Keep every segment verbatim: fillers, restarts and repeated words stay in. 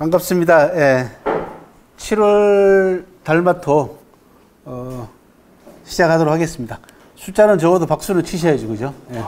반갑습니다. 예. 칠월 달마토 어, 시작하도록 하겠습니다. 숫자는 적어도 박수는 치셔야지, 그죠? 예.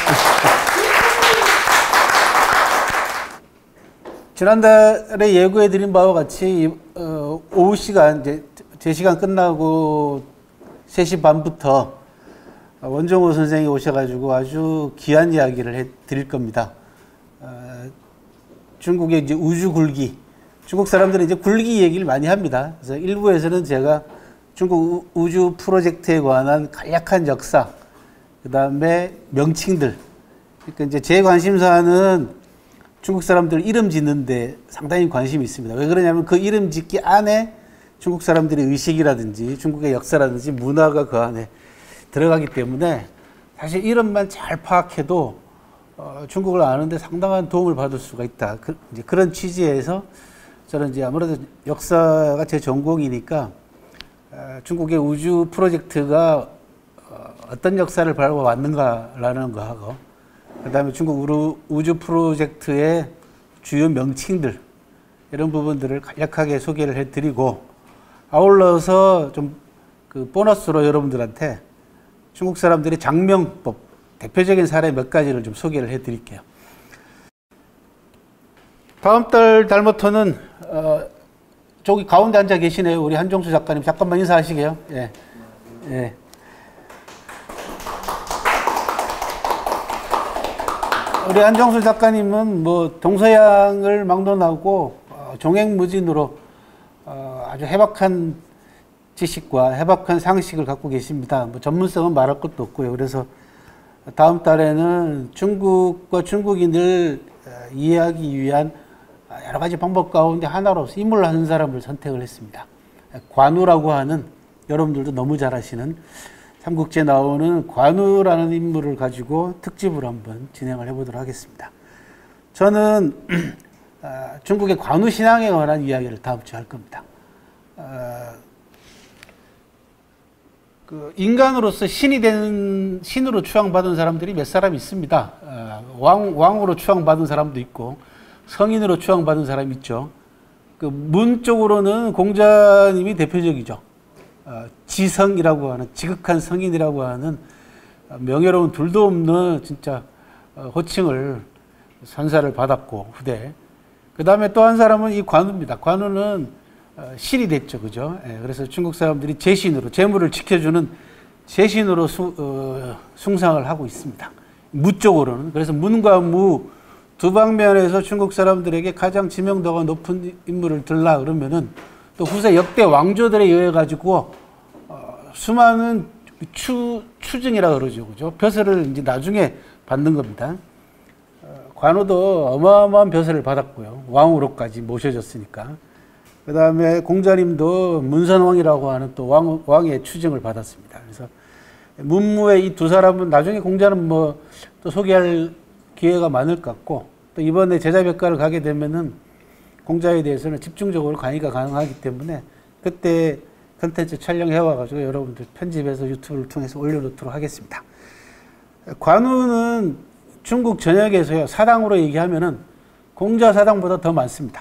지난달에 예고해드린 바와 같이 어, 오후 시간, 이제 제 시간 끝나고 세 시 반부터 원종호 선생이 오셔가지고 아주 귀한 이야기를 해드릴 겁니다. 어, 중국의 이제 우주 굴기, 중국 사람들은 이제 굴기 얘기를 많이 합니다. 그래서 일부에서는 제가 중국 우주 프로젝트에 관한 간략한 역사, 그 다음에 명칭들, 그러니까 이제 제 관심사는 중국 사람들 이름 짓는데 상당히 관심이 있습니다. 왜 그러냐면 그 이름 짓기 안에 중국 사람들의 의식이라든지 중국의 역사라든지 문화가 그 안에 들어가기 때문에 사실 이름만 잘 파악해도 어, 중국을 아는데 상당한 도움을 받을 수가 있다. 그, 이제 그런 취지에서 저는 이제 아무래도 역사가 제 전공이니까 어, 중국의 우주 프로젝트가 어, 어떤 역사를 밟아왔는가라는 거하고, 그 다음에 중국 우루, 우주 프로젝트의 주요 명칭들, 이런 부분들을 간략하게 소개를 해드리고, 아울러서 좀 그 보너스로 여러분들한테 중국 사람들의 장명법, 대표적인 사례 몇 가지를 좀 소개를 해드릴게요. 다음 달 달모토는 어, 저기 가운데 앉아 계시네요. 우리 한종수 작가님. 잠깐만 인사하시게요. 예. 예. 우리 한종수 작가님은 뭐 동서양을 막론하고 어, 종횡무진으로 어, 아주 해박한 지식과 해박한 상식을 갖고 계십니다. 뭐 전문성은 말할 것도 없고요. 그래서 다음 달에는 중국과 중국인을 이해하기 위한 여러 가지 방법 가운데 하나로서 인물 한 사람을 선택을 했습니다. 관우라고 하는, 여러분들도 너무 잘 아시는 삼국지에 나오는 관우라는 인물을 가지고 특집을 한번 진행을 해보도록 하겠습니다. 저는 중국의 관우 신앙에 관한 이야기를 다음 주에 할 겁니다. 그 인간으로서 신이 되는, 신으로 추앙받은 사람들이 몇 사람 있습니다. 어, 왕, 왕으로 추앙받은 사람도 있고, 성인으로 추앙받은 사람이 있죠. 그 문 쪽으로는 공자님이 대표적이죠. 어, 지성이라고 하는, 지극한 성인이라고 하는 명예로운 둘도 없는 진짜 어, 호칭을, 선사를 받았고, 후대. 그 다음에 또 한 사람은 이 관우입니다. 관우는 어, 신이 됐죠, 그죠? 예, 그래서 중국 사람들이 제신으로, 재물을 지켜주는 제신으로 수, 어, 숭상을 하고 있습니다. 무 쪽으로는. 그래서 문과 무 두 방면에서 중국 사람들에게 가장 지명도가 높은 인물을 들라 그러면은 또 후세 역대 왕조들에 의해 가지고 어, 수많은 추, 추증이라 그러죠, 그죠? 벼슬을 이제 나중에 받는 겁니다. 어, 관우도 어마어마한 벼슬을 받았고요. 왕으로까지 모셔졌으니까. 그 다음에 공자님도 문선왕이라고 하는 또 왕, 왕의 추증을 받았습니다. 그래서 문무의 이 두 사람은 나중에 공자는 뭐 또 소개할 기회가 많을 것 같고, 또 이번에 제자백과를 가게 되면은 공자에 대해서는 집중적으로 강의가 가능하기 때문에 그때 컨텐츠 촬영해와가지고 여러분들 편집해서 유튜브를 통해서 올려놓도록 하겠습니다. 관우는 중국 전역에서요, 사당으로 얘기하면은 공자 사당보다 더 많습니다.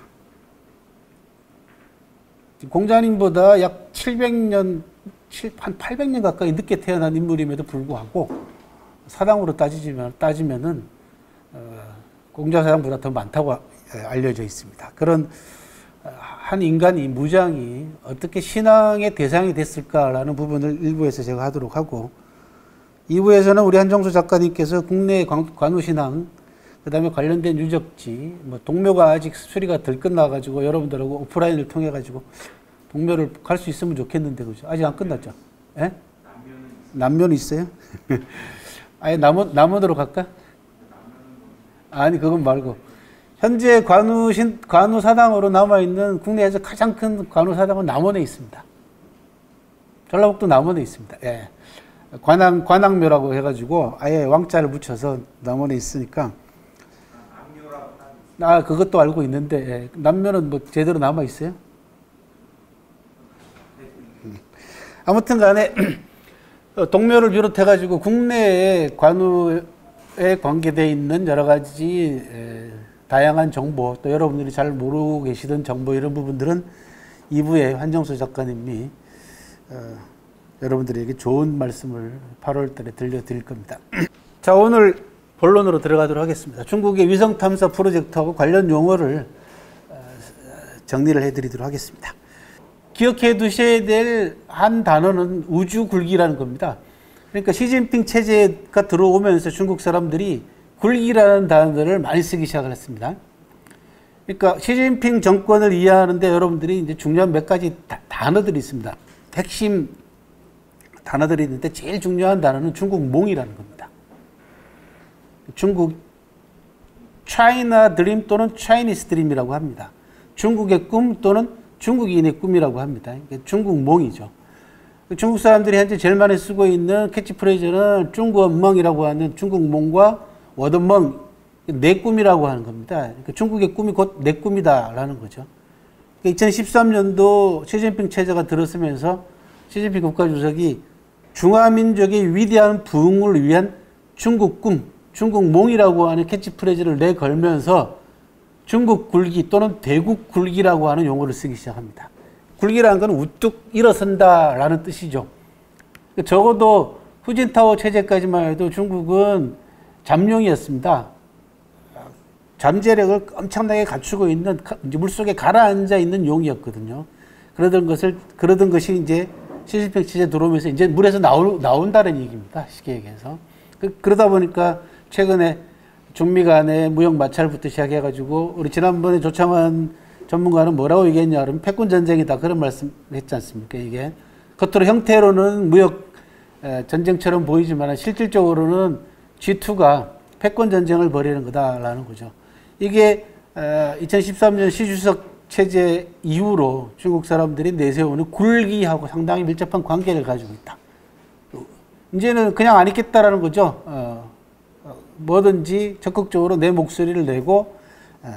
공자님보다 약 칠백 년, 한 팔백 년 가까이 늦게 태어난 인물임에도 불구하고 사당으로 따지면, 따지면은, 어, 공자 사당보다 더 많다고 알려져 있습니다. 그런 한 인간이, 무장이 어떻게 신앙의 대상이 됐을까라는 부분을 일부에서 제가 하도록 하고, 이 부에서는 우리 한종수 작가님께서 국내 관우신앙, 그 다음에 관련된 유적지, 뭐 동묘가 아직 수리가 덜 끝나가지고 여러분들하고 오프라인을 통해가지고 동묘를 갈 수 있으면 좋겠는데, 그죠? 아직 안 끝났죠? 예? 남면은 있어요? 아예 남원, 남원으로 갈까? 아니, 그건 말고. 현재 관우신, 관우사당으로 남아있는 국내에서 가장 큰 관우사당은 남원에 있습니다. 전라북도 남원에 있습니다. 예. 관왕, 관왕묘라고 해가지고 아예 왕자를 붙여서 남원에 있으니까. 아, 그것도 알고 있는데, 예. 남면은 뭐 제대로 남아있어요? 아무튼 간에, 동묘를 비롯해가지고 국내에 관우에 관계되어 있는 여러 가지 다양한 정보, 또 여러분들이 잘 모르고 계시던 정보, 이런 부분들은 이 부에 한정수 작가님이 어, 여러분들에게 좋은 말씀을 팔월 달에 들려드릴 겁니다. 자, 오늘 본론으로 들어가도록 하겠습니다. 중국의 위성탐사 프로젝트하고 관련 용어를 정리를 해드리도록 하겠습니다. 기억해 두셔야 될 한 단어는 우주굴기라는 겁니다. 그러니까 시진핑 체제가 들어오면서 중국 사람들이 굴기라는 단어를 많이 쓰기 시작을 했습니다. 그러니까 시진핑 정권을 이해하는데 여러분들이 이제 중요한 몇 가지 다, 단어들이 있습니다. 핵심 단어들이 있는데 제일 중요한 단어는 중국몽이라는 겁니다. 중국 차이나 드림 또는 차이니스 드림이라고 합니다. 중국의 꿈 또는 중국인의 꿈이라고 합니다. 중국몽이죠. 중국 사람들이 현재 제일 많이 쓰고 있는 캐치프레이즈는 중국멍이라고 하는 중국몽과 워드멍, 내 꿈이라고 하는 겁니다. 그러니까 중국의 꿈이 곧 내 꿈이다라는 거죠. 이천십삼 년도 시진핑 체제가 들어서면서 시진핑 국가주석이 중화민족의 위대한 부흥을 위한 중국 꿈, 중국몽이라고 하는 캐치프레이즈를 내걸면서 중국 굴기 또는 대국 굴기라고 하는 용어를 쓰기 시작합니다. 굴기라는 건 우뚝 일어선다라는 뜻이죠. 적어도 후진타오 체제까지만 해도 중국은 잠룡이었습니다. 잠재력을 엄청나게 갖추고 있는, 물속에 가라앉아 있는 용이었거든요. 그러던 것을, 그러던 것이 이제 시진핑 체제 들어오면서 이제 물에서 나오, 나온다는 얘기입니다. 쉽게 얘기해서. 그, 그러다 보니까 최근에 중미 간의 무역 마찰부터 시작해가지고, 우리 지난번에 조창환 전문가는 뭐라고 얘기했냐, 그러면 패권 전쟁이다. 그런 말씀 했지 않습니까? 이게. 겉으로 형태로는 무역 전쟁처럼 보이지만 실질적으로는 지 투가 패권 전쟁을 벌이는 거다라는 거죠. 이게 이천십삼 년 시주석 체제 이후로 중국 사람들이 내세우는 굴기하고 상당히 밀접한 관계를 가지고 있다. 이제는 그냥 안 있겠다라는 거죠. 어, 뭐든지 적극적으로 내 목소리를 내고 어,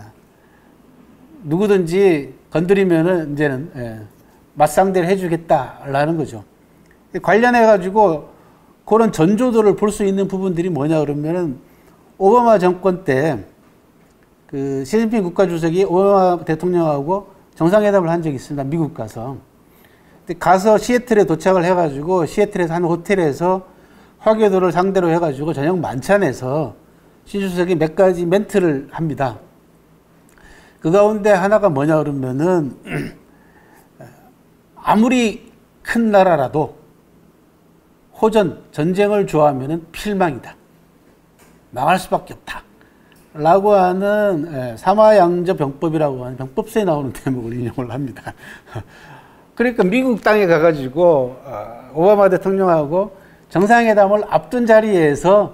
누구든지 건드리면은 이제는 예, 맞상대를 해주겠다라는 거죠. 관련해 가지고 그런 전조도를 볼 수 있는 부분들이 뭐냐 그러면은 오바마 정권 때 그 시진핑 국가주석이 오바마 대통령하고 정상회담을 한 적이 있습니다. 미국 가서. 근데 가서 시애틀에 도착을 해가지고 시애틀에서 한 호텔에서 화교도를 상대로 해가지고 저녁 만찬에서 시 주석이 몇 가지 멘트를 합니다. 그 가운데 하나가 뭐냐 그러면은 아무리 큰 나라라도 호전, 전쟁을 좋아하면은 필망이다. 망할 수밖에 없다. 라고 하는 사마양저 병법이라고 하는 병법서에 나오는 대목을 인용을 합니다. 그러니까 미국 땅에 가가지고 오바마 대통령하고 정상회담을 앞둔 자리에서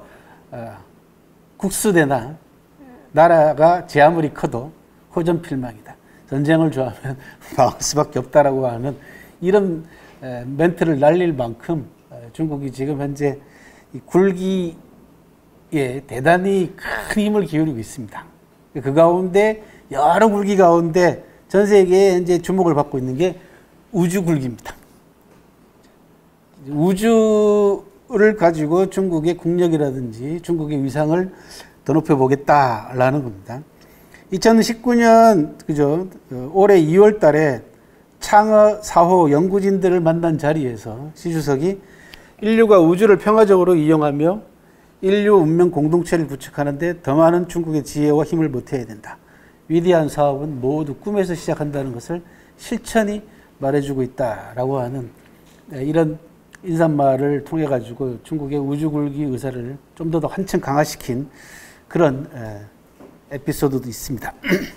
국수대나 나라가 제 아무리 커도 호전 필망이다. 전쟁을 좋아하면 망할 수밖에 없다라고 하는 이런 멘트를 날릴 만큼 중국이 지금 현재 이 굴기에 대단히 큰 힘을 기울이고 있습니다. 그 가운데 여러 굴기 가운데 전 세계에 이제 주목을 받고 있는 게 우주 굴기입니다. 우주를 가지고 중국의 국력이라든지 중국의 위상을 더 높여보겠다라는 겁니다. 이천십구 년 그죠 올해 이월 달에 창어 사 호 연구진들을 만난 자리에서 시 주석이 인류가 우주를 평화적으로 이용하며 인류 운명 공동체를 구축하는 데 더 많은 중국의 지혜와 힘을 보태야 된다. 위대한 사업은 모두 꿈에서 시작한다는 것을 실천이 말해주고 있다라고 하는 이런 인사말을 통해 가지고 중국의 우주굴기 의사를 좀 더 한층 강화시킨 그런 에피소드도 있습니다.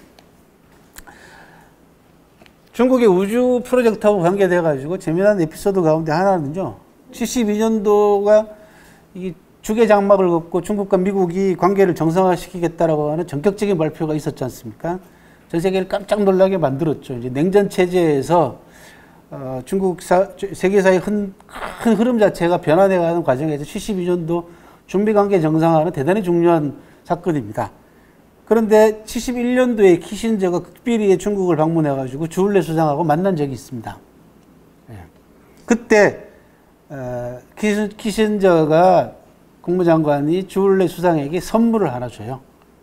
중국의 우주 프로젝트하고 관계돼 가지고 재미난 에피소드 가운데 하나는요. 칠십이 년도가 이 주계 장막을 걷고 중국과 미국이 관계를 정상화시키겠다라고 하는 전격적인 발표가 있었지 않습니까? 전 세계를 깜짝 놀라게 만들었죠. 이제 냉전 체제에서 어, 중국 사, 세계사의 큰, 큰 흐름 자체가 변화되어가는 과정에서 칠십이 년도 중미관계 정상화는 대단히 중요한 사건입니다. 그런데 칠십일 년도에 키신저가 극비리에 중국을 방문해가지고 주울레 수상하고 만난 적이 있습니다. 예. 그때 어, 키신, 키신저가 국무장관이 주울레 수상에게 선물을 하나 줘요.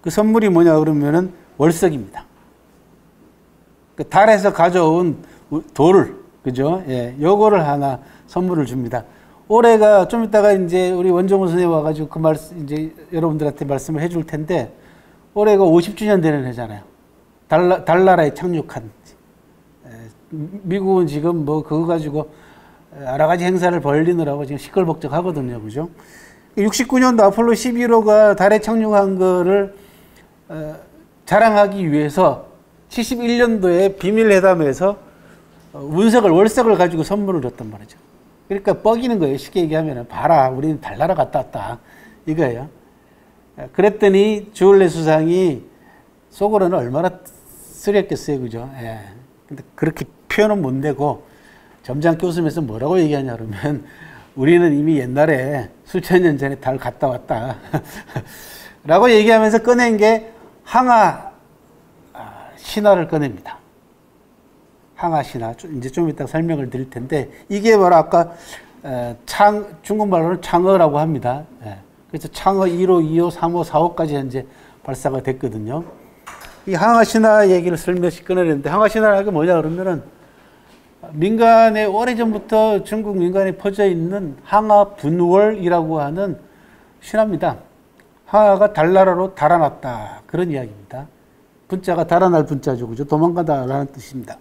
그 선물이 뭐냐 그러면은 월석입니다. 그 달에서 가져온 돌, 그죠? 예, 요거를 하나 선물을 줍니다. 올해가 좀 이따가 이제 우리 원종우 선생님 와가지고 그 말씀, 이제 여러분들한테 말씀을 해줄 텐데, 올해가 오십 주년 되는 해잖아요. 달라, 달나라에 착륙한. 예, 미국은 지금 뭐 그거 가지고 여러 가지 행사를 벌리느라고 지금 시끌벅적하거든요. 그죠? 육십구 년도 아폴로 십일 호가 달에 착륙한 거를 어, 자랑하기 위해서 칠십일 년도에 비밀회담에서 운석을, 월석을 가지고 선물을 줬단 말이죠. 그러니까 뻐기는 거예요. 쉽게 얘기하면. 봐라, 우리는 달나라 갔다 왔다. 이거예요. 그랬더니 주얼레 수상이 속으로는 얼마나 쓰렸겠어요. 그죠? 예. 근데 그렇게 표현은 못 내고 점잖게 웃으면서 뭐라고 얘기하냐 그러면 우리는 이미 옛날에 수천 년 전에 달 갔다 왔다. 라고 얘기하면서 꺼낸 게 항아 신화를 꺼냅니다. 항아 신화. 이제 좀 이따 설명을 드릴 텐데, 이게 바로 아까 창, 중국말로는 창어라고 합니다. 그래서 창어 일 호, 이 호, 삼 호, 사 호까지 현재 발사가 됐거든요. 이 항아 신화 얘기를 슬며시 꺼내는데, 항아 신화가 뭐냐 그러면은 민간에 오래전부터 중국 민간에 퍼져 있는 항아 분월이라고 하는 신화입니다. 항아가 달나라로 달아났다. 그런 이야기입니다. 분자가 달아날 분자죠. 그죠? 도망가다라는 뜻입니다.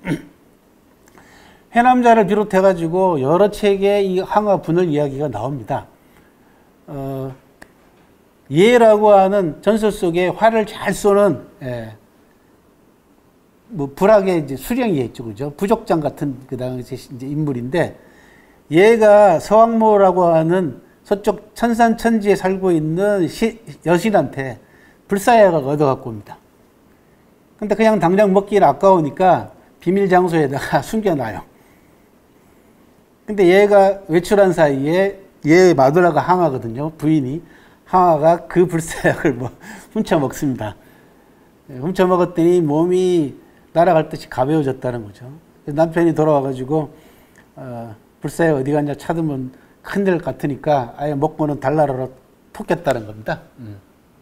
해남자를 비롯해가지고 여러 책에 이 항아 분월 이야기가 나옵니다. 어, 예라고 하는 전설 속에 활을 잘 쏘는, 예, 뭐, 불악의 이제 수령이 있죠. 그죠? 부족장 같은 그 당시 이제 인물인데, 얘가 서왕모라고 하는 서쪽 천산천지에 살고 있는 시, 여신한테 불사약을 얻어갖고 옵니다. 근데 그냥 당장 먹기는 아까우니까 비밀 장소에다가 숨겨놔요. 근데 얘가 외출한 사이에 얘 마누라가 항아거든요. 부인이. 항아가 그 불사약을 뭐 훔쳐 먹습니다. 훔쳐 먹었더니 몸이 날아갈 듯이 가벼워졌다는 거죠. 남편이 돌아와가지고 어, 불사약 어디 갔냐 찾으면 큰일 같으니까 아예 먹고는 달나라로 톡겠다는 겁니다. 음.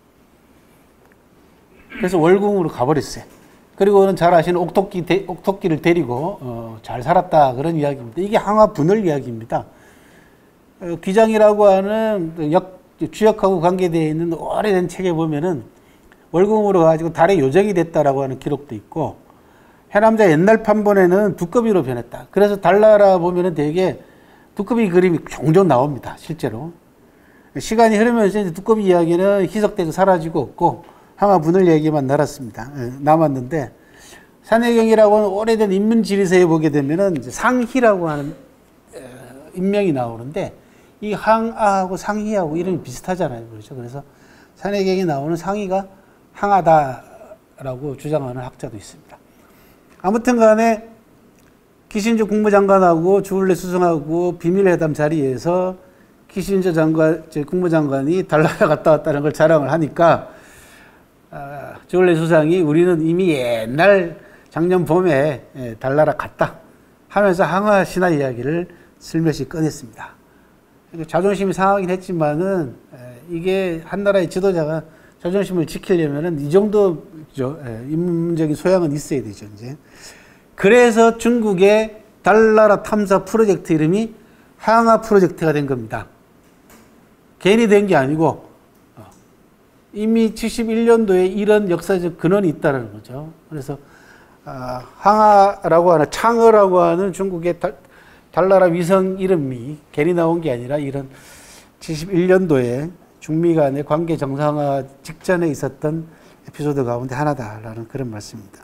그래서 월궁으로 가버렸어요. 그리고는 잘 아시는 옥토끼, 데, 옥토끼를 데리고 어, 잘 살았다 그런 이야기입니다. 이게 항아 분월 이야기입니다. 어, 기장이라고 하는 역, 주역하고 관계되어 있는 오래된 책에 보면은 월궁으로 가지고 달에 요정이 됐다라고 하는 기록도 있고, 해남자 옛날 판본에는 두꺼비로 변했다. 그래서 달나라 보면은 되게 두꺼비 그림이 종종 나옵니다. 실제로. 시간이 흐르면서 이제 두꺼비 이야기는 희석돼서 사라지고 없고 항아 분월 얘기만 남았습니다. 남았는데, 산해경이라고 하는 오래된 인문지리서에 보게 되면은 이제 상희라고 하는 인명이 나오는데, 이 항아하고 상희하고 이름이 비슷하잖아요. 그렇죠? 그래서 산해경에 나오는 상희가 항아다라고 주장하는 학자도 있습니다. 아무튼 간에 키신저 국무장관하고 주얼레 수상하고 비밀회담 자리에서 키신저 장관, 국무장관이 달나라 갔다 왔다는 걸 자랑을 하니까 아, 주얼레 수상이 우리는 이미 옛날 작년 봄에 예, 달나라 갔다 하면서 항아 신화 이야기를 슬며시 꺼냈습니다. 자존심이 상하긴 했지만은 에, 이게 한 나라의 지도자가 자존심을 지키려면은 이 정도 예, 인문적인 소양은 있어야 되죠. 이제 그래서 중국의 달나라 탐사 프로젝트 이름이 항아 프로젝트가 된 겁니다. 괜히 된 게 아니고 이미 칠십일 년도에 이런 역사적 근원이 있다는 거죠. 그래서 아, 항아라고 하는 창어라고 하는 중국의 달, 달나라 위성 이름이 괜히 나온 게 아니라 이런 칠십일 년도에 중미 간의 관계 정상화 직전에 있었던 에피소드 가운데 하나다라는 그런 말씀입니다.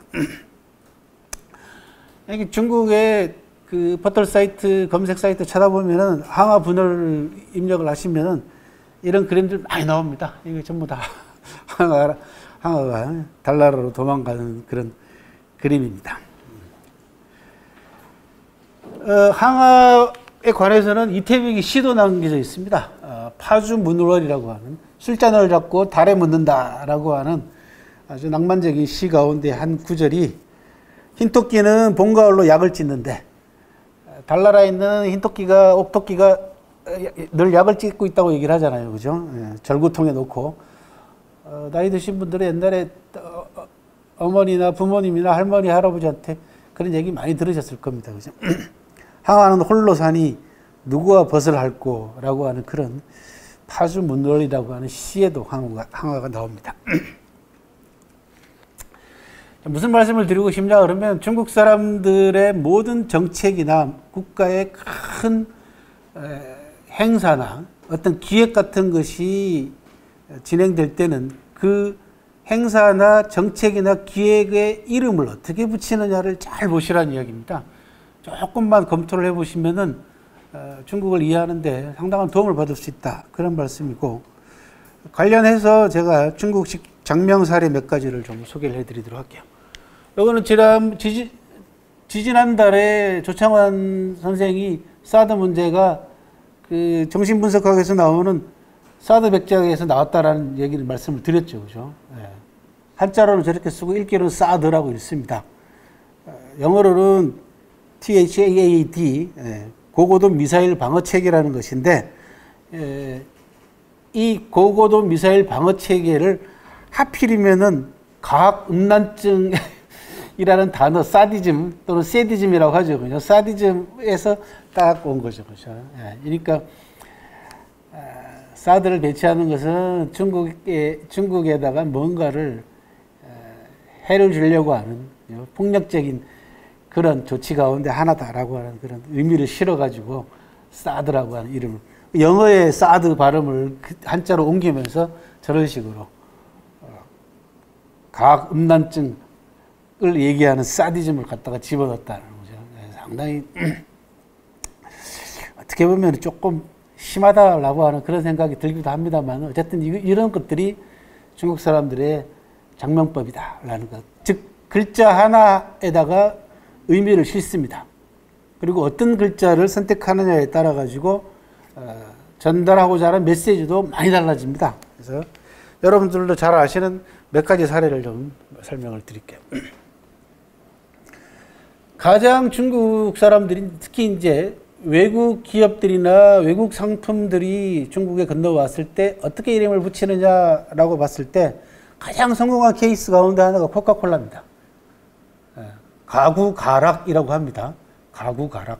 여기 중국의 그 포털 사이트, 검색 사이트 찾아보면은 항아 분월 입력을 하시면은 이런 그림들 많이 나옵니다. 이게 전부 다 항아, 항아가 달나라로 도망가는 그런 그림입니다. 어, 항아에 관해서는 이태백이 시도 남겨져 있습니다. 어, 파주문월이라고 하는 술잔을 잡고 달에 묻는다라고 하는 아주 낭만적인 시 가운데 한 구절이, 흰토끼는 봄 가을로 약을 찢는데 달나라에 있는 흰토끼가 옥토끼가 늘 약을 찢고 있다고 얘기를 하잖아요. 그죠? 예, 절구통에 놓고 어, 나이 드신 분들은 옛날에 어, 어, 어머니나 부모님이나 할머니, 할아버지한테 그런 얘기 많이 들으셨을 겁니다. 그죠? 항아는 홀로 사니 누구와 벗을 할꼬 라고 하는 그런 파주문월이라고 하는 시에도 항아가, 항아가 나옵니다. 무슨 말씀을 드리고 싶냐 그러면 중국 사람들의 모든 정책이나 국가의 큰 행사나 어떤 기획 같은 것이 진행될 때는 그 행사나 정책이나 기획의 이름을 어떻게 붙이느냐를 잘 보시라는 이야기입니다. 조금만 검토를 해보시면은 중국을 이해하는데 상당한 도움을 받을 수 있다. 그런 말씀이고, 관련해서 제가 중국식 장명 사례 몇 가지를 좀 소개를 해드리도록 할게요. 이거는 지난, 지지, 지지난달에 조창환 선생이 사드 문제가 그 정신분석학에서 나오는 사드 백작에서 나왔다라는 얘기를 말씀을 드렸죠. 그죠? 예. 한자로는 저렇게 쓰고 읽기로는 사드라고 읽습니다. 영어로는 티에이치에이에이디, 예. 고고도 미사일 방어 체계라는 것인데, 예. 이 고고도 미사일 방어 체계를 하필이면은 과학 음란증 이라는 단어, 사디즘 또는 세디즘이라고 하죠. 그죠? 사디즘에서 딱 온 거죠. 그죠? 예, 그러니까, 아, 사드를 배치하는 것은 중국에, 중국에다가 뭔가를 아, 해를 주려고 하는 폭력적인 그런 조치 가운데 하나다라고 하는 그런 의미를 실어가지고 사드라고 하는 이름을, 영어의 사드 발음을 한자로 옮기면서 저런 식으로 어, 과학 음란증 을 얘기하는 사디즘을 갖다가 집어넣었다는 거죠. 상당히 어떻게 보면 조금 심하다라고 하는 그런 생각이 들기도 합니다만, 어쨌든 이런 것들이 중국 사람들의 장명법이다라는 것. 즉 글자 하나에다가 의미를 싣습니다. 그리고 어떤 글자를 선택하느냐에 따라 가지고 어, 전달하고자 하는 메시지도 많이 달라집니다. 그래서 여러분들도 잘 아시는 몇 가지 사례를 좀 설명을 드릴게요. 가장 중국 사람들이 특히 이제 외국 기업들이나 외국 상품들이 중국에 건너왔을 때 어떻게 이름을 붙이느냐라고 봤을 때 가장 성공한 케이스 가운데 하나가 코카콜라입니다. 가구 가락이라고 합니다. 가구 가락.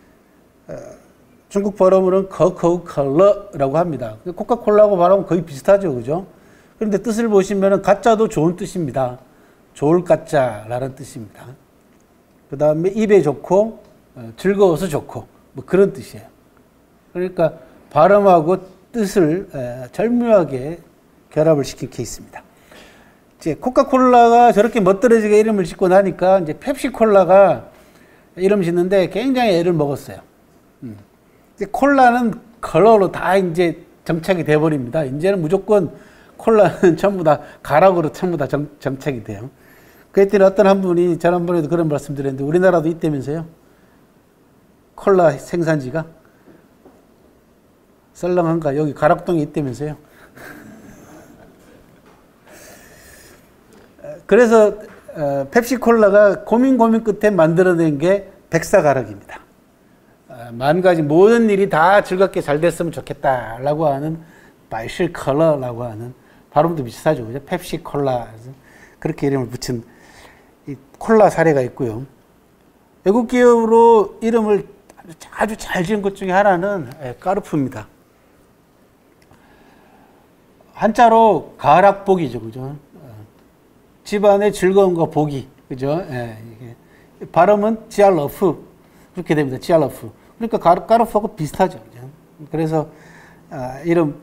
중국 발음으로는 커커컬러라고 합니다. 코카콜라하고 발음은 거의 비슷하죠, 그죠? 그런데 뜻을 보시면은 가짜도 좋은 뜻입니다. 좋을 가짜라는 뜻입니다. 그 다음에 입에 좋고 즐거워서 좋고 뭐 그런 뜻이에요. 그러니까 발음하고 뜻을 절묘하게 결합을 시킨 케이스입니다. 이제 코카콜라가 저렇게 멋들어지게 이름을 짓고 나니까 이제 펩시콜라가 이름 짓는데 굉장히 애를 먹었어요. 음. 이제 콜라는 컬러로 다 이제 정착이 돼버립니다. 이제는 무조건 콜라는 전부 다 가락으로 전부 다 정, 정착이 돼요. 그랬더니 어떤 한 분이 지난번에도 그런 말씀 드렸는데 우리나라도 있다면서요? 콜라 생산지가 썰렁한가? 여기 가락동에 있다면서요? 그래서 어, 펩시콜라가 고민 고민 끝에 만들어낸 게 백사가락입니다. 어, 만 가지 모든 일이 다 즐겁게 잘 됐으면 좋겠다라고 하는 바이실컬러라고 하는 발음도 비슷하죠. 그죠? 펩시콜라. 그렇게 이름을 붙인 이 콜라 사례가 있고요. 외국 기업으로 이름을 아주 잘 지은 것 중에 하나는 까르푸입니다. 한자로 가락복이죠. 그죠? 집안의 즐거움과 복이. 그죠? 예, 이게 발음은 지알러프. 그렇게 됩니다. 지알러프. 그러니까 까르푸하고 비슷하죠. 그죠? 그래서, 아, 이름,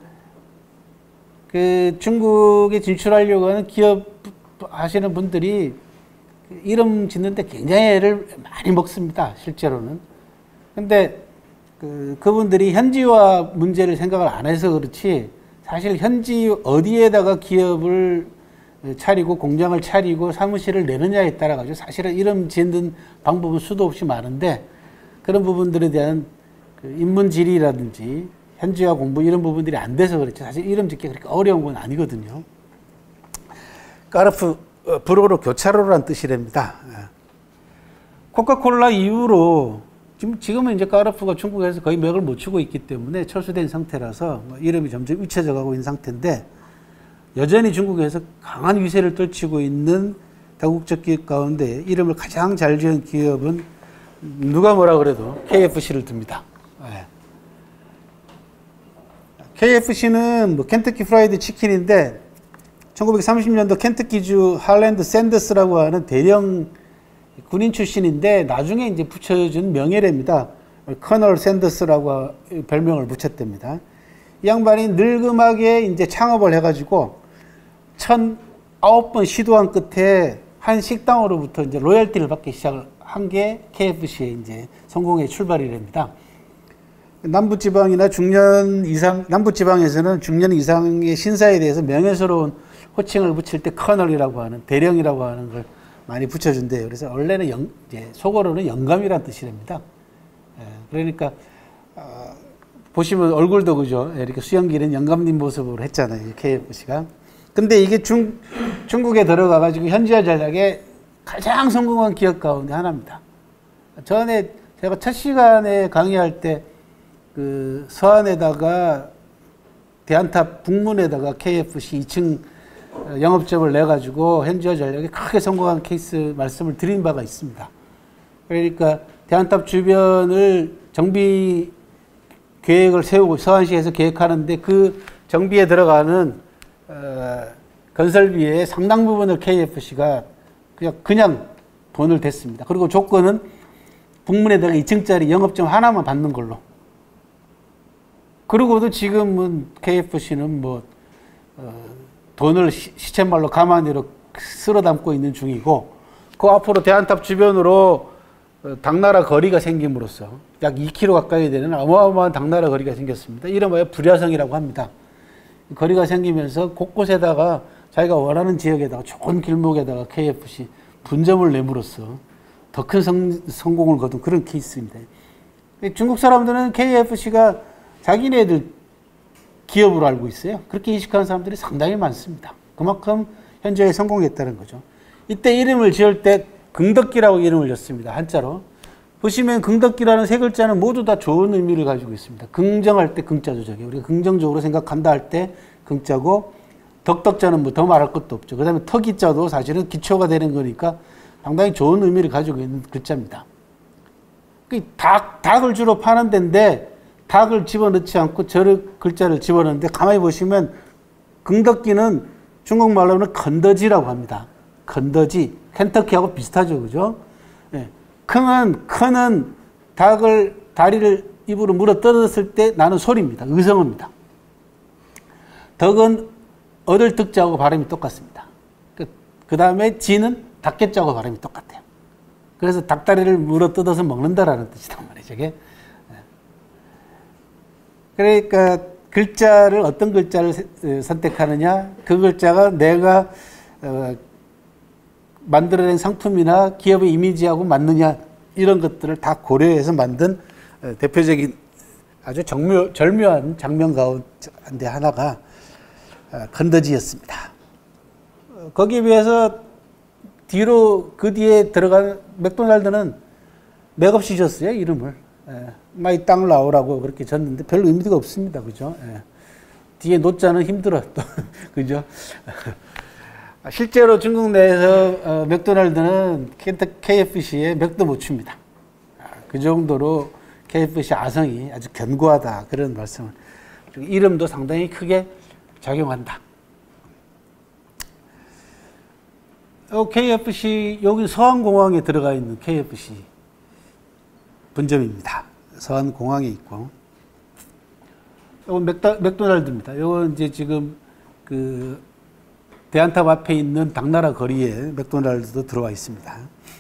그 중국에 진출하려고 하는 기업 하시는 분들이 이름 짓는데 굉장히 애를 많이 먹습니다. 실제로는. 근데 그, 그분들이 현지화 문제를 생각을 안 해서 그렇지 사실 현지 어디에다가 기업을 차리고 공장을 차리고 사무실을 내느냐에 따라 가지고 사실은 이름 짓는 방법은 수도 없이 많은데 그런 부분들에 대한 그 인문지리라든지 현지화 공부 이런 부분들이 안 돼서 그렇죠. 사실 이름 짓기 그렇게 어려운 건 아니거든요. 까르푸, 불어로 교차로라는 뜻이랍니다. 코카콜라 이후로 지금, 지금은 이제 까르푸가 중국에서 거의 맥을 못 추고 있기 때문에 철수된 상태라서 뭐 이름이 점점 잊혀져 가고 있는 상태인데 여전히 중국에서 강한 위세를 떨치고 있는 다국적 기업 가운데 이름을 가장 잘 지은 기업은 누가 뭐라 그래도 케이에프씨를 듭니다. 네. 케이에프씨는 뭐 켄터키 프라이드 치킨인데 천구백삼십 년도 켄터키주 할랜드 샌더스라고 하는 대령 군인 출신인데 나중에 이제 붙여준 명예래입니다. 커널 샌더스라고 별명을 붙였답니다. 이 양반이 늙음하게 이제 창업을 해가지고 천구백 번 시도한 끝에 한 식당으로부터 이제 로열티를 받기 시작을 한 게 케이에프씨의 이제 성공의 출발이랍니다. 남부지방이나 중년 이상, 남부지방에서는 중년 이상의 신사에 대해서 명예스러운 호칭을 붙일 때 커널이라고 하는, 대령이라고 하는 걸 많이 붙여준대요. 그래서 원래는 영, 이제 속어로는 영감이란 뜻이랍니다. 예, 그러니까, 어, 보시면 얼굴도 그죠. 이렇게 수영기는 영감님 모습으로 했잖아요. 케이에프씨가. 근데 이게 중, 중국에 들어가가지고 현지화 전략에 가장 성공한 기업 가운데 하나입니다. 전에 제가 첫 시간에 강의할 때 그 서안에다가 대안탑 북문에다가 케이에프씨 이 층 영업점을 내가지고 현지화 전략에 크게 성공한 케이스 말씀을 드린 바가 있습니다. 그러니까 대안탑 주변을 정비 계획을 세우고 서안시에서 계획하는데 그 정비에 들어가는 어, 건설비의 상당 부분을 케이에프씨가 그냥, 그냥 돈을 댔습니다. 그리고 조건은 북문에다가 이 층짜리 영업점 하나만 받는 걸로. 그러고도 지금은 케이에프씨는 뭐 어, 돈을 시, 시쳇말로 가마니로 쓸어 담고 있는 중이고, 그 앞으로 대안탑 주변으로 어, 당나라 거리가 생김으로써 약 이 킬로미터 가까이 되는 어마어마한 당나라 거리가 생겼습니다. 이름하여 불야성이라고 합니다. 거리가 생기면서 곳곳에다가 자기가 원하는 지역에다가 좋은 길목에다가 케이에프씨 분점을 내므로써 더 큰 성공을 거둔 그런 케이스입니다. 중국 사람들은 케이에프씨가 자기네들 기업으로 알고 있어요. 그렇게 인식하는 사람들이 상당히 많습니다. 그만큼 현재에 성공했다는 거죠. 이때 이름을 지을 때 긍덕기라고 이름을 졌습니다. 한자로. 보시면 긍덕기라는 세 글자는 모두 다 좋은 의미를 가지고 있습니다. 긍정할 때 긍자죠. 저게. 우리가 긍정적으로 생각한다 할 때 긍자고, 덕덕자는 뭐 더 말할 것도 없죠. 그 다음에 턱이자도 사실은 기초가 되는 거니까 상당히 좋은 의미를 가지고 있는 글자입니다. 닭, 닭을 주로 파는 데인데 닭을 집어넣지 않고 저를 글자를 집어넣는데 가만히 보시면 긍덕기는 중국말로는 건더지라고 합니다. 건더지. 켄터키하고 비슷하죠. 그죠? 예. 큰은, 큰은 닭을, 다리를 입으로 물어 뜯었을 때 나는 소리입니다. 의성어입니다. 덕은 얻을 득자하고 발음이 똑같습니다. 그, 그 다음에 지는 닭개자하고 발음이 똑같아요. 그래서 닭다리를 물어 뜯어서 먹는다라는 뜻이란 말이죠. 이게. 그러니까 글자를 어떤 글자를 선택하느냐, 그 글자가 내가 어, 만들어낸 상품이나 기업의 이미지하고 맞느냐, 이런 것들을 다 고려해서 만든 어, 대표적인 아주 정묘, 절묘한 장면 가운데 하나가 어, 건더지였습니다. 어, 거기에 비해서 뒤로 그 뒤에 들어간 맥도날드는 맥없이 졌어요, 이름을. 예, 마이 땅 라오라고 그렇게 졌는데 별 의미가 없습니다. 그죠? 예. 뒤에 노자는 힘들어. 또. 그죠? 실제로 중국 내에서 어, 맥도날드는 케이에프씨에 맥도 못 춥니다. 그 정도로 케이에프씨 아성이 아주 견고하다. 그런 말씀을. 이름도 상당히 크게 작용한다. 어, 케이에프씨, 여기 서안공항에 들어가 있는 케이에프씨 분점입니다. 서안공항에 있고. 이건 맥다, 맥도날드입니다. 이건 이제 지금 그 대안탑 앞에 있는 당나라 거리에 맥도날드도 들어와 있습니다.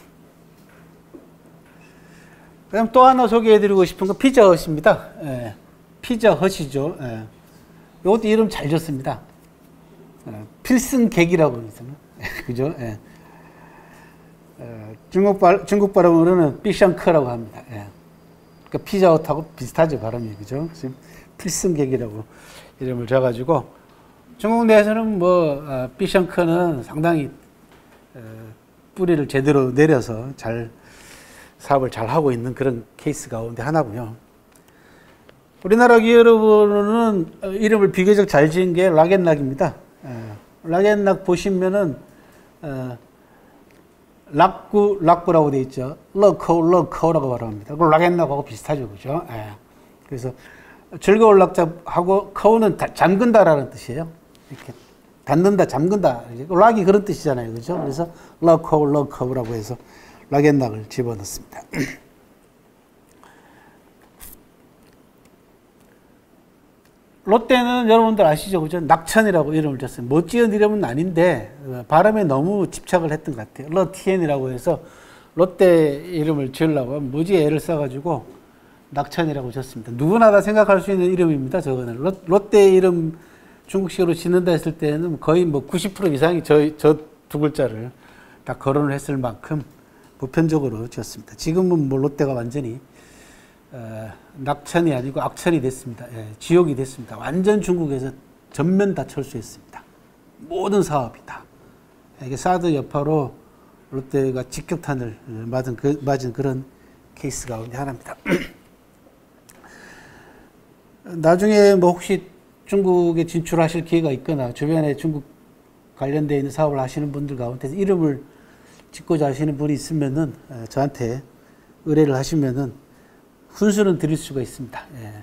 그다음 또 하나 소개해드리고 싶은 건 피자헛입니다. 예, 피자헛이죠. 예. 이것도 이름 잘 졌습니다. 예, 필승객이라고 있잖아요. 그죠? 예. 어, 중국, 발, 중국 발음으로는 삐샹크라고 합니다. 예. 그러니까 피자헛하고 비슷하죠, 발음이. 그죠? 지금 필승객이라고 이름을 줘가지고, 중국 내에서는 뭐, 어, 삐샹크는 상당히, 어, 뿌리를 제대로 내려서 잘, 사업을 잘 하고 있는 그런 케이스 가운데 하나고요. 우리나라 기업으로는 이름을 비교적 잘 지은 게 락앤락입니다. 예. 락앤락 보시면은 어, 락구 락구라고 돼 있죠. 럭커 럭커라고 말합니다. 그 락앤락하고 비슷하죠, 그죠? 예. 그래서 즐거운 락자하고 커우는 잠근다라는 뜻이에요. 이렇게 닫는다, 잠근다. 락이 그런 뜻이잖아요, 그죠? 그래서 럭커 럭커라고 해서 락앤락을 집어넣습니다. 롯데는 여러분들 아시죠? 그죠? 낙천이라고 이름을 줬어요. 못 지은 이름은 아닌데, 발음에 너무 집착을 했던 것 같아요. 러티엔이라고 해서 롯데 이름을 지으려고 무지에 애를 써가지고 낙천이라고 줬습니다. 누구나 다 생각할 수 있는 이름입니다. 저거는. 롯데 이름 중국식으로 짓는다 했을 때는 거의 뭐 구십 퍼센트 이상이 저, 저 두 글자를 다 거론을 했을 만큼 보편적으로 지었습니다. 지금은 뭐 롯데가 완전히 어, 낙천이 아니고 악천이 됐습니다. 예, 지옥이 됐습니다. 완전 중국에서 전면 다 철수했습니다. 모든 사업이 다. 이게 사드 여파로 롯데가 직격탄을 맞은, 그, 맞은 그런 케이스 가운데 하나입니다. 나중에 뭐 혹시 중국에 진출하실 기회가 있거나 주변에 중국 관련되어 있는 사업을 하시는 분들 가운데서 이름을 짓고자 하시는 분이 있으면은 저한테 의뢰를 하시면은 훈수는 드릴 수가 있습니다. 예.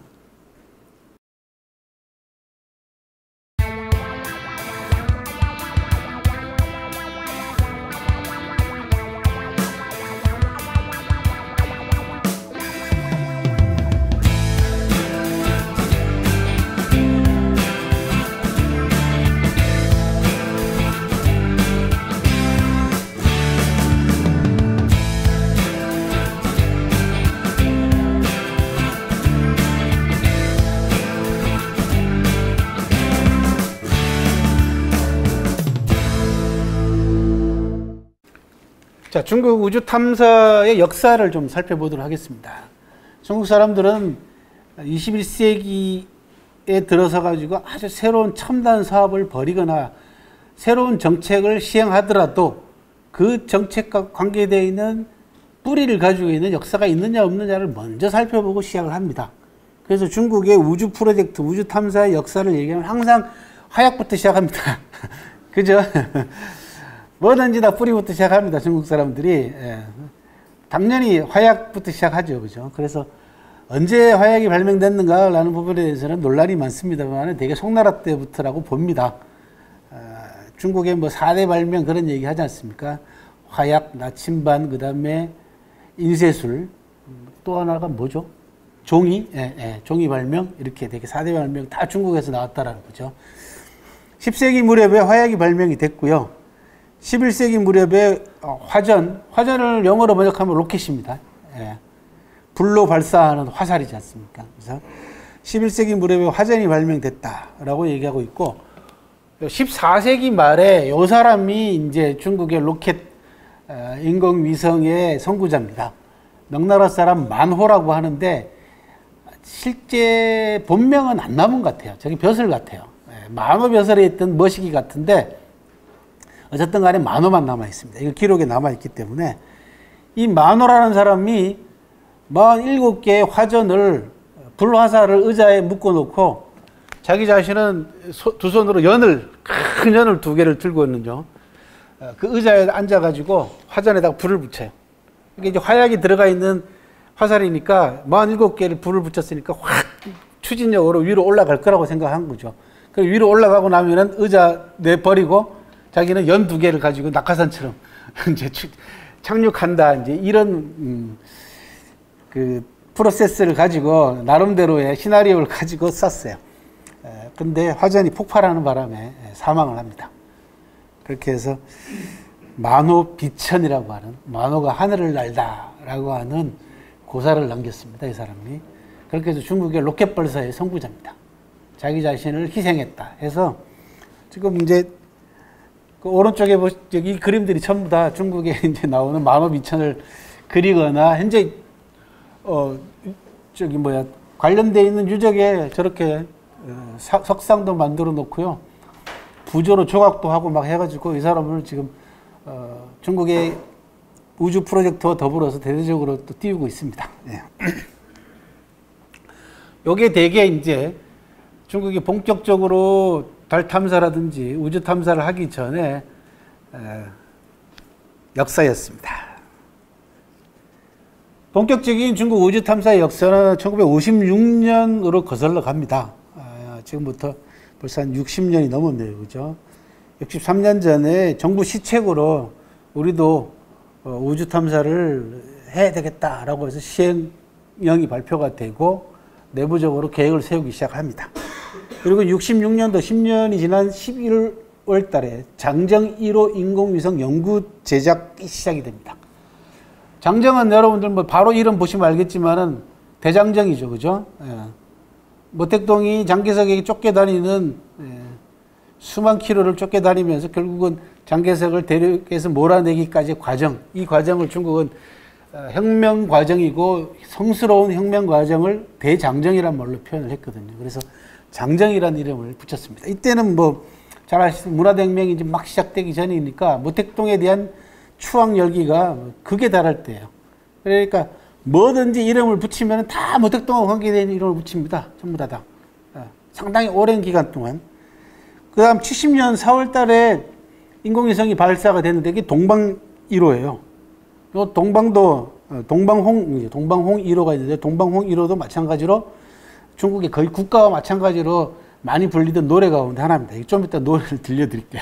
자, 중국 우주 탐사의 역사를 좀 살펴보도록 하겠습니다. 중국 사람들은 이십일 세기에 들어서 가지고 아주 새로운 첨단 사업을 벌이거나 새로운 정책을 시행하더라도 그 정책과 관계되어 있는 뿌리를 가지고 있는 역사가 있느냐 없느냐를 먼저 살펴보고 시작을 합니다. 그래서 중국의 우주 프로젝트, 우주 탐사의 역사를 얘기하면 항상 화약부터 시작합니다. 그죠? 뭐든지 다 뿌리부터 시작합니다. 중국 사람들이. 예. 당연히 화약부터 시작하죠. 그죠? 그래서 언제 화약이 발명됐는가라는 부분에 대해서는 논란이 많습니다만 되게 송나라 때부터라고 봅니다. 아, 중국의 뭐 사 대 발명 그런 얘기 하지 않습니까? 화약, 나침반, 그 다음에 인쇄술, 또 하나가 뭐죠? 종이, 예, 예, 종이 발명, 이렇게 되게 사 대 발명 다 중국에서 나왔다라는 거죠. 십 세기 무렵에 화약이 발명이 됐고요. 십일 세기 무렵에 화전, 화전을 영어로 번역하면 로켓입니다. 예. 불로 발사하는 화살이지 않습니까? 그래서 십일 세기 무렵에 화전이 발명됐다라고 얘기하고 있고, 십사 세기 말에 이 사람이 이제 중국의 로켓 인공위성의 선구자입니다. 명나라 사람 만호라고 하는데 실제 본명은 안 남은 것 같아요. 저기 벼슬 같아요. 예. 만호 벼슬에 있던 머시기 같은데 어쨌든 간에 만호만 남아있습니다. 이거 기록에 남아있기 때문에 이 만호라는 사람이 사십칠 개의 화전을 불화살을 의자에 묶어놓고 자기 자신은 소, 두 손으로 연을 큰 연을 두 개를 들고 있는죠. 그 의자에 앉아가지고 화전에다가 불을 붙여요. 이게 이제 화약이 들어가 있는 화살이니까 사십칠 개를 불을 붙였으니까 확 추진력으로 위로 올라갈 거라고 생각한 거죠. 그 위로 올라가고 나면은 의자 내버리고 자기는 연 두 개를 가지고 낙하산처럼 이제 착륙한다. 이제 이런 음, 그 프로세스를 가지고 나름대로의 시나리오를 가지고 쐈어요. 에, 근데 화전이 폭발하는 바람에 사망을 합니다. 그렇게 해서 만호 비천이라고 하는, 만호가 하늘을 날다라고 하는 고사를 남겼습니다. 이 사람이. 그렇게 해서 중국의 로켓 발사의 선구자입니다. 자기 자신을 희생했다 해서 지금 이제 그 오른쪽에 보시, 이 그림들이 전부 다 중국에 이제 나오는 만호 비천을 그리거나, 현재, 어, 저기 뭐야, 관련되어 있는 유적에 저렇게 어, 사, 석상도 만들어 놓고요. 부조로 조각도 하고 막 해가지고 이 사람을 지금, 어, 중국의 우주 프로젝트와 더불어서 대대적으로 또 띄우고 있습니다. 네. 요게 대개 이제 중국이 본격적으로 달 탐사라든지 우주 탐사를 하기 전에 에, 역사였습니다. 본격적인 중국 우주 탐사의 역사는 천구백오십육 년으로 거슬러 갑니다. 아, 지금부터 벌써 한 육십 년이 넘었네요. 그죠? 육십삼 년 전에 정부 시책으로 우리도 어, 우주 탐사를 해야 되겠다라고 해서 시행령이 발표가 되고 내부적으로 계획을 세우기 시작합니다. 그리고 육십육 년도 십 년이 지난 십일월 달에 장정 일 호 인공위성 연구 제작이 시작이 됩니다. 장정은 여러분들 뭐 바로 이름 보시면 알겠지만은 대장정이죠. 그죠? 예. 모택동이 장개석에게 쫓겨다니는 예. 수만 킬로를 쫓겨다니면서 결국은 장개석을 대륙에서 몰아내기까지의 과정, 이 과정을 중국은 혁명 과정이고 성스러운 혁명 과정을 대장정이란 말로 표현을 했거든요. 그래서 장정이라는 이름을 붙였습니다. 이때는 뭐 잘 아시는 문화대혁명이 이제 막 시작되기 전이니까 모택동에 대한 추앙 열기가 극에 달할 때예요. 그러니까 뭐든지 이름을 붙이면 다 모택동하고 관계된 이름을 붙입니다. 전부 다 다. 상당히 오랜 기간 동안. 그 다음 칠십 년 사월 달에 인공위성이 발사가 됐는데 이게 동방 일 호예요. 요 동방도 동방홍, 동방홍 일 호가 있는데 동방홍 일 호도 마찬가지로 중국의 거의 국가와 마찬가지로 많이 불리던 노래 가운데 하나입니다. 좀 이따 노래를 들려드릴게요.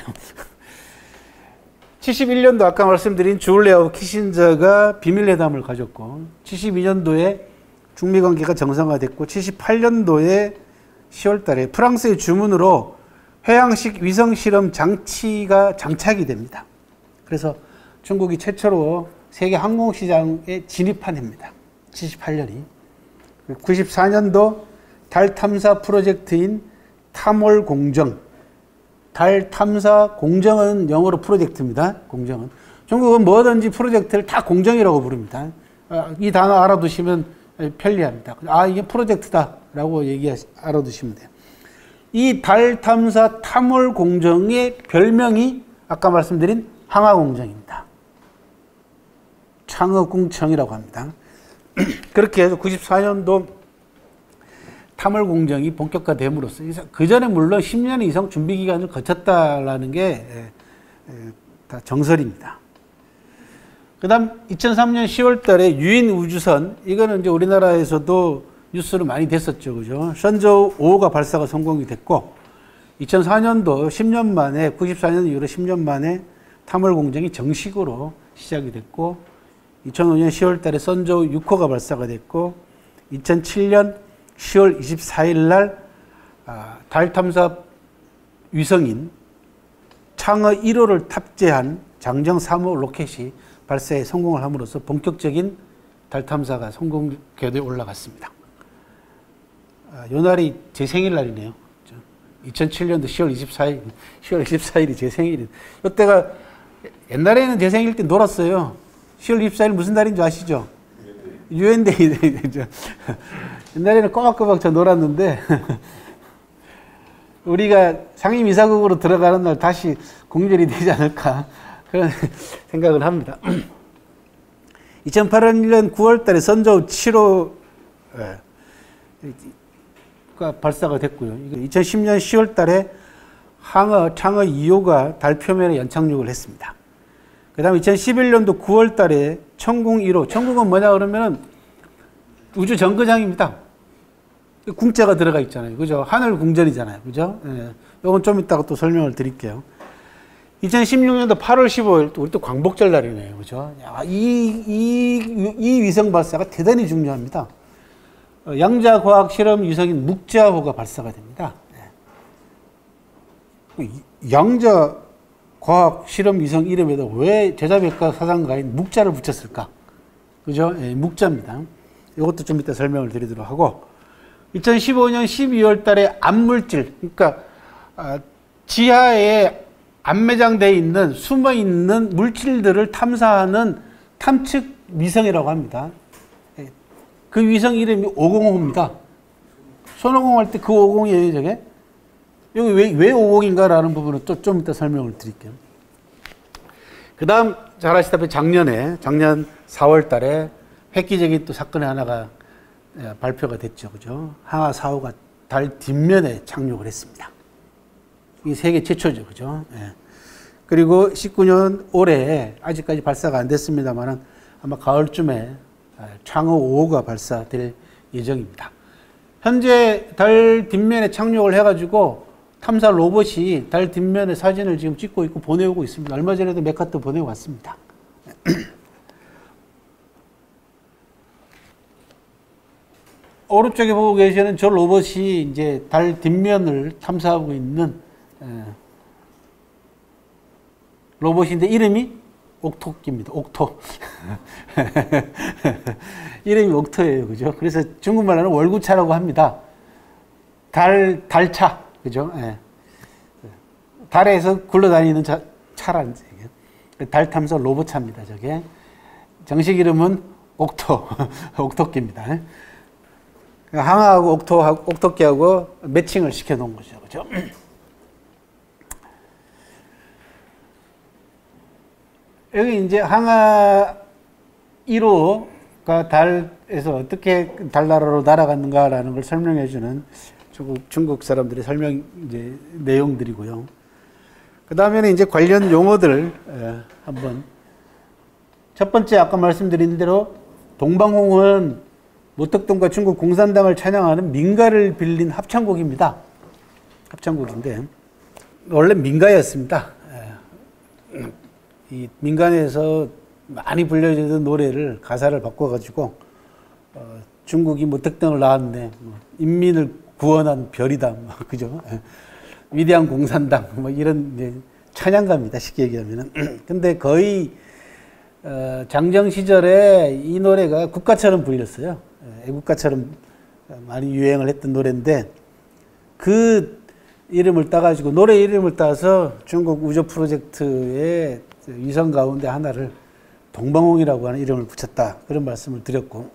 칠십일 년도 아까 말씀드린 주울레하고 키신저가 비밀회담을 가졌고 칠십이 년도에 중미 관계가 정상화됐고 칠십팔 년도에 시월 달에 프랑스의 주문으로 해양식 위성 실험 장치가 장착이 됩니다. 그래서 중국이 최초로 세계 항공시장에 진입한 해입니다. 칠십팔 년이. 구십사 년도 달 탐사 프로젝트인 탐월 공정. 달 탐사 공정은 영어로 프로젝트입니다. 공정은. 중국은 뭐든지 프로젝트를 다 공정이라고 부릅니다. 이 단어 알아두시면 편리합니다. 아, 이게 프로젝트다라고 얘기 알아두시면 돼요. 이 달 탐사 탐월 공정의 별명이 아까 말씀드린 항하공정입니다. 창허궁청이라고 합니다. 그렇게 해서 구십사 년도 탐월 공정이 본격화됨으로써 그 전에 물론 십 년 이상 준비 기간을 거쳤다라는 게 다 정설입니다. 그다음 이천삼 년 시월 달에 유인 우주선, 이거는 이제 우리나라에서도 뉴스로 많이 됐었죠. 그죠? 선저우 오 호가 발사가 성공이 됐고 이천사 년도 십 년 만에 구십사 년 이후로 십 년 만에 탐월 공정이 정식으로 시작이 됐고 이천오 년 시월 달에 선저우 육 호가 발사가 됐고 이천칠 년 시월 이십사일 날 달 탐사 위성인 창어 일 호를 탑재한 장정 삼 호 로켓이 발사에 성공을 함으로써 본격적인 달 탐사가 성공 궤도에 올라갔습니다. 요 날이 제 생일날이네요. 이천칠 년도 시월 이십사일, 시월 이십사일이 제 생일이. 이때가 옛날에는 제 생일 때 놀았어요. 시월 이십사일 무슨 날인 줄 아시죠? 유엔데이. 옛날에는 꼬박꼬박 저 놀았는데 우리가 상임이사국으로 들어가는 날 다시 공휴일이 되지 않을까 그런 생각을 합니다. 이천팔 년 구월 달에 선저우 칠 호가 발사가 됐고요. 이천십 년 시월 달에 항어 창어 이 호가 달 표면에 연착륙을 했습니다. 그 다음에 이천십일 년도 구월 달에 천궁 일 호. 천궁은 뭐냐 그러면 우주 정거장입니다. 궁자가 들어가 있잖아요. 그죠? 하늘 궁전이잖아요. 그죠? 예. 이건 좀 이따가 또 설명을 드릴게요. 이천십육 년도 팔월 십오일, 또 우리 또 광복절 날이네요. 그죠? 야, 이, 이, 이 위성 발사가 대단히 중요합니다. 양자과학 실험 위성인 묵자호가 발사가 됩니다. 예. 양자과학 실험 위성 이름에도 왜 제자백과 사상가인 묵자를 붙였을까? 그죠? 예, 묵자입니다. 이것도 좀 이따 설명을 드리도록 하고, 이천십오 년 십이월 달에 암물질, 그러니까 아, 지하에 안매장되어 있는 숨어 있는 물질들을 탐사하는 탐측 위성이라고 합니다. 그 위성 이름이 오공호입니다. 손오공 할 때 그 오공이에요, 저게. 여기 왜, 왜 오공인가라는 부분은 또 좀 이따 설명을 드릴게요. 그 다음, 잘 아시다시피 작년에, 작년 사월 달에 획기적인 또 사건이 하나가 발표가 됐죠. 그죠? 항하 사 호가 달 뒷면에 착륙을 했습니다. 이게 세계 최초죠. 그죠? 예. 그리고 십구 년 올해 아직까지 발사가 안 됐습니다만 아마 가을쯤에 창어 오호가 발사될 예정입니다. 현재 달 뒷면에 착륙을 해가지고 탐사 로봇이 달 뒷면의 사진을 지금 찍고 있고 보내오고 있습니다. 얼마 전에도 몇 카트 보내고 왔습니다. 오른쪽에 보고 계시는 저 로봇이 이제 달 뒷면을 탐사하고 있는 로봇인데 이름이 옥토끼입니다. 옥토. 이름이 옥토예요. 그죠? 그래서 중국말로는 월구차라고 합니다. 달, 달차. 그죠? 예. 달에서 굴러다니는 차, 차란, 달 탐사 로봇차입니다. 저게. 정식 이름은 옥토. 옥토끼입니다. 항아하고 옥토, 옥토끼하고 매칭을 시켜 놓은 거죠. 그죠? 여기 이제 항아 일 호가 달에서 어떻게 달나라로 날아갔는가라는 걸 설명해 주는 중국, 중국 사람들의 설명 이제 내용들이고요. 그 다음에는 이제 관련 용어들 에, 한번 첫 번째 아까 말씀드린 대로 동방홍은 모택동과 중국 공산당을 찬양하는 민가를 빌린 합창곡입니다. 합창곡인데 원래 민가였습니다. 에, 이 민간에서 많이 불려지던 노래를 가사를 바꿔가지고 어, 중국이 모택동을 낳았네, 뭐, 인민을 구원한 별이다, 뭐, 그죠? 위대한 공산당, 뭐 이런 이제 찬양가입니다. 쉽게 얘기하면은. 근데 거의 어, 장정 시절에 이 노래가 국가처럼 불렸어요. 애국가처럼 많이 유행을 했던 노래인데 그 이름을 따가지고 노래 이름을 따서 중국 우주 프로젝트의 위성 가운데 하나를 동방홍이라고 하는 이름을 붙였다. 그런 말씀을 드렸고.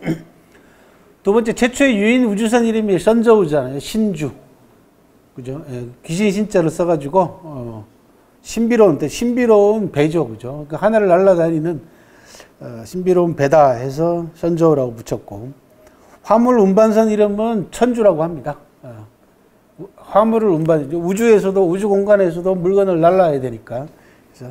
두 번째, 최초의 유인 우주선 이름이 선저우잖아요. 신주. 그죠? 예, 귀신 신자를 써가지고, 어, 신비로운, 신비로운 배죠. 그죠? 그 하늘을 날아다니는, 어, 신비로운 배다 해서 선저우라고 붙였고, 화물 운반선 이름은 천주라고 합니다. 어, 화물을 운반, 우주에서도, 우주 공간에서도 물건을 날라야 되니까. 그래서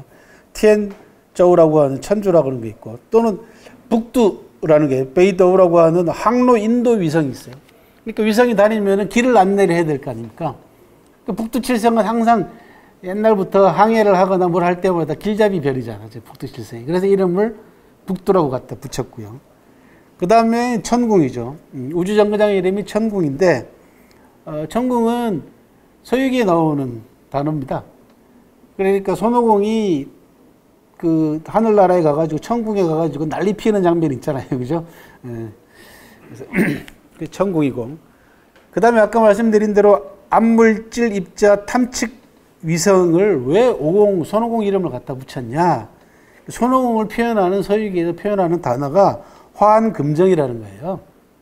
티엔저우라고 하는 천주라고 하는 게 있고, 또는 북두라는 게 베이더우라고 하는 항로 인도 위성이 있어요. 그러니까 위성이 다니면은 길을 안내를 해야 될 거 아닙니까? 그 북두 칠성은 항상 옛날부터 항해를 하거나 뭘 할 때마다 길잡이 별이잖아요. 북두 칠성이. 그래서 이름을 북두라고 갖다 붙였고요. 그 다음에 천궁이죠. 우주정거장의 이름이 천궁인데, 어, 천궁은 서유기에 나오는 단어입니다. 그러니까 손오공이 그 하늘나라에 가가지고 천궁에 가가지고 난리 피우는 장면 있잖아요. 그죠? 예. 그래서 그 천궁이고. 그 다음에 아까 말씀드린 대로 암물질 입자 탐측 위성을 왜 오공, 손오공 이름을 갖다 붙였냐. 손오공을 표현하는 서유기에서 표현하는 단어가 화한금정이라는 거예요.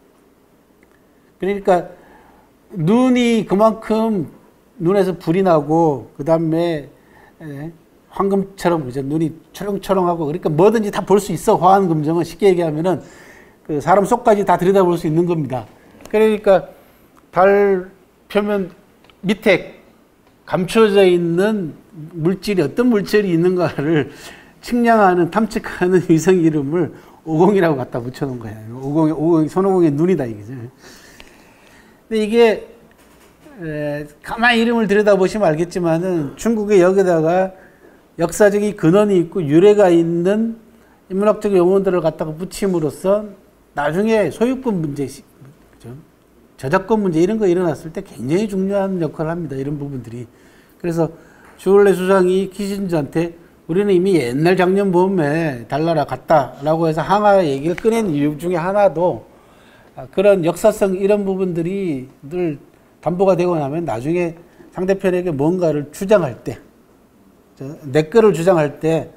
그러니까 눈이 그만큼 눈에서 불이 나고 그 다음에 황금처럼 그죠? 눈이 초롱초롱하고 그러니까 뭐든지 다 볼 수 있어. 화한금정은 쉽게 얘기하면은 그 사람 속까지 다 들여다볼 수 있는 겁니다. 그러니까 달 표면 밑에 감춰져 있는 물질이 어떤 물질이 있는가를 측량하는 탐측하는 위성 이름을 오공이라고 갖다 붙여놓은 거예요. 오공이 오공 손오공의 눈이다 이거죠. 근데 이게 에, 가만히 이름을 들여다보시면 알겠지만은 중국의 여기다가 역사적인 근원이 있고 유래가 있는 인문학적 용어들을 갖다가 붙임으로써 나중에 소유권 문제, 그죠? 저작권 문제 이런 거 일어났을 때 굉장히 중요한 역할을 합니다. 이런 부분들이. 그래서 주얼레 수상이 키신저한테 우리는 이미 옛날 작년 봄에 달나라 갔다라고 해서 항아 얘기를 꺼낸 이유 중에 하나도 그런 역사성 이런 부분들이 늘 담보가 되고 나면 나중에 상대편에게 뭔가를 주장할 때, 내 거를 주장할 때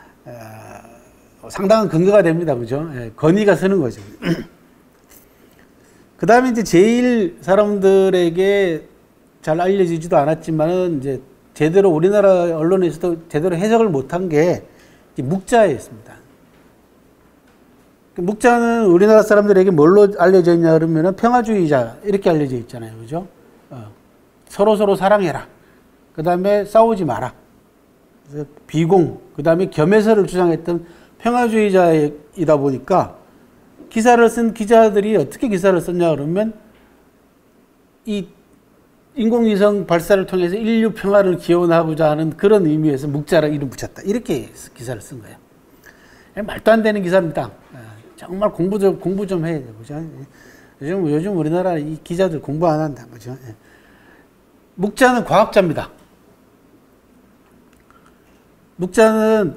상당한 근거가 됩니다. 그죠? 건의가 서는 거죠. 그 다음에 이제 제일 사람들에게 잘 알려지지도 않았지만은 이제 제대로 우리나라 언론에서도 제대로 해석을 못한 게 묵자였습니다. 묵자는 우리나라 사람들에게 뭘로 알려져 있냐 그러면은 평화주의자 이렇게 알려져 있잖아요. 그죠? 어. 서로 서로 사랑해라. 그 다음에 싸우지 마라. 그래서 비공, 그 다음에 겸해서를 주장했던 평화주의자이다 보니까 기사를 쓴 기자들이 어떻게 기사를 썼냐 그러면 이 인공위성 발사를 통해서 인류 평화를 기원하고자 하는 그런 의미에서 묵자라 이름 붙였다. 이렇게 기사를 쓴 거예요. 말도 안 되는 기사입니다. 정말 공부 좀, 공부 좀 해야 돼요. 그죠? 요즘, 요즘 우리나라 이 기자들 공부 안 한다. 그죠? 묵자는 과학자입니다. 묵자는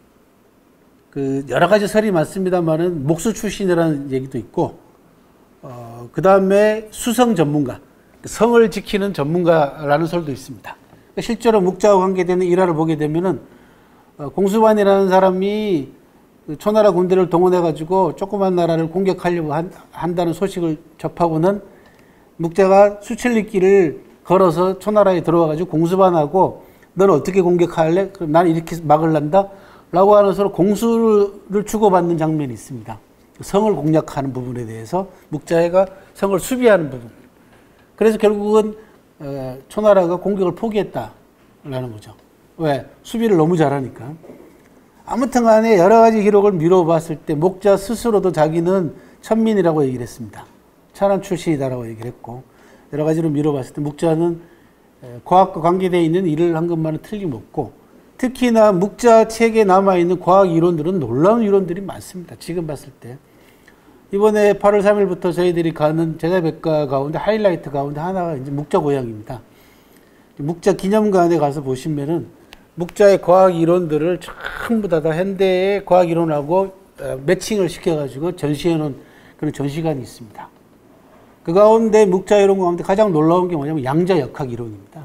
그 여러 가지 설이 많습니다만은 목수 출신이라는 얘기도 있고, 어, 그 다음에 수성 전문가, 성을 지키는 전문가라는 설도 있습니다. 실제로 묵자와 관계되는 일화를 보게 되면은 어, 공수반이라는 사람이 그 초나라 군대를 동원해가지고 조그만 나라를 공격하려고 한, 한다는 소식을 접하고는 묵자가 수천리길을 걸어서 초나라에 들어와가지고 공수반하고 너는 어떻게 공격할래? 그럼 나는 이렇게 막을란다? 라고 하는 서로 공수를 주고받는 장면이 있습니다. 성을 공략하는 부분에 대해서 묵자가 성을 수비하는 부분. 그래서 결국은 어, 초나라가 공격을 포기했다라는 거죠. 왜? 수비를 너무 잘하니까. 아무튼 간에 여러 가지 기록을 미뤄봤을 때 묵자 스스로도 자기는 천민이라고 얘기를 했습니다. 천안 출신이다라고 얘기를 했고 여러 가지로 미뤄봤을 때 묵자는 과학과 관계되어 있는 일을 한 것만은 틀림없고 특히나 묵자 책에 남아있는 과학 이론들은 놀라운 이론들이 많습니다. 지금 봤을 때. 이번에 팔월 삼일부터 저희들이 가는 제자백과 가운데 하이라이트 가운데 하나가 이제 묵자 고향입니다. 묵자 기념관에 가서 보시면은 묵자의 과학 이론들을 전부 다, 다 현대의 과학 이론하고 매칭을 시켜가지고 전시해 놓은 그런 전시관이 있습니다. 그 가운데 묵자 이론 가운데 가장 놀라운 게 뭐냐면 양자 역학 이론입니다.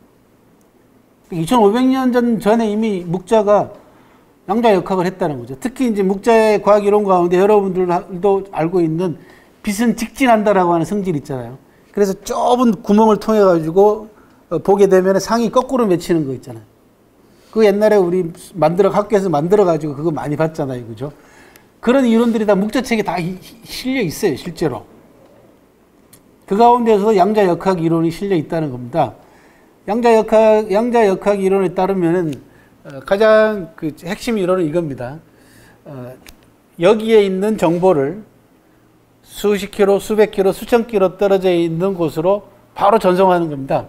이천오백 년 전, 전에 이미 묵자가 양자 역학을 했다는 거죠. 특히 이제 묵자의 과학 이론 가운데 여러분들도 알고 있는 빛은 직진한다라고 하는 성질 있잖아요. 그래서 좁은 구멍을 통해 가지고 보게 되면 상이 거꾸로 맺히는 거 있잖아요. 그 옛날에 우리 만들어 학교에서 만들어 가지고 그거 많이 봤잖아요, 그죠? 그런 이론들이 다 묵자책에 다 실려 있어요, 실제로. 그 가운데서 양자 역학 이론이 실려 있다는 겁니다. 양자 역학 양자 역학 이론에 따르면은 가장 그 핵심 이론은 이겁니다. 어, 여기에 있는 정보를 수십 킬로, 수백 킬로, 수천 킬로 떨어져 있는 곳으로 바로 전송하는 겁니다.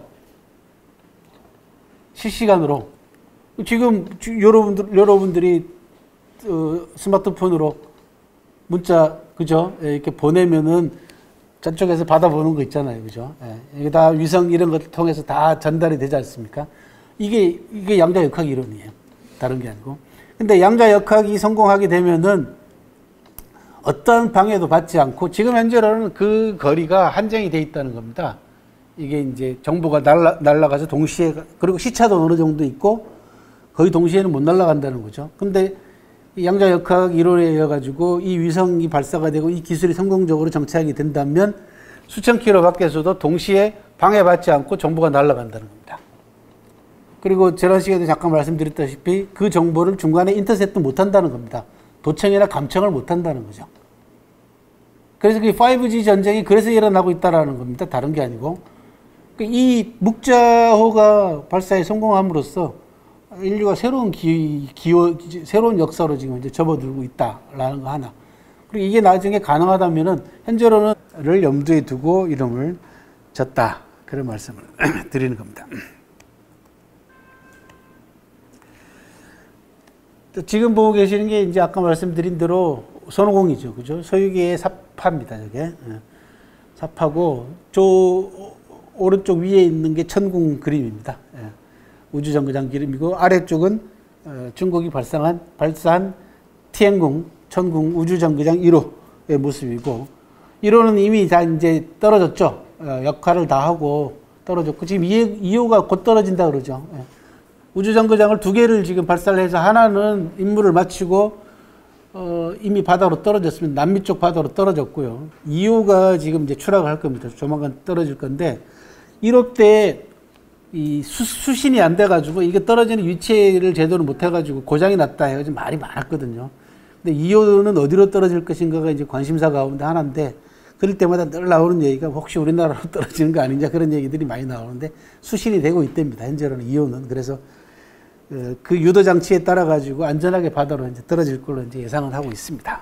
실시간으로. 지금 여러분들, 여러분들이 어, 스마트폰으로 문자, 그죠? 이렇게 보내면은 저쪽에서 받아보는 거 있잖아요. 그죠? 예, 이게 다 위성 이런 것을 통해서 다 전달이 되지 않습니까? 이게, 이게 양자 역학 이론이에요. 다른 게 아니고. 근데 양자 역학이 성공하게 되면은 어떤 방해도 받지 않고 지금 현재로는 그 거리가 한정이 돼 있다는 겁니다. 이게 이제 정보가 날라, 날아가서 동시에, 그리고 시차도 어느 정도 있고 거의 동시에는 못 날아간다는 거죠. 근데 양자 역학 이론에 의해 가지고 이 위성이 발사가 되고 이 기술이 성공적으로 정착이 된다면 수천 킬로 밖에서도 동시에 방해받지 않고 정보가 날아간다는 겁니다. 그리고 지난 시간에 잠깐 말씀드렸다시피 그 정보를 중간에 인터셉트 못 한다는 겁니다. 도청이나 감청을 못 한다는 거죠. 그래서 그 파이브지 전쟁이 그래서 일어나고 있다는 겁니다. 다른 게 아니고. 이 묵자호가 발사에 성공함으로써 인류가 새로운 기, 기호, 새로운 역사로 지금 이제 접어들고 있다라는 거 하나. 그리고 이게 나중에 가능하다면은 현재로는 를 염두에 두고 이름을 졌다. 그런 말씀을 드리는 겁니다. 지금 보고 계시는 게 이제 아까 말씀드린 대로 손오공이죠. 그죠? 소유기의 사파입니다. 저게. 사파고, 저 오른쪽 위에 있는 게 천궁 그림입니다. 우주정거장 그림이고, 아래쪽은 중국이 발사한, 발사한 티엔궁, 천궁 우주정거장 일 호의 모습이고, 일 호는 이미 다 이제 떨어졌죠. 역할을 다 하고 떨어졌고, 지금 이 호가 곧 떨어진다 그러죠. 우주정거장을 두 개를 지금 발사를 해서 하나는 임무를 마치고 어, 이미 바다로 떨어졌습니다. 남미 쪽 바다로 떨어졌고요. 이 호가 지금 이제 추락을 할 겁니다. 조만간 떨어질 건데 일 호 때 이 수신이 안 돼가지고 이게 떨어지는 위치를 제대로 못 해가지고 고장이 났다 해가지고 말이 많았거든요. 근데 이 호는 어디로 떨어질 것인가가 이제 관심사 가운데 하나인데 그럴 때마다 늘 나오는 얘기가 혹시 우리나라로 떨어지는 거 아니냐 그런 얘기들이 많이 나오는데 수신이 되고 있답니다. 현재로는 이온은. 그래서 그 유도 장치에 따라 가지고 안전하게 바다로 이제 떨어질 걸로 이제 예상을 하고 있습니다.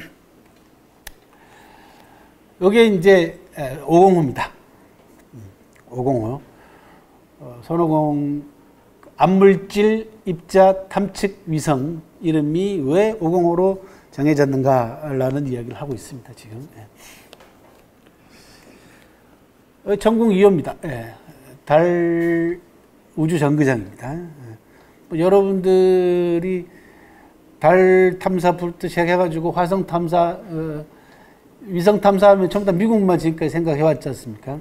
이게 이제 오공호입니다. 오공호. 손오공 암물질 입자 탐측 위성 이름이 왜 오공호로 정해졌는가라는 이야기를 하고 있습니다. 지금. 전국 이 호입니다. 달 우주 정거장입니다. 뭐 여러분들이 달 탐사부터 시작해가지고 화성 탐사, 어, 위성 탐사하면 전부 다 미국만 지금까지 생각해 왔지 않습니까?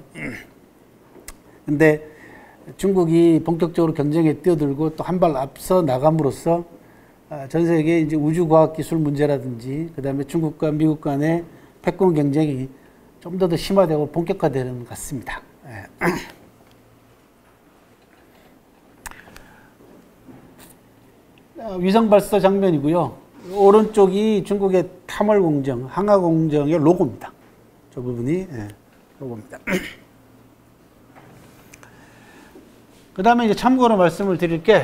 근데 중국이 본격적으로 경쟁에 뛰어들고 또 한 발 앞서 나감으로써 전 세계 이제 우주과학기술 문제라든지 그 다음에 중국과 미국 간의 패권 경쟁이 좀 더 더 심화되고 본격화되는 것 같습니다. 위성 발사 장면이고요. 오른쪽이 중국의 탐월공정, 항하공정의 로고입니다. 저 부분이 로고입니다. 그 다음에 이제 참고로 말씀을 드릴 게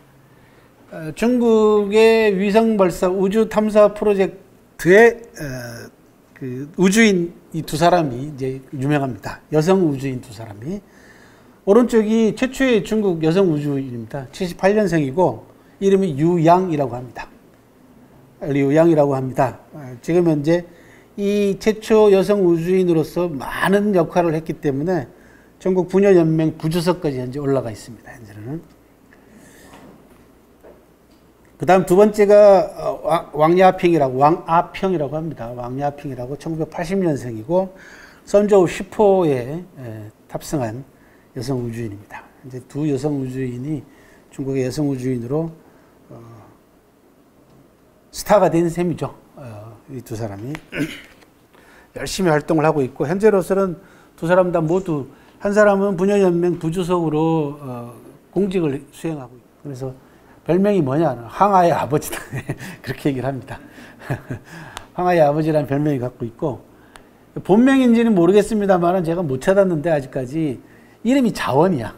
중국의 위성 발사 우주 탐사 프로젝트의 그 우주인 이 두 사람이 이제 유명합니다. 여성 우주인 두 사람이. 오른쪽이 최초의 중국 여성 우주인입니다. 칠십팔 년생이고 이름이 유양이라고 합니다. 류양이라고 합니다. 지금 현재 이 최초 여성 우주인으로서 많은 역할을 했기 때문에 전국 부녀연맹 부주석까지 현재 올라가 있습니다. 현재는. 그 다음 두 번째가 왕야핑이라고, 왕아평이라고 합니다. 왕야핑이라고 천구백팔십 년생이고 선저우 십 호에 탑승한 여성 우주인입니다. 이제 두 여성 우주인이 중국의 여성 우주인으로 어, 스타가 된 셈이죠. 어, 이 두 사람이 열심히 활동을 하고 있고 현재로서는 두 사람 다 모두 한 사람은 부녀연맹 부주석으로 어, 공직을 수행하고 있고 그래서 별명이 뭐냐? 항아의 아버지다. 그렇게 얘기를 합니다. 항아의 아버지라는 별명이 갖고 있고 본명인지는 모르겠습니다만 제가 못 찾았는데 아직까지 이름이 자원이야.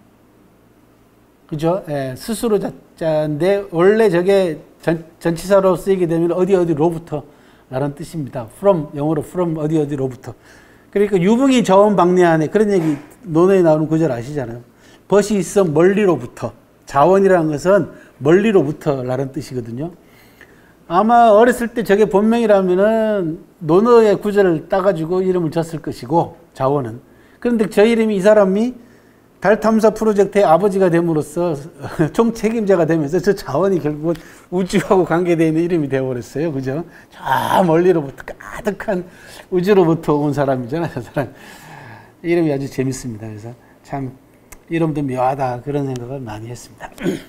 그죠? 예, 스스로 자자인데 원래 저게 전, 전치사로 쓰이게 되면 어디 어디로부터 라는 뜻입니다. from 영어로 from 어디 어디로부터. 그러니까 유붕이 저원 방내하네 그런 얘기 논어에 나오는 구절 아시잖아요. 벗이 있어 멀리로부터. 자원이라는 것은 멀리로부터 라는 뜻이거든요. 아마 어렸을 때 저게 본명이라면은 논어의 구절을 따가지고 이름을 졌을 것이고 자원은. 그런데 저 이름이 이 사람이 달 탐사 프로젝트의 아버지가 됨으로써 총 책임자가 되면서 저 자원이 결국은 우주하고 관계되어 있는 이름이 되어버렸어요. 그죠? 저 멀리로부터 가득한 우주로부터 온 사람이잖아요. 저 사람. 이름이 아주 재밌습니다. 그래서 참 이름도 묘하다 그런 생각을 많이 했습니다.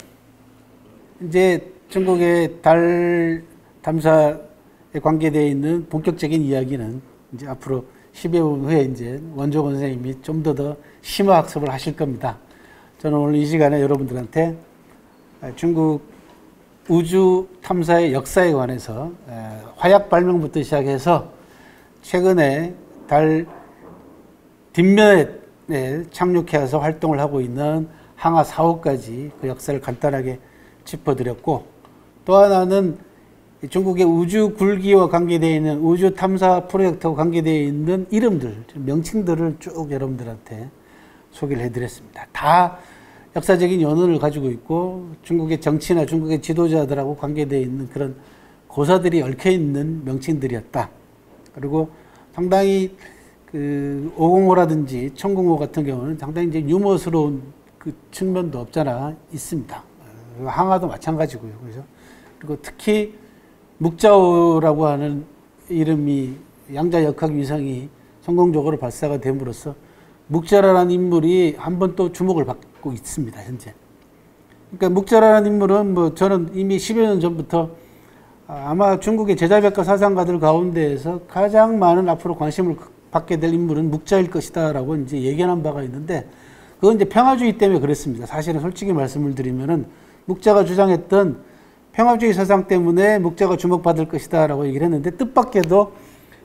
이제 중국의 달 탐사에 관계되어 있는 본격적인 이야기는 이제 앞으로 십여 분 후에 이제 원종원 선생님이 좀 더 더 심화 학습을 하실 겁니다. 저는 오늘 이 시간에 여러분들한테 중국 우주 탐사의 역사에 관해서 화약 발명부터 시작해서 최근에 달 뒷면에 네, 착륙해서 활동을 하고 있는 항하 사 호까지 그 역사를 간단하게 짚어드렸고 또 하나는 중국의 우주 굴기와 관계되어 있는 우주 탐사 프로젝트와 관계되어 있는 이름들, 명칭들을 쭉 여러분들한테 소개를 해드렸습니다. 다 역사적인 연원을 가지고 있고 중국의 정치나 중국의 지도자들하고 관계되어 있는 그런 고사들이 얽혀있는 명칭들이었다. 그리고 상당히 그 오공호라든지 천공호 같은 경우는 상당히 이제 유머스러운 그 측면도 없잖아 있습니다. 항하도 마찬가지고요. 그죠? 그리고 특히 묵자오라고 하는 이름이 양자역학 위성이 성공적으로 발사가 됨으로써 묵자라라는 인물이 한 번 또 주목을 받고 있습니다. 현재. 그러니까 묵자라라는 인물은 뭐 저는 이미 십여 년 전부터 아마 중국의 제자백과 사상가들 가운데에서 가장 많은 앞으로 관심을 받게 될 인물은 묵자일 것이다라고 이제 예견한 바가 있는데 그건 이제 평화주의 때문에 그랬습니다. 사실은 솔직히 말씀을 드리면은 묵자가 주장했던 평화주의 사상 때문에 묵자가 주목받을 것이다라고 얘기를 했는데 뜻밖에도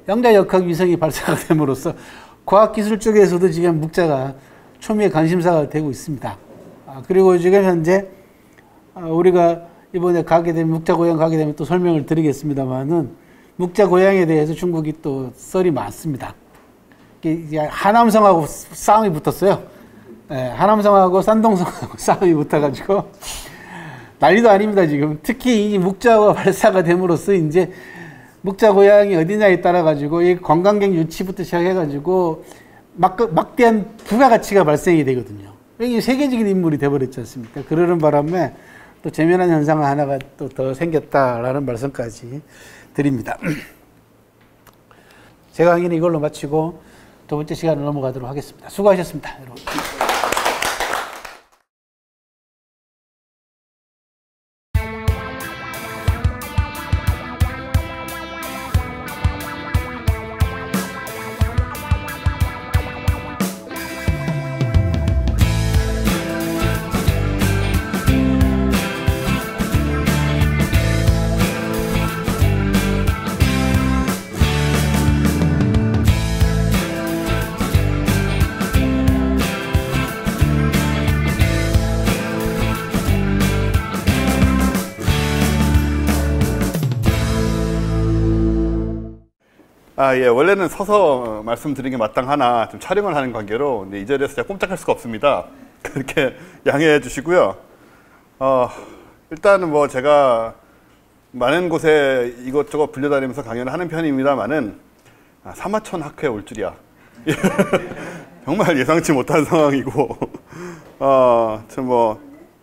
양자역학 위성이 발사가 됨으로써 과학기술 쪽에서도 지금 묵자가 초미의 관심사가 되고 있습니다. 아, 그리고 지금 현재 우리가 이번에 가게 되면 묵자고양 가게 되면 또 설명을 드리겠습니다만은 묵자고양에 대해서 중국이 또 썰이 많습니다. 이제 하남성하고 싸움이 붙었어요. 네, 하남성하고 산동성하고 싸움이 붙어가지고 난리도 아닙니다 지금. 특히 이 묵자가 발사가 됨으로써 이제 묵자 고양이 어디냐에 따라 가지고 이 관광객 유치부터 시작해가지고 막, 막대한 부가가치가 발생이 되거든요. 이게 세계적인 인물이 돼버렸지 않습니까? 그러는 바람에 또 재미난 현상 하나가 또 더 생겼다라는 말씀까지 드립니다. 제 강의는 이걸로 마치고 두 번째 시간을 넘어가도록 하겠습니다. 수고하셨습니다, 여러분. 아, 예, 원래는 서서 말씀드리는 게 마땅하나 좀 촬영을 하는 관계로 근데 이 자리에서 제가 꼼짝할 수가 없습니다. 그렇게 양해해 주시고요. 어, 일단은 뭐 제가 많은 곳에 이것저것 불려다니면서 강연을 하는 편입니다만은 아, 사마천 학회에 올 줄이야. 정말 예상치 못한 상황이고 어, 참 뭐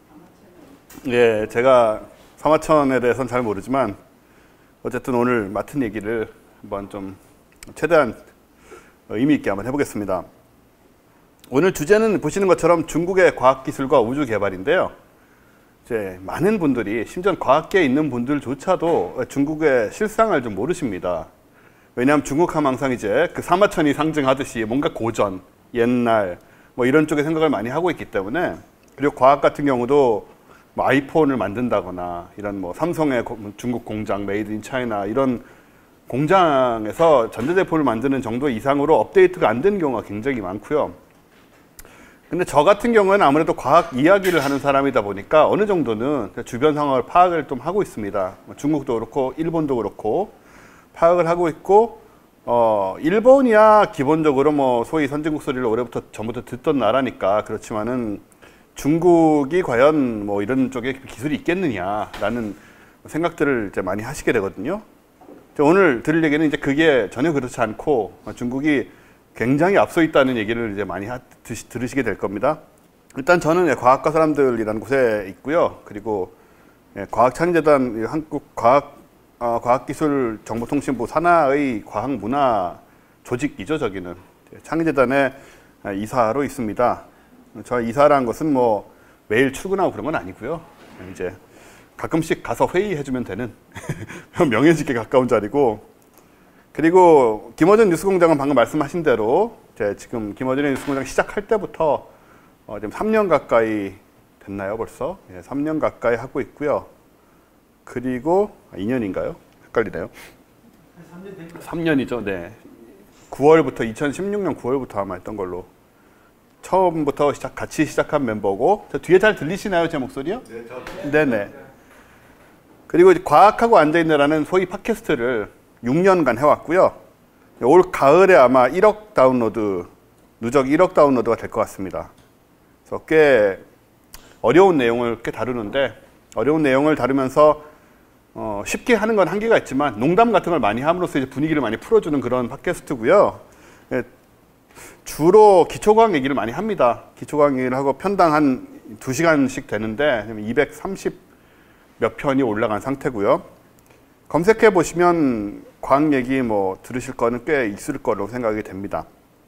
예, 제가 사마천에 대해서는 잘 모르지만 어쨌든 오늘 맡은 얘기를 한번 좀 최대한 의미 있게 한번 해보겠습니다. 오늘 주제는 보시는 것처럼 중국의 과학기술과 우주 개발인데요. 이제 많은 분들이 심지어 과학계에 있는 분들조차도 중국의 실상을 좀 모르십니다. 왜냐하면 중국 하면 항상 이제 그 사마천이 상징하듯이 뭔가 고전, 옛날 뭐 이런 쪽에 생각을 많이 하고 있기 때문에 그리고 과학 같은 경우도 뭐 아이폰을 만든다거나 이런 뭐 삼성의 중국 공장 메이드 인 차이나 이런 공장에서 전자제품을 만드는 정도 이상으로 업데이트가 안 되는 경우가 굉장히 많고요. 근데 저 같은 경우는 아무래도 과학 이야기를 하는 사람이다 보니까 어느 정도는 주변 상황을 파악을 좀 하고 있습니다. 중국도 그렇고 일본도 그렇고 파악을 하고 있고 어 일본이야 기본적으로 뭐 소위 선진국 소리를 올해부터 전부터 듣던 나라니까 그렇지만은 중국이 과연 뭐 이런 쪽에 기술이 있겠느냐라는 생각들을 이제 많이 하시게 되거든요. 오늘 들을 얘기는 이제 그게 전혀 그렇지 않고 중국이 굉장히 앞서 있다는 얘기를 이제 많이 하, 드시, 들으시게 될 겁니다. 일단 저는 과학과 사람들이라는 곳에 있고요. 그리고 과학창의재단 한국과학 어, 과학기술정보통신부 산하의 과학문화 조직이죠. 저기는 창의재단의 이사로 있습니다. 저 이사라는 것은 뭐 매일 출근하고 그런 건 아니고요. 이제 가끔씩 가서 회의해주면 되는 명예직에 가까운 자리고 그리고 김어준 뉴스공장은 방금 말씀하신 대로 제 지금 김어준의 뉴스공장 시작할 때부터 어 지금 삼 년 가까이 됐나요 벌써? 예, 삼 년 가까이 하고 있고요. 그리고 아, 이 년인가요? 헷갈리네요. 삼 년이죠. 네. 구월부터 이천십육 년 구월부터 아마 했던 걸로 처음부터 시작, 같이 시작한 멤버고 저 뒤에 잘 들리시나요? 제 목소리요? 네. 저... 네네. 그리고 이제 과학하고 앉아있느라는 소위 팟캐스트를 육 년간 해왔고요. 올 가을에 아마 일억 다운로드, 누적 일억 다운로드가 될 것 같습니다. 그래서 꽤 어려운 내용을 꽤 다루는데 어려운 내용을 다루면서 어, 쉽게 하는 건 한계가 있지만 농담 같은 걸 많이 함으로써 이제 분위기를 많이 풀어주는 그런 팟캐스트고요. 예, 주로 기초과학 얘기를 많이 합니다. 기초과학 얘기를 하고 편당 한 두 시간씩 되는데 이백삼십 몇 편이 올라간 상태고요. 검색해 보시면 과학 얘기 뭐 들으실 거는 꽤 있을 거로 생각이 됩니다.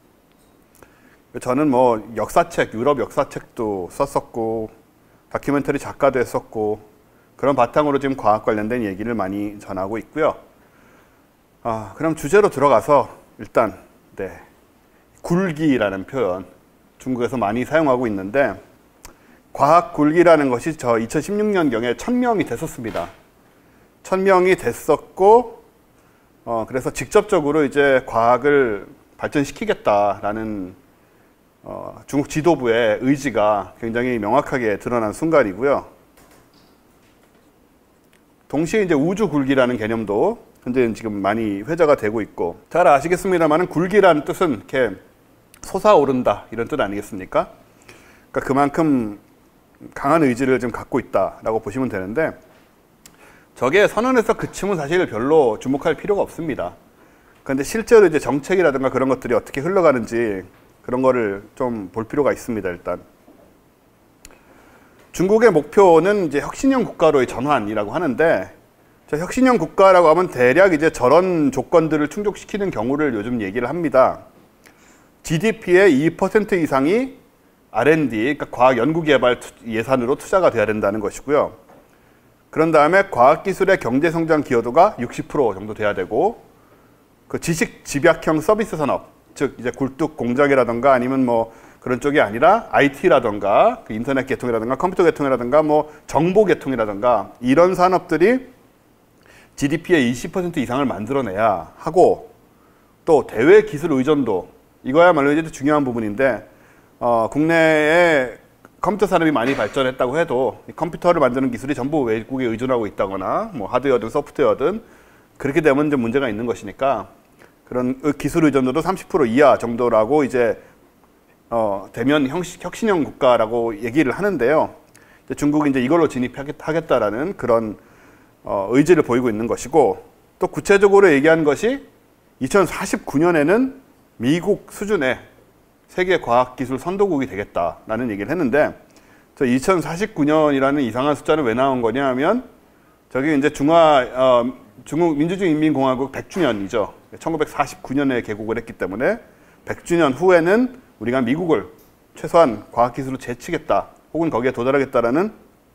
저는 뭐 역사책, 유럽 역사책도 썼었고 다큐멘터리 작가도 했었고 그런 바탕으로 지금 과학 관련된 얘기를 많이 전하고 있고요. 아, 그럼 주제로 들어가서 일단 네, 굴기라는 표현 중국에서 많이 사용하고 있는데 과학 굴기라는 것이 저 이천십육 년경에 천 명이 됐었습니다. 천 명이 됐었고 어, 그래서 직접적으로 이제 과학을 발전시키겠다라는 어, 중국 지도부의 의지가 굉장히 명확하게 드러난 순간이고요. 동시에 이제 우주 굴기라는 개념도 현재 지금 많이 회자가 되고 있고, 잘 아시겠습니다만은 굴기라는 뜻은 이렇게 솟아오른다 이런 뜻 아니겠습니까? 그러니까 그만큼 강한 의지를 좀 갖고 있다라고 보시면 되는데, 저게 선언에서 그치면 사실 별로 주목할 필요가 없습니다. 그런데 실제로 이제 정책이라든가 그런 것들이 어떻게 흘러가는지 그런 거를 좀 볼 필요가 있습니다. 일단 중국의 목표는 이제 혁신형 국가로의 전환이라고 하는데, 저 혁신형 국가라고 하면 대략 이제 저런 조건들을 충족시키는 경우를 요즘 얘기를 합니다. 지디피의 이 퍼센트 이상이 알 앤 디, 그러니까 과학 연구개발 예산으로 투자가 돼야 된다는 것이고요. 그런 다음에 과학기술의 경제성장 기여도가 육십 퍼센트 정도 돼야 되고, 그 지식 집약형 서비스 산업, 즉 이제 굴뚝 공장이라든가 아니면 뭐 그런 쪽이 아니라 아이티라든가 그 인터넷 계통이라든가 컴퓨터 계통이라든가 뭐 정보 계통이라든가 이런 산업들이 지디피의 이십 퍼센트 이상을 만들어내야 하고, 또 대외 기술 의존도, 이거야말로 이제 중요한 부분인데, 어, 국내에 컴퓨터 산업이 많이 발전했다고 해도 이 컴퓨터를 만드는 기술이 전부 외국에 의존하고 있다거나 뭐 하드웨어든 소프트웨어든 그렇게 되면 좀 문제가 있는 것이니까, 그런 기술 의존도도 삼십 퍼센트 이하 정도라고 이제 어, 되면 혁신, 혁신형 국가라고 얘기를 하는데요. 이제 중국이 이제 이걸로 진입하겠다라는 그런 어, 의지를 보이고 있는 것이고, 또 구체적으로 얘기한 것이 이천사십구 년에는 미국 수준의 세계 과학기술 선도국이 되겠다라는 얘기를 했는데, 저 이천사십구 년이라는 이상한 숫자는 왜 나온 거냐 하면, 저기 이제 중화, 어, 중국 민주주의인민공화국 백 주년이죠. 천구백사십구 년에 개국을 했기 때문에 백 주년 후에는 우리가 미국을 최소한 과학기술로 제치겠다, 혹은 거기에 도달하겠다라는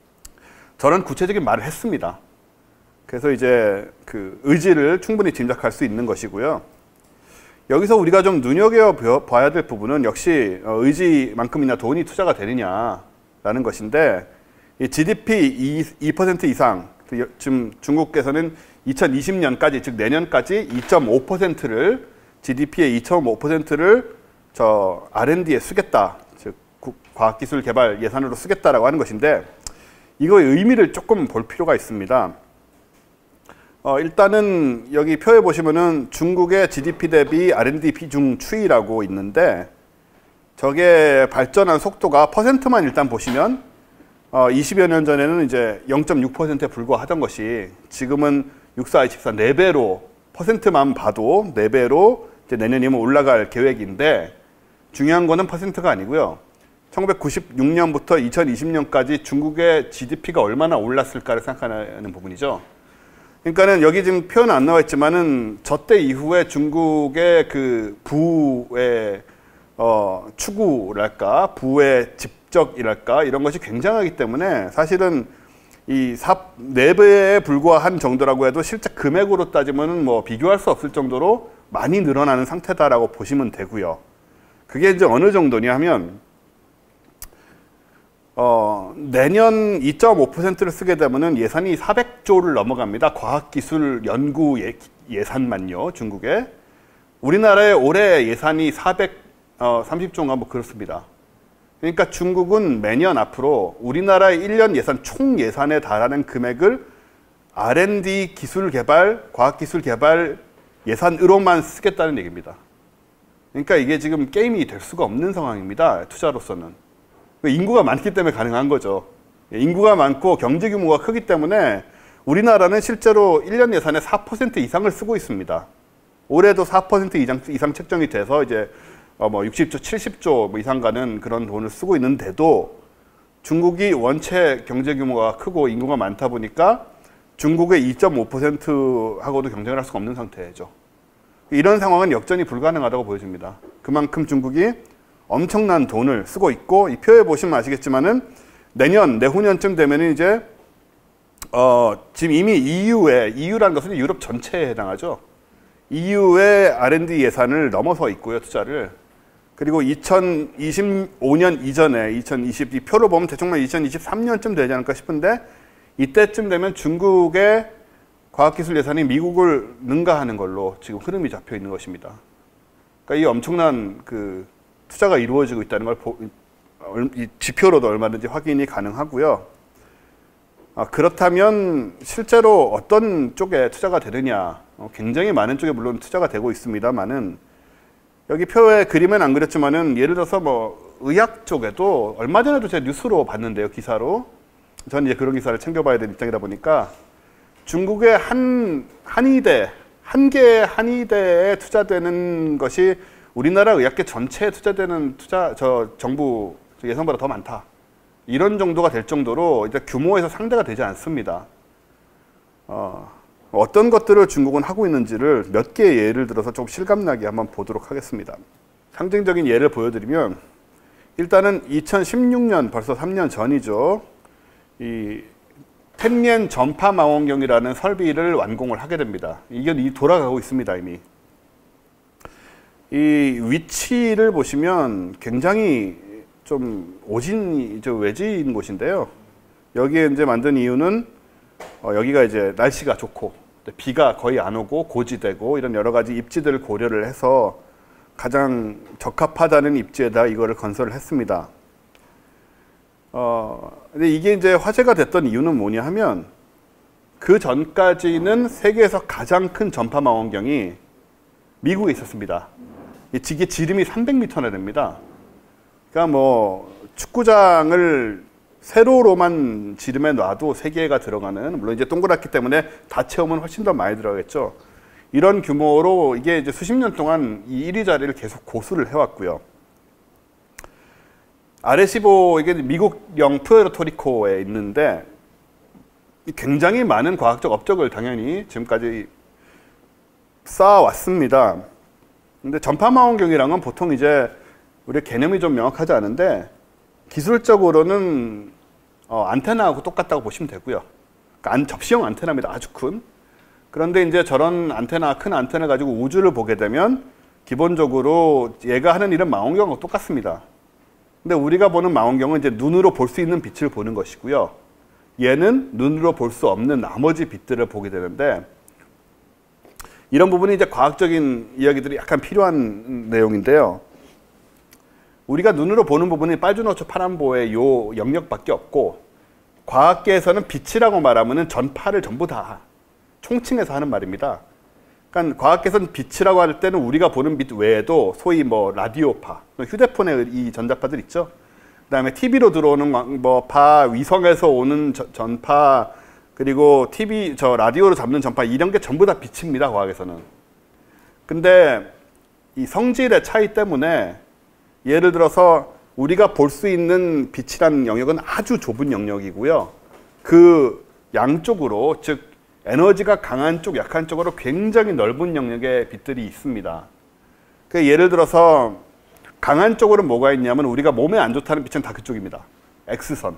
저런 구체적인 말을 했습니다. 그래서 이제 그 의지를 충분히 짐작할 수 있는 것이고요. 여기서 우리가 좀 눈여겨봐야 될 부분은 역시 의지만큼이나 돈이 투자가 되느냐라는 것인데, 이 지디피 이 퍼센트 이상, 지금 중국에서는 이천이십 년까지, 즉 내년까지 이 점 오 퍼센트를 지디피의 이 점 오 퍼센트를 저 알 앤 디에 쓰겠다, 즉 과학기술 개발 예산으로 쓰겠다라고 하는 것인데, 이거의 의미를 조금 볼 필요가 있습니다. 어, 일단은 여기 표에 보시면은 중국의 지디피 대비 알 앤 디 비중 추이라고 있는데, 저게 발전한 속도가 퍼센트만 일단 보시면 어, 이십여 년 전에는 이제 영 점 육 퍼센트에 불과하던 것이 지금은 육사 이십사 네 배로, 퍼센트만 봐도 네 배로 이제 내년이면 올라갈 계획인데, 중요한 거는 퍼센트가 아니고요. 천구백구십육 년부터 이천이십 년까지 중국의 지디피가 얼마나 올랐을까를 생각하는 부분이죠. 그러니까는 여기 지금 표현 안 나와 있지만은 저때 이후에 중국의 그 부의 어, 추구랄까, 부의 집적이랄까, 이런 것이 굉장하기 때문에 사실은 이 네 배에 불과한 정도라고 해도 실제 금액으로 따지면은 뭐 비교할 수 없을 정도로 많이 늘어나는 상태다라고 보시면 되고요. 그게 이제 어느 정도냐 하면, 어, 내년 이 점 오 퍼센트를 쓰게 되면은 예산이 사백 조를 넘어갑니다. 과학기술 연구 예, 예산만요, 중국에. 우리나라의 올해 예산이 사백삼십 조인가 뭐 그렇습니다. 그러니까 중국은 매년 앞으로 우리나라의 일 년 예산, 총 예산에 달하는 금액을 알 앤 디 기술 개발, 과학기술 개발 예산으로만 쓰겠다는 얘기입니다. 그러니까 이게 지금 게임이 될 수가 없는 상황입니다, 투자로서는. 인구가 많기 때문에 가능한 거죠. 인구가 많고 경제 규모가 크기 때문에 우리나라는 실제로 일 년 예산의 사 퍼센트 이상을 쓰고 있습니다. 올해도 사 퍼센트 이상, 이상 책정이 돼서 이제 어 뭐 육십 조, 칠십 조 뭐 이상 가는 그런 돈을 쓰고 있는데도, 중국이 원체 경제 규모가 크고 인구가 많다 보니까 중국의 이 점 오 퍼센트하고도 경쟁을 할 수가 없는 상태죠. 이런 상황은 역전이 불가능하다고 보여집니다. 그만큼 중국이 엄청난 돈을 쓰고 있고, 이 표에 보시면 아시겠지만은 내년, 내후년쯤 되면 이제 어 지금 이미 이유에, 이유라는 것은 유럽 전체에 해당하죠. 이유의 알 앤 디 예산을 넘어서 있고요, 투자를. 그리고 이천이십오 년 이전에 이천이십, 이 표로 보면 대충 이천이십삼 년쯤 되지 않을까 싶은데, 이때쯤 되면 중국의 과학기술 예산이 미국을 능가하는 걸로 지금 흐름이 잡혀 있는 것입니다. 그러니까 이 엄청난 그 투자가 이루어지고 있다는 걸 보, 이 지표로도 얼마든지 확인이 가능하고요. 아, 그렇다면 실제로 어떤 쪽에 투자가 되느냐, 어, 굉장히 많은 쪽에 물론 투자가 되고 있습니다만은 여기 표에 그림은 안 그렸지만은 예를 들어서 뭐 의학 쪽에도 얼마 전에도 제가 뉴스로 봤는데요, 기사로. 저는 이제 그런 기사를 챙겨봐야 되는 입장이다 보니까 중국의 한 한의대, 한 개의 한의대에 투자되는 것이 우리나라 의학계 전체에 투자되는 투자 저 정부 예산보다 더 많다. 이런 정도가 될 정도로 이제 규모에서 상대가 되지 않습니다. 어, 어떤 것들을 중국은 하고 있는지를 몇 개의 예를 들어서 좀 실감나게 한번 보도록 하겠습니다. 상징적인 예를 보여드리면 일단은 이천십육 년, 벌써 삼 년 전이죠. 이 텐옌 전파망원경이라는 설비를 완공을 하게 됩니다. 이게 이 돌아가고 있습니다, 이미. 이 위치를 보시면 굉장히 좀 오진, 저 외진 곳인데요. 여기에 이제 만든 이유는 어, 여기가 이제 날씨가 좋고 비가 거의 안 오고 고지되고 이런 여러 가지 입지들을 고려를 해서 가장 적합하다는 입지에다 이거를 건설을 했습니다. 어, 근데 이게 이제 화제가 됐던 이유는 뭐냐 하면 그 전까지는 세계에서 가장 큰 전파망원경이 미국에 있었습니다. 이게 지름이 삼백 미터나 됩니다. 그러니까 뭐 축구장을 세로로만 지름에 놔도 세 개가 들어가는, 물론 이제 동그랗기 때문에 다 채우면 훨씬 더 많이 들어가겠죠. 이런 규모로 이게 이제 수십 년 동안 이 일 위 자리를 계속 고수를 해왔고요. 아레시보, 이게 미국령 푸에르토리코에 있는데 굉장히 많은 과학적 업적을 당연히 지금까지 쌓아왔습니다. 근데 전파망원경이랑은 보통 이제 우리 개념이 좀 명확하지 않은데 기술적으로는 어, 안테나하고 똑같다고 보시면 되고요. 그러니까 접시형 안테나입니다. 아주 큰. 그런데 이제 저런 안테나, 큰 안테나 가지고 우주를 보게 되면 기본적으로 얘가 하는 일은 망원경하고 똑같습니다. 근데 우리가 보는 망원경은 이제 눈으로 볼 수 있는 빛을 보는 것이고요. 얘는 눈으로 볼 수 없는 나머지 빛들을 보게 되는데 이런 부분이 이제 과학적인 이야기들이 약간 필요한 내용인데요. 우리가 눈으로 보는 부분이 빨주노초 파란보의 요 영역밖에 없고 과학계에서는 빛이라고 말하면 전파를 전부 다 총칭해서 하는 말입니다. 그러니까 과학계에서는 빛이라고 할 때는 우리가 보는 빛 외에도 소위 뭐 라디오파, 휴대폰의 이 전자파들 있죠. 그 다음에 티비로 들어오는 뭐 파, 위성에서 오는 저, 전파, 그리고 티비, 저 라디오로 잡는 전파, 이런 게 전부 다 빛입니다, 과학에서는. 근데 이 성질의 차이 때문에 예를 들어서 우리가 볼 수 있는 빛이라는 영역은 아주 좁은 영역이고요. 그 양쪽으로, 즉 에너지가 강한 쪽, 약한 쪽으로 굉장히 넓은 영역의 빛들이 있습니다. 그 예를 들어서 강한 쪽으로 뭐가 있냐면 우리가 몸에 안 좋다는 빛은 다 그쪽입니다. X선.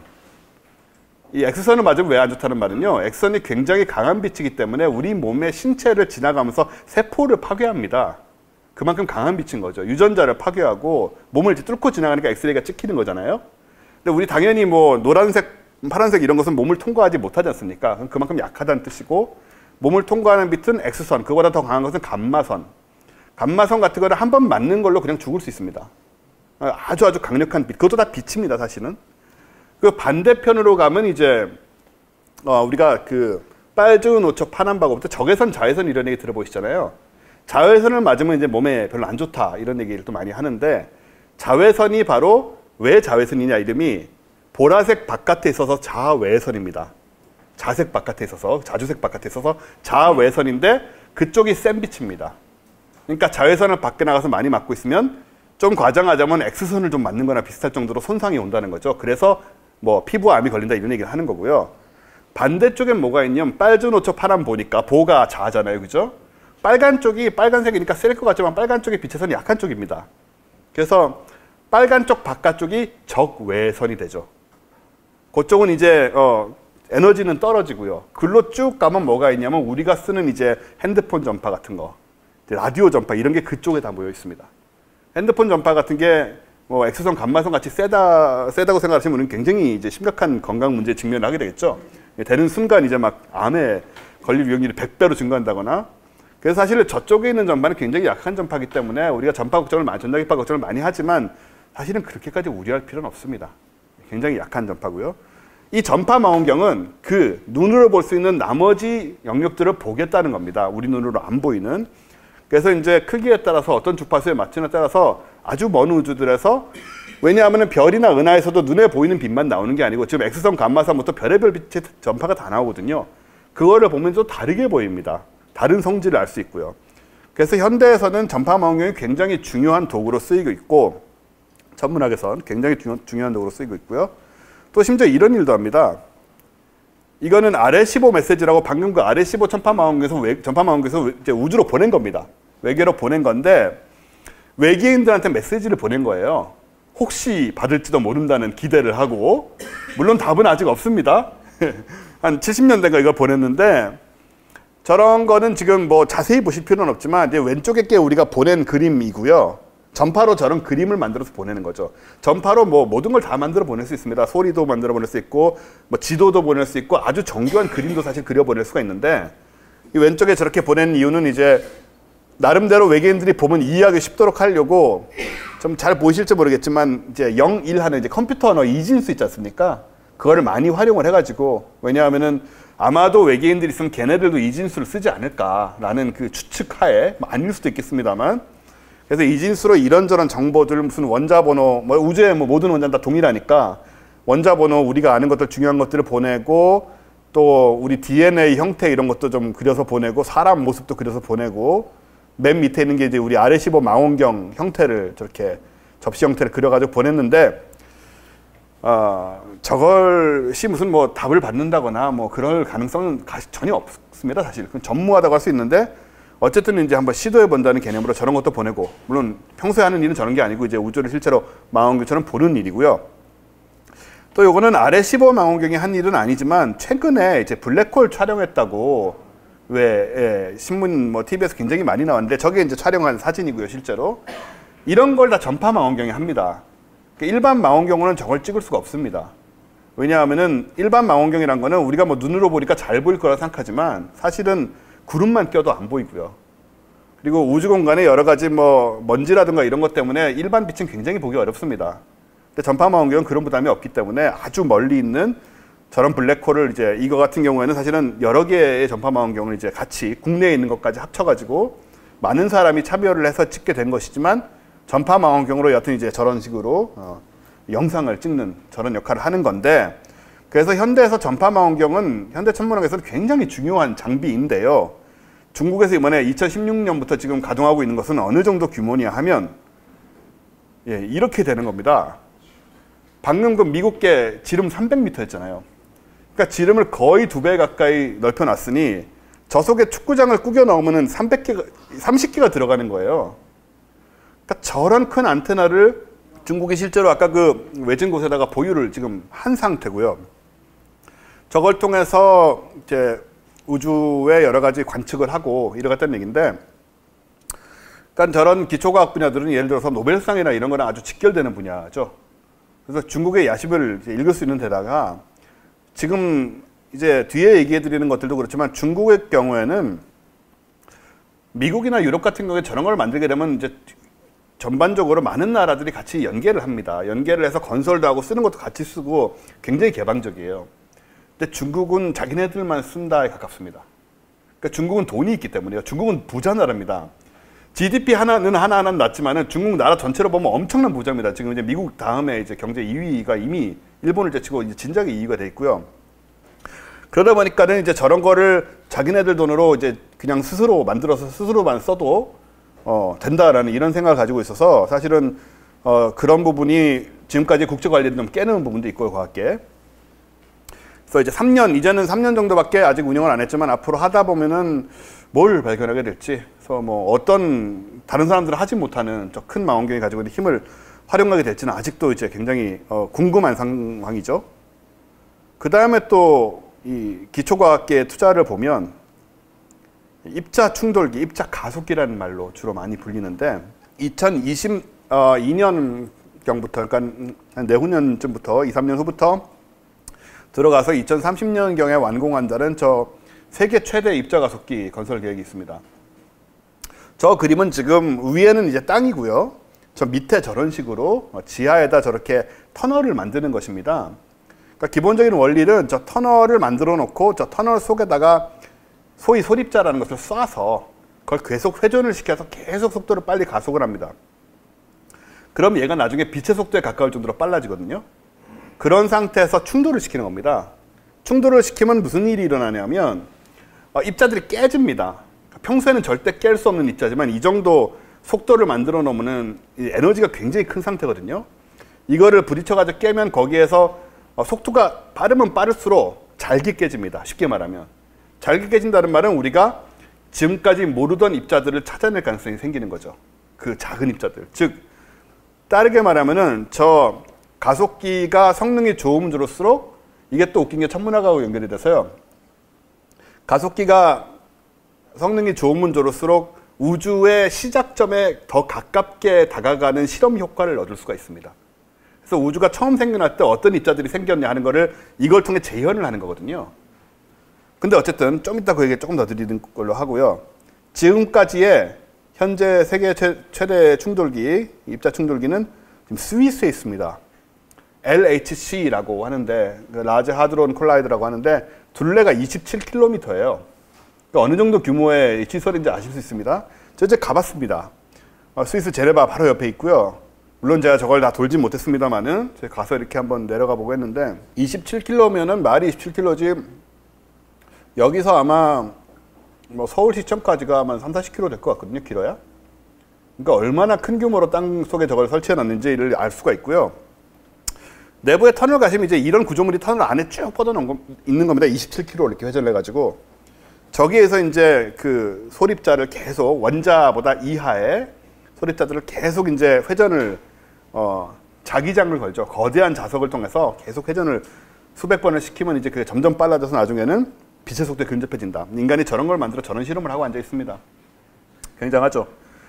이 X선을 맞으면 왜 안 좋다는 말은요. X선이 굉장히 강한 빛이기 때문에 우리 몸의 신체를 지나가면서 세포를 파괴합니다. 그만큼 강한 빛인 거죠. 유전자를 파괴하고 몸을 이제 뚫고 지나가니까 엑스레이가 찍히는 거잖아요. 근데 우리 당연히 뭐 노란색, 파란색 이런 것은 몸을 통과하지 못하지 않습니까? 그만큼 약하다는 뜻이고 몸을 통과하는 빛은 X선, 그거보다 더 강한 것은 감마선. 감마선 같은 거를 한 번 맞는 걸로 그냥 죽을 수 있습니다. 아주 아주 강력한 빛, 그것도 다 빛입니다, 사실은. 그 반대편으로 가면 이제 어, 우리가 그 빨주노초 파란바고부터 적외선, 자외선 이런 얘기 들어보시잖아요. 자외선을 맞으면 이제 몸에 별로 안 좋다 이런 얘기를 또 많이 하는데 자외선이 바로 왜 자외선이냐 이름이 보라색 바깥에 있어서 자외선입니다. 자색 바깥에 있어서 자주색 바깥에 있어서 자외선인데 그쪽이 센 빛입니다. 그러니까 자외선을 밖에 나가서 많이 맞고 있으면 좀 과장하자면 X선을 좀 맞는 거나 비슷할 정도로 손상이 온다는 거죠. 그래서 뭐 피부암이 걸린다 이런 얘기를 하는 거고요. 반대쪽엔 뭐가 있냐면 빨주노초 파란 보니까 보가 자잖아요. 그죠? 빨간 쪽이 빨간색이니까 셀 것 같지만 빨간 쪽의 빛의 약한 쪽입니다. 그래서 빨간 쪽 바깥쪽이 적외선이 되죠. 그쪽은 이제 어, 에너지는 떨어지고요. 글로 쭉 가면 뭐가 있냐면 우리가 쓰는 이제 핸드폰 전파 같은 거, 라디오 전파 이런 게 그쪽에 다 모여 있습니다. 핸드폰 전파 같은 게 뭐 X선, 감마선 같이 세다 세다고 생각하시면 굉장히 이제 심각한 건강 문제에 직면을 하게 되겠죠. 되는 순간 이제 막 암에 걸릴 위험률이 백 배로 증가한다거나. 그래서 사실 저쪽에 있는 전파는 굉장히 약한 전파이기 때문에 우리가 전파 걱정을 많이, 전자기파 걱정을 많이 하지만 사실은 그렇게까지 우려할 필요는 없습니다. 굉장히 약한 전파고요. 이 전파 망원경은 그 눈으로 볼 수 있는 나머지 영역들을 보겠다는 겁니다. 우리 눈으로 안 보이는. 그래서 이제 크기에 따라서 어떤 주파수에 맞추느냐에 따라서 아주 먼 우주들에서, 왜냐하면 별이나 은하에서도 눈에 보이는 빛만 나오는 게 아니고 지금 엑스선, 감마선부터 별의별 빛의 전파가 다 나오거든요. 그거를 보면 좀 다르게 보입니다. 다른 성질을 알 수 있고요. 그래서 현대에서는 전파 망원경이 굉장히 중요한 도구로 쓰이고 있고, 천문학에선 굉장히 중요, 중요한 도구로 쓰이고 있고요. 또 심지어 이런 일도 합니다. 이거는 알에 십오 메시지라고 방금 그 알에 십오 전파 망원경에서 외, 전파 망원경에서 이제 우주로 보낸 겁니다. 외계로 보낸 건데 외계인들한테 메시지를 보낸 거예요. 혹시 받을지도 모른다는 기대를 하고, 물론 답은 아직 없습니다. 한 칠십 년대인가 이걸 보냈는데, 저런 거는 지금 뭐 자세히 보실 필요는 없지만 이제 왼쪽에 게 우리가 보낸 그림이고요. 전파로 저런 그림을 만들어서 보내는 거죠. 전파로 뭐 모든 걸 다 만들어 보낼 수 있습니다. 소리도 만들어 보낼 수 있고, 뭐 지도도 보낼 수 있고, 아주 정교한 그림도 사실 그려 보낼 수가 있는데, 이 왼쪽에 저렇게 보낸 이유는 이제 나름대로 외계인들이 보면 이해하기 쉽도록 하려고, 좀 잘 보이실지 모르겠지만 이제 영, 일 하는 이제 컴퓨터 언어 이진수 있지 않습니까? 그거를 많이 활용을 해가지고, 왜냐하면은 아마도 외계인들이 있으면 걔네들도 이진수를 쓰지 않을까라는 그 추측하에, 뭐 아닐 수도 있겠습니다만, 그래서 이진수로 이런저런 정보들, 무슨 원자번호, 뭐 우주의 뭐 모든 원자는 다 동일하니까 원자번호, 우리가 아는 것들, 중요한 것들을 보내고, 또 우리 디엔에이 형태 이런 것도 좀 그려서 보내고, 사람 모습도 그려서 보내고, 맨 밑에 있는 게 이제 우리 알에 십오 망원경 형태를 저렇게 접시 형태를 그려가지고 보냈는데, 어, 저것이 무슨 뭐 답을 받는다거나 뭐 그럴 가능성은 전혀 없습니다. 사실 그건 전무하다고 할 수 있는데, 어쨌든 이제 한번 시도해 본다는 개념으로 저런 것도 보내고, 물론 평소에 하는 일은 저런 게 아니고 이제 우주를 실제로 망원경처럼 보는 일이고요. 또 요거는 알에 십오 망원경이 한 일은 아니지만 최근에 이제 블랙홀 촬영했다고 왜 예, 신문 뭐 티비에서 굉장히 많이 나왔는데, 저게 이제 촬영한 사진이고요. 실제로 이런 걸 다 전파 망원경이 합니다. 일반 망원경으로는 저걸 찍을 수가 없습니다. 왜냐하면은 일반 망원경이란 거는 우리가 뭐 눈으로 보니까 잘 보일 거라 생각하지만 사실은 구름만 껴도 안 보이고요. 그리고 우주 공간에 여러 가지 뭐 먼지라든가 이런 것 때문에 일반 빛은 굉장히 보기 어렵습니다. 근데 전파 망원경은 그런 부담이 없기 때문에 아주 멀리 있는 저런 블랙홀을 이제, 이거 같은 경우에는 사실은 여러 개의 전파 망원경을 이제 같이 국내에 있는 것까지 합쳐가지고 많은 사람이 참여를 해서 찍게 된 것이지만, 전파 망원경으로 여튼 이제 저런 식으로 어, 영상을 찍는 저런 역할을 하는 건데, 그래서 현대에서 전파 망원경은 현대 천문학에서는 굉장히 중요한 장비인데요. 중국에서 이번에 이천십육 년부터 지금 가동하고 있는 것은 어느 정도 규모냐 하면, 예, 이렇게 되는 겁니다. 방금 그 미국계 지름 삼백 미터였잖아요. 그러니까 지름을 거의 두 배 가까이 넓혀놨으니 저 속에 축구장을 꾸겨 넣으면 삼백 개가, 삼십 개가 들어가는 거예요. 그러니까 저런 큰 안테나를 중국이 실제로 아까 그 외진 곳에다가 보유를 지금 한 상태고요. 저걸 통해서 이제 우주의 여러 가지 관측을 하고 이러겠다는 얘기인데, 그러니까 저런 기초과학 분야들은 예를 들어서 노벨상이나 이런 거랑 아주 직결되는 분야죠. 그래서 중국의 야심을 이제 읽을 수 있는 데다가, 지금 이제 뒤에 얘기해 드리는 것들도 그렇지만 중국의 경우에는 미국이나 유럽 같은 경우에 저런 걸 만들게 되면 이제 전반적으로 많은 나라들이 같이 연계를 합니다. 연계를 해서 건설도 하고 쓰는 것도 같이 쓰고 굉장히 개방적이에요. 근데 중국은 자기네들만 쓴다에 가깝습니다. 그러니까 중국은 돈이 있기 때문에요. 중국은 부자 나라입니다. 지디피 하나는 하나하나는 낮지만은 중국 나라 전체로 보면 엄청난 부자입니다. 지금 이제 미국 다음에 이제 경제 이 위가 이미 일본을 제치고 이제 진작에 이 위가 돼 있고요. 그러다 보니까는 이제 저런 거를 자기네들 돈으로 이제 그냥 스스로 만들어서 스스로만 써도 어, 된다라는 이런 생각을 가지고 있어서, 사실은 어, 그런 부분이 지금까지 국제 관리를 좀 깨는 부분도 있고요, 과학계. 그래서 이제 삼 년, 이제는 삼 년 정도밖에 아직 운영을 안 했지만 앞으로 하다 보면은 뭘 발견하게 될지, 그래서 뭐 어떤 다른 사람들은 하지 못하는 저 큰 망원경이 가지고 있는 힘을 활용하게 될지는 아직도 이제 굉장히 어, 궁금한 상황이죠. 그 다음에 또 이 기초과학계의 투자를 보면 입자 충돌기, 입자 가속기라는 말로 주로 많이 불리는데, 이천이십이 년경부터, 그러니까 한 내후년쯤부터, 이, 삼 년 후부터 들어가서 이천삼십 년경에 완공한다는 저 세계 최대 입자 가속기 건설 계획이 있습니다. 저 그림은 지금 위에는 이제 땅이고요. 저 밑에 저런 식으로 지하에다 저렇게 터널을 만드는 것입니다. 그러니까 기본적인 원리는 저 터널을 만들어 놓고 저 터널 속에다가 소위 소립자라는 것을 쏴서 그걸 계속 회전을 시켜서 계속 속도를 빨리 가속을 합니다. 그럼 얘가 나중에 빛의 속도에 가까울 정도로 빨라지거든요. 그런 상태에서 충돌을 시키는 겁니다. 충돌을 시키면 무슨 일이 일어나냐면 어, 입자들이 깨집니다. 평소에는 절대 깰 수 없는 입자지만 이 정도 속도를 만들어 놓으면 에너지가 굉장히 큰 상태거든요. 이거를 부딪혀가지고 깨면 거기에서 어, 속도가 빠르면 빠를수록 잘게 깨집니다. 쉽게 말하면. 잘게 깨진다는 말은 우리가 지금까지 모르던 입자들을 찾아낼 가능성이 생기는 거죠. 그 작은 입자들. 즉 다르게 말하면은 저 가속기가 성능이 좋으면 좋을수록 이게 또 웃긴 게 천문학하고 연결이 돼서요. 가속기가 성능이 좋으면 좋을수록 우주의 시작점에 더 가깝게 다가가는 실험 효과를 얻을 수가 있습니다. 그래서 우주가 처음 생겨날 때 어떤 입자들이 생겼냐 하는 거를 이걸 통해 재현을 하는 거거든요. 근데 어쨌든 좀 이따 그 얘기 조금 더 드리는 걸로 하고요. 지금까지의 현재 세계 최, 최대 충돌기, 입자 충돌기는 지금 스위스에 있습니다. 엘에이치씨라고 하는데, 라지 하드론 콜라이더라고 하는데 둘레가 이십칠 킬로미터예요. 그러니까 어느 정도 규모의 시설인지 아실 수 있습니다. 저 이제 가봤습니다. 어, 스위스 제네바 바로 옆에 있고요. 물론 제가 저걸 다 돌진 못했습니다만은 제가 가서 이렇게 한번 내려가 보고 했는데 이십칠 킬로미터면은 말이 이십칠 킬로미터지 여기서 아마 뭐 서울시청까지가 아마 삼사십 킬로미터 될 것 같거든요. 길어야. 그러니까 얼마나 큰 규모로 땅 속에 저걸 설치해 놨는지를 알 수가 있고요. 내부에 터널 가시면 이제 이런 구조물이 터널 안에 쭉 뻗어 놓은 거, 있는 겁니다. 이십칠 킬로미터 이렇게 회전을 해가지고 저기에서 이제 그 소립자를 계속 원자보다 이하의 소립자들을 계속 이제 회전을 어 자기장을 걸죠. 거대한 자석을 통해서 계속 회전을 수백 번을 시키면 이제 그게 점점 빨라져서 나중에는 빛의 속도에 근접해진다. 인간이 저런 걸 만들어 저런 실험을 하고 앉아 있습니다. 굉장하죠.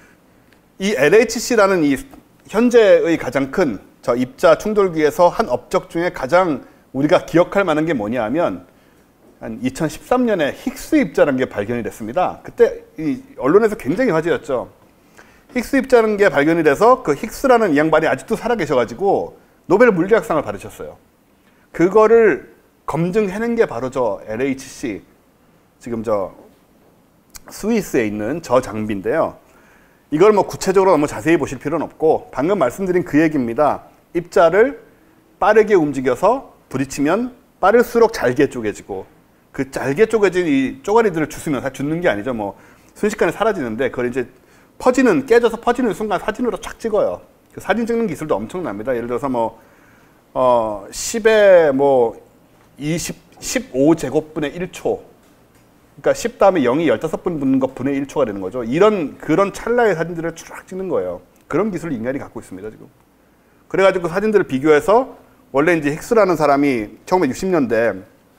이 엘에이치씨라는 이 현재의 가장 큰 저 입자 충돌기에서 한 업적 중에 가장 우리가 기억할 만한 게 뭐냐 하면 한 이천십삼 년에 힉스 입자라는 게 발견이 됐습니다. 그때 이 언론에서 굉장히 화제였죠. 힉스 입자라는 게 발견이 돼서 그 힉스라는 이 양반이 아직도 살아계셔가지고 노벨 물리학상을 받으셨어요. 그거를 검증해낸 게 바로 저 엘에이치씨, 지금 저 스위스에 있는 저 장비인데요. 이걸 뭐 구체적으로 너무 자세히 보실 필요는 없고 방금 말씀드린 그 얘기입니다. 입자를 빠르게 움직여서 부딪히면 빠를수록 잘게 쪼개지고 그 잘게 쪼개진 이 쪼가리들을 주스면, 사실 줍는 게 아니죠. 뭐 순식간에 사라지는데 그걸 이제 퍼지는, 깨져서 퍼지는 순간 사진으로 쫙 찍어요. 그 사진 찍는 기술도 엄청납니다. 예를 들어서 뭐 어, 십에 뭐 이십, 십오 제곱분의 일 초. 그러니까 십 다음에 영이 십오 번 붙는 거 분의 일 초가 되는 거죠. 이런, 그런 찰나의 사진들을 쫙 찍는 거예요. 그런 기술을 인간이 갖고 있습니다, 지금. 그래가지고 그 사진들을 비교해서 원래 이제 힉스라는 사람이 천구백육십 년대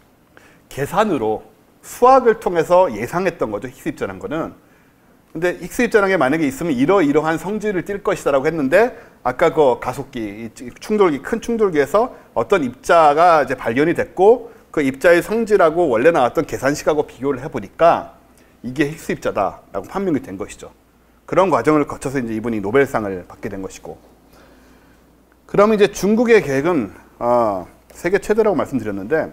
계산으로 수학을 통해서 예상했던 거죠. 힉스 입자라는 거는. 근데 힉스 입자라는 게 만약에 있으면 이러이러한 성질을 띌 것이다라고 했는데 아까 그 가속기, 충돌기, 큰 충돌기에서 어떤 입자가 이제 발견이 됐고 그 입자의 성질하고 원래 나왔던 계산식하고 비교를 해보니까 이게 힉스 입자다라고 판명이 된 것이죠. 그런 과정을 거쳐서 이제 이분이 노벨상을 받게 된 것이고. 그러면 이제 중국의 계획은 어, 세계 최대라고 말씀드렸는데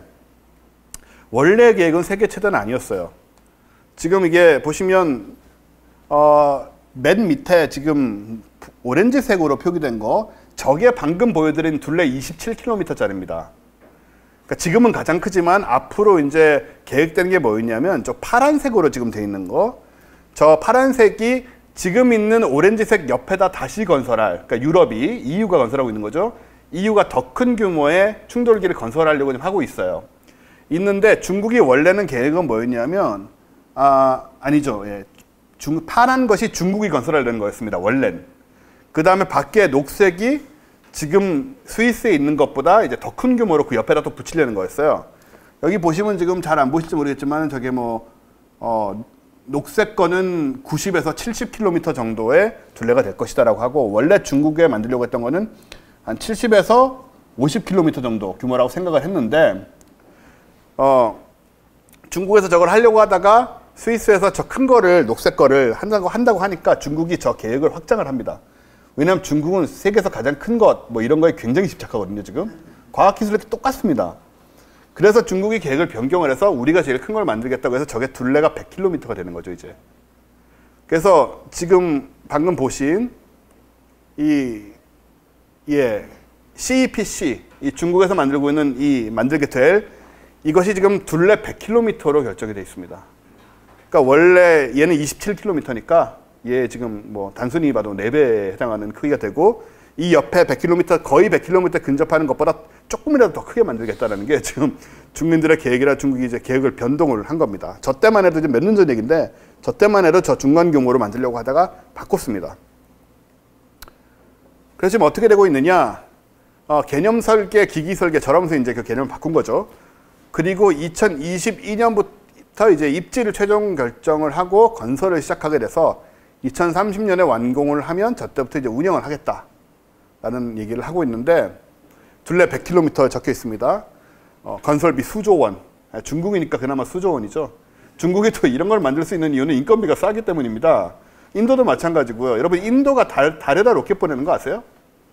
원래 계획은 세계 최대는 아니었어요. 지금 이게 보시면 어, 맨 밑에 지금 오렌지색으로 표기된 거, 저게 방금 보여드린 둘레 이십칠 킬로미터짜리입니다. 그러니까 지금은 가장 크지만 앞으로 이제 계획되는 게 뭐였냐면 저 파란색으로 지금 돼 있는 거, 저 파란색이 지금 있는 오렌지색 옆에다 다시 건설할, 그러니까 유럽이, 이유가 건설하고 있는 거죠. 이유가 더 큰 규모의 충돌기를 건설하려고 지금 하고 있어요. 있는데 중국이 원래는 계획은 뭐였냐면 아, 아니죠. 예. 중, 파란 것이 중국이 건설하려는 거였습니다. 원래는. 그 다음에 밖에 녹색이 지금 스위스에 있는 것보다 이제 더 큰 규모로 그 옆에다 또 붙이려는 거였어요. 여기 보시면 지금 잘 안 보실지 모르겠지만 저게 뭐 어, 녹색 거는 구십에서 칠십 킬로미터 정도의 둘레가 될 것이다라고 하고, 원래 중국에 만들려고 했던 거는 한 칠십에서 오십 킬로미터 정도 규모라고 생각을 했는데 어, 중국에서 저걸 하려고 하다가 스위스에서 저 큰 거를 녹색 거를 한다고 한다고 하니까 중국이 저 계획을 확장을 합니다. 왜냐하면 중국은 세계에서 가장 큰 것 뭐 이런 거에 굉장히 집착하거든요. 지금 과학기술이 똑같습니다. 그래서 중국이 계획을 변경을 해서 우리가 제일 큰 걸 만들겠다고 해서 저게 둘레가 백 킬로미터가 되는 거죠. 이제 그래서 지금 방금 보신 이 예, 씨이피씨 이 중국에서 만들고 있는 이 만들게 될 이것이 지금 둘레 백 킬로미터로 결정이 되어 있습니다. 그러니까 원래 얘는 이십칠 킬로미터니까 얘 지금 뭐 단순히 봐도 네 배에 해당하는 크기가 되고 이 옆에 백 킬로미터 거의 백 킬로미터 근접하는 것보다 조금이라도 더 크게 만들겠다는 게 지금 중민들의 계획이라 중국이 이제 계획을 변동을 한 겁니다. 저 때만 해도 이제 몇 년 전 얘기인데 저 때만 해도 저 중간 규모로 만들려고 하다가 바꿨습니다. 그래서 지금 어떻게 되고 있느냐? 어, 개념 설계, 기기 설계 저러면서 이제 그 개념을 바꾼 거죠. 그리고 이천이십이 년부터 이제 입지를 최종 결정을 하고 건설을 시작하게 돼서 이천삼십 년에 완공을 하면 저 때부터 이제 운영을 하겠다라는 얘기를 하고 있는데 둘레 백 킬로미터 적혀 있습니다. 어, 건설비 수조 원. 중국이니까 그나마 수조 원이죠. 중국이 또 이런 걸 만들 수 있는 이유는 인건비가 싸기 때문입니다. 인도도 마찬가지고요. 여러분 인도가 달, 달에다 로켓 보내는 거 아세요?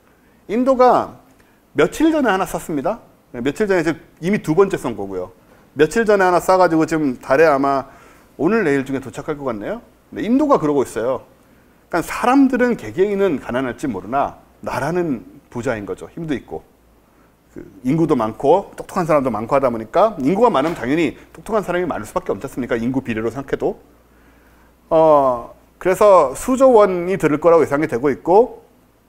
인도가 며칠 전에 하나 쐈습니다. 며칠 전에 지금 이미 두 번째 쏜 거고요. 며칠 전에 하나 쏴가지고 지금 달에 아마 오늘 내일 중에 도착할 것 같네요. 근데 인도가 그러고 있어요. 그러니까 사람들은 개개인은 가난할지 모르나 나라는 부자인 거죠. 힘도 있고 그 인구도 많고 똑똑한 사람도 많고 하다 보니까 인구가 많으면 당연히 똑똑한 사람이 많을 수밖에 없지 않습니까? 인구 비례로 생각해도. 어 그래서 수조 원이 들을 거라고 예상이 되고 있고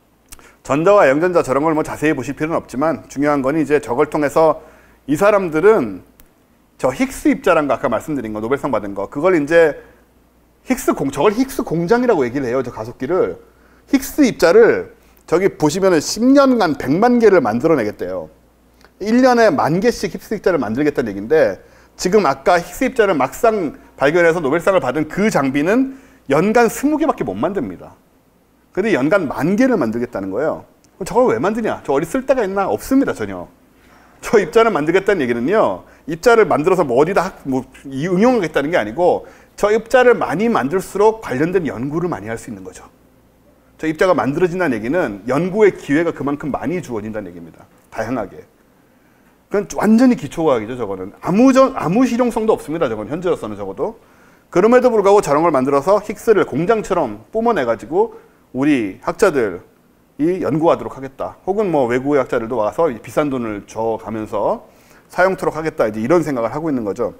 전자와 양전자 저런 걸 뭐 자세히 보실 필요는 없지만 중요한 건 이제 저걸 통해서 이 사람들은 저 힉스 입자란 거 아까 말씀드린 거 노벨상 받은 거 그걸 이제 힉스 공 저걸 힉스 공장이라고 얘기를 해요. 저 가속기를 힉스 입자를 저기 보시면은 십 년간 백만 개를 만들어내겠대요. 일 년에 만 개씩 힉스 입자를 만들겠다는 얘기인데 지금 아까 힉스 입자를 막상 발견해서 노벨상을 받은 그 장비는 연간 스무 개밖에 못 만듭니다. 근데 연간 만 개를 만들겠다는 거예요. 그럼 저걸 왜 만드냐? 저 어디 쓸 데가 있나? 없습니다, 전혀. 저 입자를 만들겠다는 얘기는요, 입자를 만들어서 뭐 어디다 뭐 응용하겠다는 게 아니고 저 입자를 많이 만들수록 관련된 연구를 많이 할 수 있는 거죠. 저 입자가 만들어진다는 얘기는 연구의 기회가 그만큼 많이 주어진다는 얘기입니다. 다양하게. 그건 완전히 기초과학이죠, 저거는. 아무, 저, 아무 실용성도 없습니다, 저건. 현재로서는 적어도. 그럼에도 불구하고 저런 걸 만들어서 힉스를 공장처럼 뿜어내가지고 우리 학자들이 연구하도록 하겠다. 혹은 뭐 외국의 학자들도 와서 비싼 돈을 줘가면서 사용토록 하겠다. 이제 이런 생각을 하고 있는 거죠.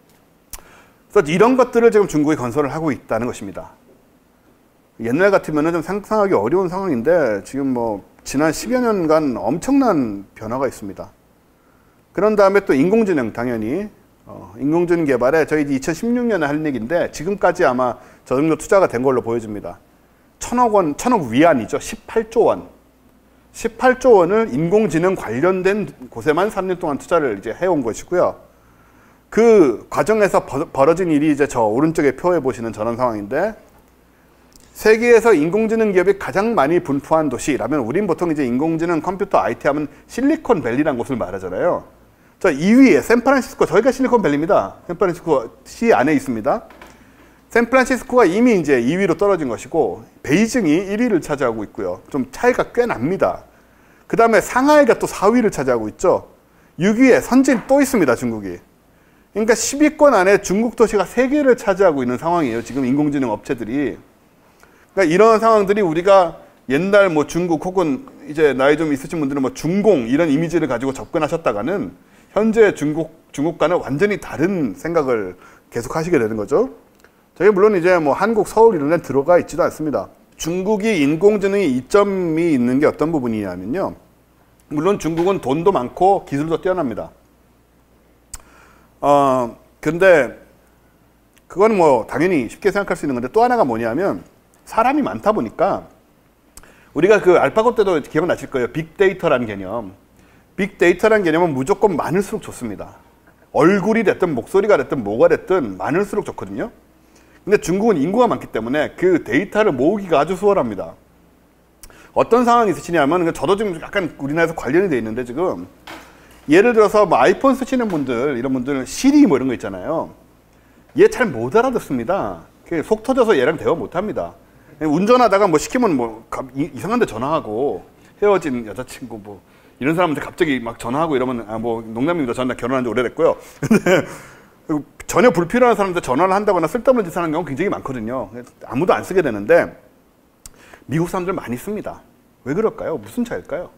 그래서 이런 것들을 지금 중국이 건설을 하고 있다는 것입니다. 옛날 같으면 좀 상상하기 어려운 상황인데 지금 뭐 지난 십여 년간 엄청난 변화가 있습니다. 그런 다음에 또 인공지능 당연히 어, 인공지능 개발에 저희 이천십육 년에 할 얘기인데 지금까지 아마 저 정도 투자가 된 걸로 보여집니다. 천억 원, 천억 위안이죠. 십팔조 원. 십팔조 원을 인공지능 관련된 곳에만 삼 년 동안 투자를 이제 해온 것이고요. 그 과정에서 벌어진 일이 이제 저 오른쪽에 표해 보시는 저런 상황인데 세계에서 인공지능 기업이 가장 많이 분포한 도시라면 우린 보통 이제 인공지능 컴퓨터 아이티 하면 실리콘밸리라는 곳을 말하잖아요. 저 이 위에 샌프란시스코, 저희가 실리콘밸리입니다. 샌프란시스코 시 안에 있습니다. 샌프란시스코가 이미 이제 이 위로 떨어진 것이고 베이징이 일 위를 차지하고 있고요. 좀 차이가 꽤 납니다. 그 다음에 상하이가 또 사 위를 차지하고 있죠. 육 위에 선진 또 있습니다, 중국이. 그러니까 십 위권 안에 중국 도시가 세 개를 차지하고 있는 상황이에요. 지금 인공지능 업체들이. 그러니까 이런 상황들이 우리가 옛날 뭐 중국 혹은 이제 나이 좀 있으신 분들은 뭐 중공 이런 이미지를 가지고 접근하셨다가는 현재 중국, 중국과는 완전히 다른 생각을 계속 하시게 되는 거죠. 저게 물론 이제 뭐 한국, 서울 이런 데 들어가 있지도 않습니다. 중국이 인공지능의 이점이 있는 게 어떤 부분이냐면요. 물론 중국은 돈도 많고 기술도 뛰어납니다. 어, 근데 그건 뭐 당연히 쉽게 생각할 수 있는 건데 또 하나가 뭐냐면 사람이 많다 보니까 우리가 그 알파고 때도 기억나실 거예요. 빅데이터라는 개념. 빅데이터라는 개념은 무조건 많을수록 좋습니다. 얼굴이 됐든 목소리가 됐든 뭐가 됐든 많을수록 좋거든요. 근데 중국은 인구가 많기 때문에 그 데이터를 모으기가 아주 수월합니다. 어떤 상황이 있으시냐면 저도 지금 약간 우리나라에서 관련이 돼 있는데 지금 예를 들어서 뭐 아이폰 쓰시는 분들 이런 분들은 시리 뭐 이런 거 있잖아요. 얘 잘 못 알아듣습니다. 속 터져서 얘랑 대화 못 합니다. 운전하다가 뭐 시키면 뭐 이상한 데 전화하고 헤어진 여자친구 뭐 이런 사람한테 갑자기 막 전화하고 이러면 아 뭐 농담입니다. 저는 결혼한 지 오래됐고요. 근데 전혀 불필요한 사람한테 전화를 한다거나 쓸데없는 짓을 하는 경우 굉장히 많거든요. 아무도 안 쓰게 되는데 미국 사람들 많이 씁니다. 왜 그럴까요? 무슨 차일까요?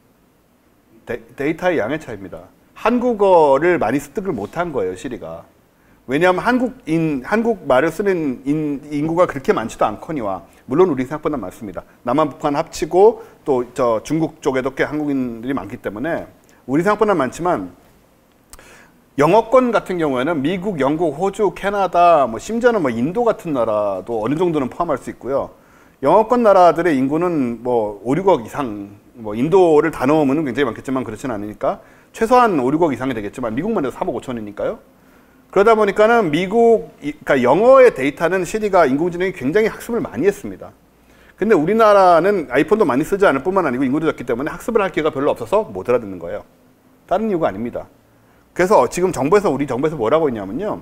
데, 데이터의 양의 차이입니다. 한국어를 많이 습득을 못한 거예요, 시리가. 왜냐하면 한국인, 한국말을 쓰는 인, 인구가 그렇게 많지도 않거니와, 물론 우리 생각보다 많습니다. 남한, 북한 합치고 또 저 중국 쪽에도 꽤 한국인들이 많기 때문에 우리 생각보다 많지만, 영어권 같은 경우에는 미국, 영국, 호주, 캐나다, 뭐 심지어는 뭐 인도 같은 나라도 어느 정도는 포함할 수 있고요. 영어권 나라들의 인구는 뭐 오, 육억 이상, 뭐 인도를 다 넣으면 굉장히 많겠지만 그렇지는 않으니까 최소한 오, 육억 이상이 되겠지만 미국만 해도 삼억 오천이니까요. 그러다 보니까는 미국, 그러니까 영어의 데이터는 시리가 인공지능이 굉장히 학습을 많이 했습니다. 근데 우리나라는 아이폰도 많이 쓰지 않을 뿐만 아니고 인구도 적기 때문에 학습을 할 기회가 별로 없어서 못 알아듣는 거예요. 다른 이유가 아닙니다. 그래서 지금 정부에서, 우리 정부에서 뭐라고 했냐면요.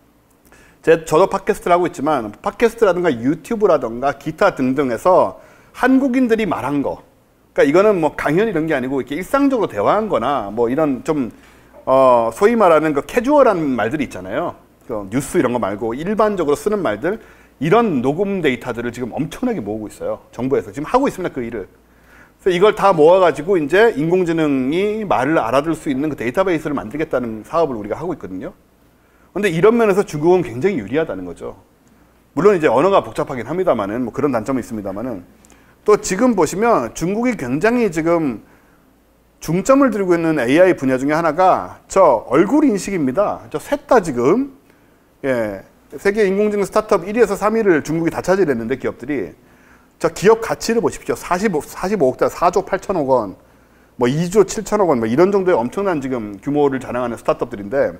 제, 저도 팟캐스트를 하고 있지만 팟캐스트라든가 유튜브라든가 기타 등등에서 한국인들이 말한 거, 그러니까 이거는 뭐 강연 이런 게 아니고 이렇게 일상적으로 대화한 거나 뭐 이런 좀 어, 소위 말하는 그 캐주얼한 말들이 있잖아요. 그 뉴스 이런 거 말고 일반적으로 쓰는 말들, 이런 녹음 데이터들을 지금 엄청나게 모으고 있어요. 정부에서 지금 하고 있습니다, 그 일을. 그래서 이걸 다 모아가지고 이제 인공지능이 말을 알아들 수 있는 그 데이터베이스를 만들겠다는 사업을 우리가 하고 있거든요. 근데 이런 면에서 중국은 굉장히 유리하다는 거죠. 물론 이제 언어가 복잡하긴 합니다만은, 뭐 그런 단점은 있습니다만은, 또 지금 보시면 중국이 굉장히 지금 중점을 들고 있는 에이아이 분야 중에 하나가 저 얼굴 인식입니다. 저 셋 다 지금, 예, 세계 인공지능 스타트업 일 위에서 삼 위를 중국이 다 차지했는데, 기업들이. 저 기업 가치를 보십시오. 사십오, 사십오억 달, 사조 팔천억 원, 뭐 이조 칠천억 원, 뭐 이런 정도의 엄청난 지금 규모를 자랑하는 스타트업들인데,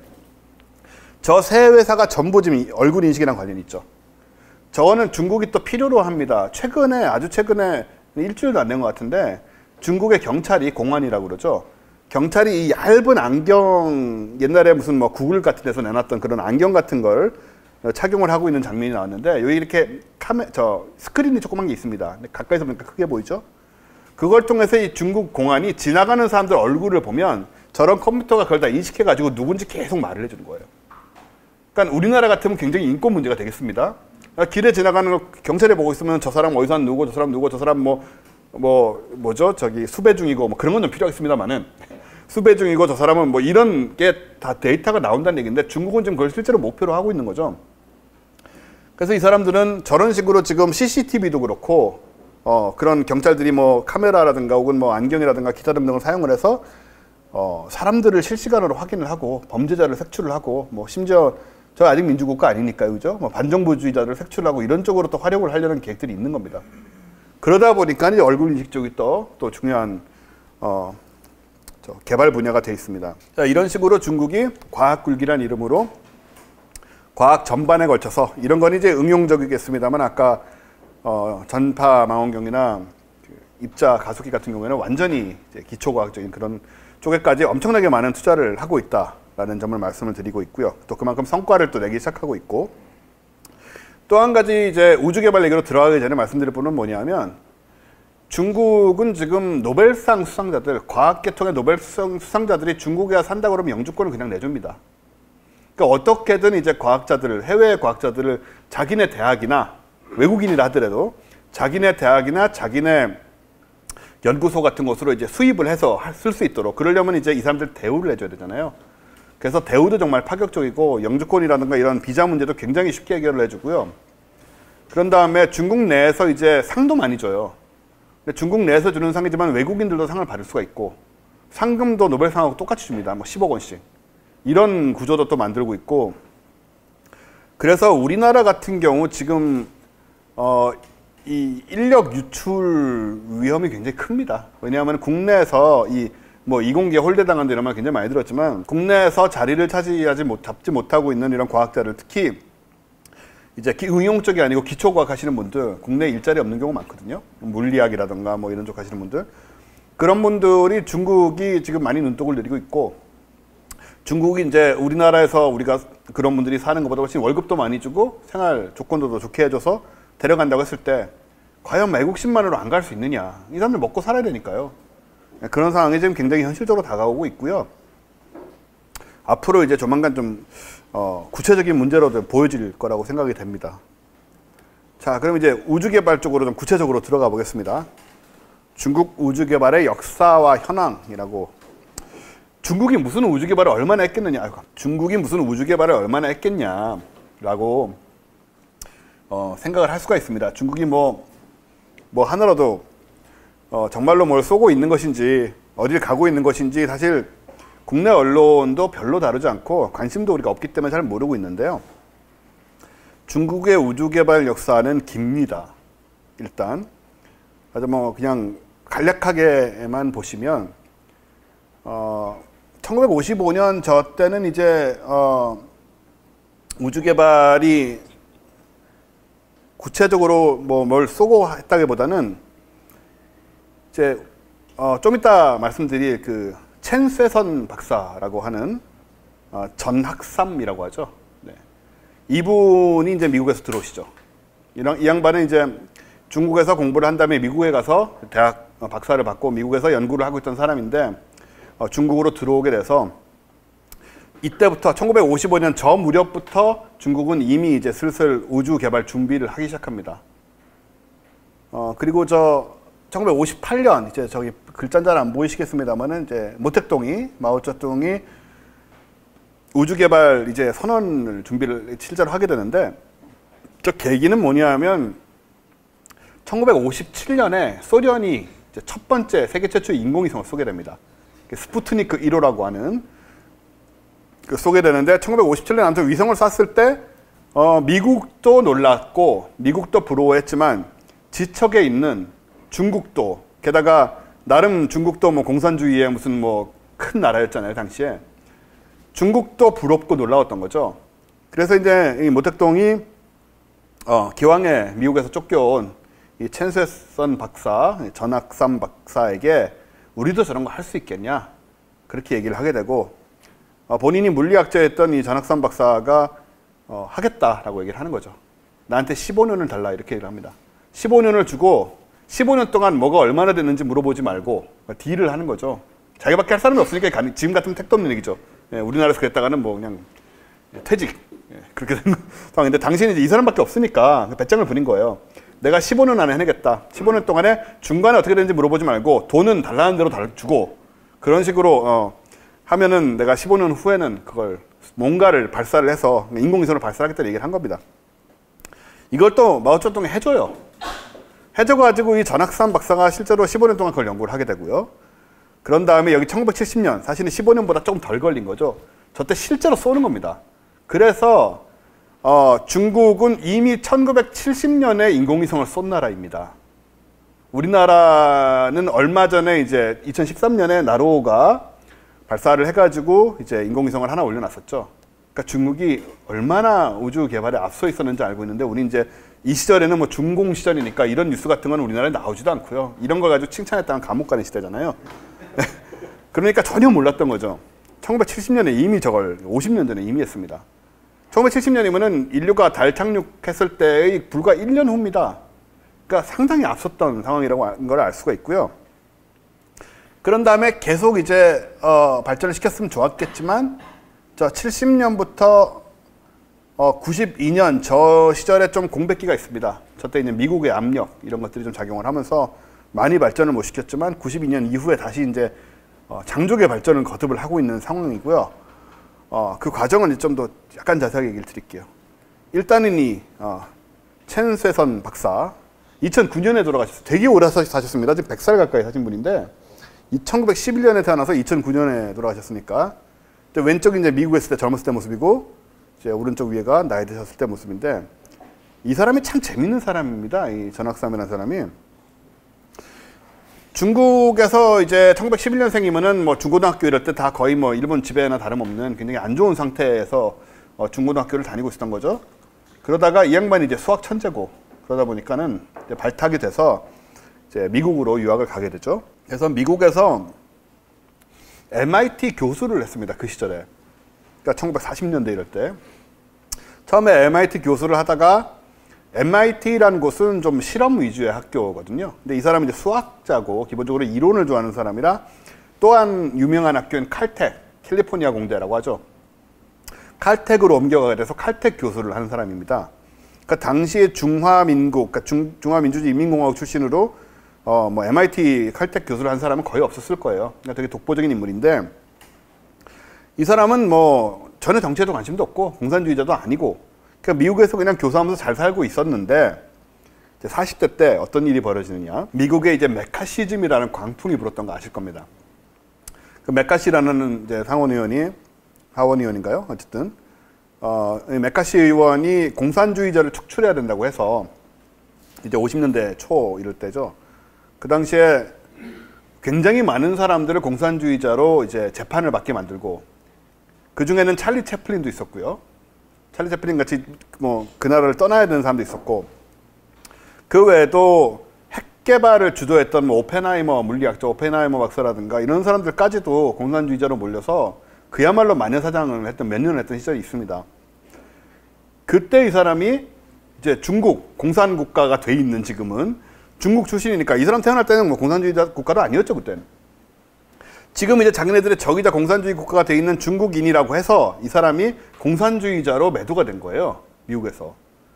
저 세 회사가 전부 지금 얼굴 인식이랑 관련이 있죠. 저거는 중국이 또 필요로 합니다. 최근에, 아주 최근에 일주일도 안 된 것 같은데, 중국의 경찰이, 공안이라고 그러죠. 경찰이 이 얇은 안경, 옛날에 무슨 뭐 구글 같은 데서 내놨던 그런 안경 같은 걸 착용을 하고 있는 장면이 나왔는데, 여기 이렇게 카메, 저 스크린이 조그만 게 있습니다. 가까이서 보니까 크게 보이죠? 그걸 통해서 이 중국 공안이 지나가는 사람들 얼굴을 보면 저런 컴퓨터가 그걸 다 인식해가지고 누군지 계속 말을 해주는 거예요. 그러니까 우리나라 같으면 굉장히 인권 문제가 되겠습니다. 길에 지나가는 걸 경찰이 보고 있으면 저 사람 어디서 누구고, 저 사람 누구고, 저 사람 뭐, 뭐, 뭐죠? 저기 수배 중이고, 뭐 그런 건 좀 필요하겠습니다만은, 수배 중이고, 저 사람은 뭐 이런 게 다 데이터가 나온다는 얘기인데, 중국은 지금 그걸 실제로 목표로 하고 있는 거죠. 그래서 이 사람들은 저런 식으로 지금 씨씨티비도 그렇고, 어, 그런 경찰들이 뭐 카메라라든가 혹은 뭐 안경이라든가 기타 등등을 사용을 해서, 어, 사람들을 실시간으로 확인을 하고, 범죄자를 색출을 하고, 뭐 심지어 저 아직 민주국가 아니니까요, 그죠? 뭐 반정부주의자들을 색출하고 이런 쪽으로 또 활용을 하려는 계획들이 있는 겁니다. 그러다 보니까 이제 얼굴 인식 쪽이 또, 또 중요한, 어, 저 개발 분야가 돼 있습니다. 자, 이런 식으로 중국이 과학굴기란 이름으로 과학 전반에 걸쳐서, 이런 건 이제 응용적이겠습니다만, 아까, 어, 전파 망원경이나 그 입자 가속기 같은 경우에는 완전히 이제 기초과학적인 그런 쪽에까지 엄청나게 많은 투자를 하고 있다라는 점을 말씀을 드리고 있고요. 또 그만큼 성과를 또 내기 시작하고 있고, 또 한 가지 이제 우주 개발 얘기로 들어가기 전에 말씀드릴 부분은 뭐냐면, 중국은 지금 노벨상 수상자들, 과학계통의 노벨상 수상자들이 중국에 산다고 그러면 영주권을 그냥 내줍니다. 그러니까 어떻게든 이제 과학자들을, 해외 과학자들을 자기네 대학이나, 외국인이라 하더라도 자기네 대학이나 자기네 연구소 같은 곳으로 이제 수입을 해서 쓸 수 있도록, 그러려면 이제 이 사람들 대우를 해줘야 되잖아요. 그래서 대우도 정말 파격적이고, 영주권이라든가 이런 비자 문제도 굉장히 쉽게 해결을 해주고요. 그런 다음에 중국 내에서 이제 상도 많이 줘요. 근데 중국 내에서 주는 상이지만 외국인들도 상을 받을 수가 있고, 상금도 노벨상하고 똑같이 줍니다. 뭐 십억 원씩. 이런 구조도 또 만들고 있고, 그래서 우리나라 같은 경우 지금 어, 이 인력 유출 위험이 굉장히 큽니다. 왜냐하면 국내에서 이 뭐 이공계 홀대당한 데 이런 말 굉장히 많이 들었지만, 국내에서 자리를 차지하지 못, 잡지 못하고 있는 이런 과학자를, 특히 이제 응용 쪽이 아니고 기초과학 하시는 분들, 국내에 일자리 없는 경우 많거든요. 물리학이라든가 뭐 이런 쪽 하시는 분들. 그런 분들이 중국이 지금 많이 눈독을 들이고 있고, 중국이 이제 우리나라에서 우리가 그런 분들이 사는 것보다 훨씬 월급도 많이 주고 생활 조건도 더 좋게 해줘서 데려간다고 했을 때 과연 애국심만으로 안 갈 수 있느냐. 이 사람들 먹고 살아야 되니까요. 그런 상황이 지금 굉장히 현실적으로 다가오고 있고요. 앞으로 이제 조만간 좀 어, 구체적인 문제로 좀 보여질 거라고 생각이 됩니다. 자, 그럼 이제 우주개발 쪽으로 좀 구체적으로 들어가 보겠습니다. 중국 우주개발의 역사와 현황이라고. 중국이 무슨 우주개발을 얼마나 했겠느냐. 아이고, 중국이 무슨 우주개발을 얼마나 했겠냐라고 어, 생각을 할 수가 있습니다. 중국이 뭐, 뭐 하나라도 어, 정말로 뭘 쏘고 있는 것인지 어딜 가고 있는 것인지 사실 국내 언론도 별로 다루지 않고 관심도 우리가 없기 때문에 잘 모르고 있는데요. 중국의 우주개발 역사는 깁니다. 일단 아주 뭐 그냥 간략하게만 보시면 어, 천구백오십오 년 저 때는 이제 어, 우주개발이 구체적으로 뭐 뭘 쏘고 했다기보다는 이제 어, 좀 이따 말씀드릴 그 첸쇠선 박사라고 하는 어, 전학삼이라고 하죠. 네. 이분이 이제 미국에서 들어오시죠. 이런 이 양반은 이제 중국에서 공부를 한 다음에 미국에 가서 대학 박사를 받고 미국에서 연구를 하고 있던 사람인데 어, 중국으로 들어오게 돼서 이때부터 천구백오십오 년 저 무렵부터 중국은 이미 이제 슬슬 우주 개발 준비를 하기 시작합니다. 어, 그리고 저 천구백오십팔 년 이제 저기 글자 잘 안 보이시겠습니다만은 이제 모택동이 마오쩌둥이 우주 개발 이제 선언을 준비를 실제로 하게 되는데 저 계기는 뭐냐면 천구백오십칠 년에 소련이 이제 첫 번째 세계 최초의 인공위성을 쏘게 됩니다. 스푸트니크 일 호라고 하는 그 쏘게 되는데 천구백오십칠 년 아무튼 위성을 쐈을 때 어, 미국도 놀랐고 미국도 부러워했지만 지척에 있는 중국도 게다가 나름 중국도 뭐 공산주의의 무슨 뭐 큰 나라였잖아요 당시에. 중국도 부럽고 놀라웠던 거죠. 그래서 이제 이 모택동이 어, 기왕에 미국에서 쫓겨온 이 첸쇠선 박사, 전학삼 박사에게 우리도 저런 거 할 수 있겠냐 그렇게 얘기를 하게 되고 어, 본인이 물리학자였던 이 전학삼 박사가 어, 하겠다라고 얘기를 하는 거죠. 나한테 십오 년을 달라 이렇게 얘기를 합니다. 십오 년을 주고 십오 년 동안 뭐가 얼마나 됐는지 물어보지 말고 딜을 하는 거죠. 자기밖에 할 사람이 없으니까 지금 같으면 택도 없는 얘기죠. 예, 우리나라에서 그랬다가는 뭐 그냥 퇴직 예, 그렇게 된 상황인데 당신이 이제 이 사람밖에 없으니까 배짱을 부린 거예요. 내가 십오 년 안에 해내겠다. 십오 년 동안에 중간에 어떻게 되는지 물어보지 말고 돈은 달라는 대로 달 주고 그런 식으로 어, 하면은 내가 십오 년 후에는 그걸 뭔가를 발사를 해서 인공위성을 발사하겠다는 얘기를 한 겁니다. 이걸 또 마오쩌둥이 해줘요. 해줘가지고 이 전학삼 박사가 실제로 십오 년 동안 그걸 연구를 하게 되고요. 그런 다음에 여기 천구백칠십 년, 사실은 십오 년보다 조금 덜 걸린 거죠. 저때 실제로 쏘는 겁니다. 그래서 어, 중국은 이미 천구백칠십 년에 인공위성을 쏜 나라입니다. 우리나라는 얼마 전에 이제 이천십삼 년에 나로우가 발사를 해가지고 이제 인공위성을 하나 올려놨었죠. 그러니까 중국이 얼마나 우주 개발에 앞서 있었는지 알고 있는데 우리 이제 이 시절에는 뭐 중공 시절이니까 이런 뉴스 같은 건 우리나라에 나오지도 않고요. 이런 걸 가지고 칭찬했다면 감옥 가는 시대잖아요. 그러니까 전혀 몰랐던 거죠. 천구백칠십 년에 이미 저걸 오십 년 전에 이미 했습니다. 천구백칠십 년이면은 인류가 달 착륙했을 때의 불과 일 년 후입니다. 그러니까 상당히 앞섰던 상황이라고 하는 걸 알 수가 있고요. 그런 다음에 계속 이제 어, 발전을 시켰으면 좋았겠지만 저 칠십 년부터 어, 구십이 년 저 시절에 좀 공백기가 있습니다. 저때 이제 미국의 압력 이런 것들이 좀 작용을 하면서 많이 발전을 못 시켰지만 구십이 년 이후에 다시 이제 어, 장족의 발전을 거듭을 하고 있는 상황이고요. 어, 그 과정은 좀 더 약간 자세하게 얘기를 드릴게요. 일단은 이 어, 첸쇠선 박사 이천구 년에 돌아가셨어요. 되게 오래 사셨습니다. 지금 백 살 가까이 사신 분인데 천구백십일 년에 태어나서 이천구 년에 돌아가셨으니까 왼쪽이 이제 미국에 있을 때 젊었을 때 모습이고 이제 오른쪽 위에가 나이 드셨을 때 모습인데 이 사람이 참 재밌는 사람입니다. 이 전학삼이라는 사람이 중국에서 이제 천구백십일 년생이면은 뭐 중고등학교 이럴 때 다 거의 뭐 일본 지배나 다름없는 굉장히 안 좋은 상태에서 어 중고등학교를 다니고 있었던 거죠. 그러다가 이 양반이 이제 수학 천재고 그러다 보니까는 이제 발탁이 돼서 이제 미국으로 유학을 가게 되죠. 그래서 미국에서 엠아이티 교수를 했습니다. 그 시절에. 그러니까 천구백사십 년대 이럴 때. 처음에 엠아이티 교수를 하다가 엠아이티라는 곳은 좀 실험 위주의 학교거든요. 근데 이 사람은 이제 수학자고 기본적으로 이론을 좋아하는 사람이라 또한 유명한 학교인 칼텍, 캘리포니아 공대라고 하죠. 칼텍으로 옮겨가게 돼서 칼텍 교수를 하는 사람입니다. 그러니까 당시에 중화민국, 그러니까 중, 중화민주주의 인민공화국 출신으로 어, 뭐 엠아이티 칼텍 교수를 한 사람은 거의 없었을 거예요. 그러니까 되게 독보적인 인물인데 이 사람은 뭐 전혀 정치에도 관심도 없고 공산주의자도 아니고 그러니까 미국에서 그냥 교수하면서 잘 살고 있었는데 이제 사십 대 때 어떤 일이 벌어지느냐. 미국에 이제 메카시즘이라는 광풍이 불었던 거 아실 겁니다. 그 메카시라는 이제 상원 의원이 하원 의원인가요? 어쨌든 어, 메카시 의원이 공산주의자를 축출해야 된다고 해서 이제 오십 년대 초 이럴 때죠. 그 당시에 굉장히 많은 사람들을 공산주의자로 이제 재판을 받게 만들고 그 중에는 찰리 채플린도 있었고요. 찰리 채플린 같이 뭐 그 나라를 떠나야 되는 사람도 있었고 그 외에도 핵 개발을 주도했던 뭐 오펜하이머 물리학자 오펜하이머 박사라든가 이런 사람들까지도 공산주의자로 몰려서 그야말로 마녀사냥을 했던 몇 년을 했던 시절이 있습니다. 그때 이 사람이 이제 중국 공산국가가 돼 있는 지금은 중국 출신이니까 이 사람 태어날 때는 뭐 공산주의자 국가도 아니었죠 그때는. 지금 이제 자기네들의 적이자 공산주의 국가가 돼 있는 중국인이라고 해서 이 사람이 공산주의자로 매도가 된 거예요 미국에서.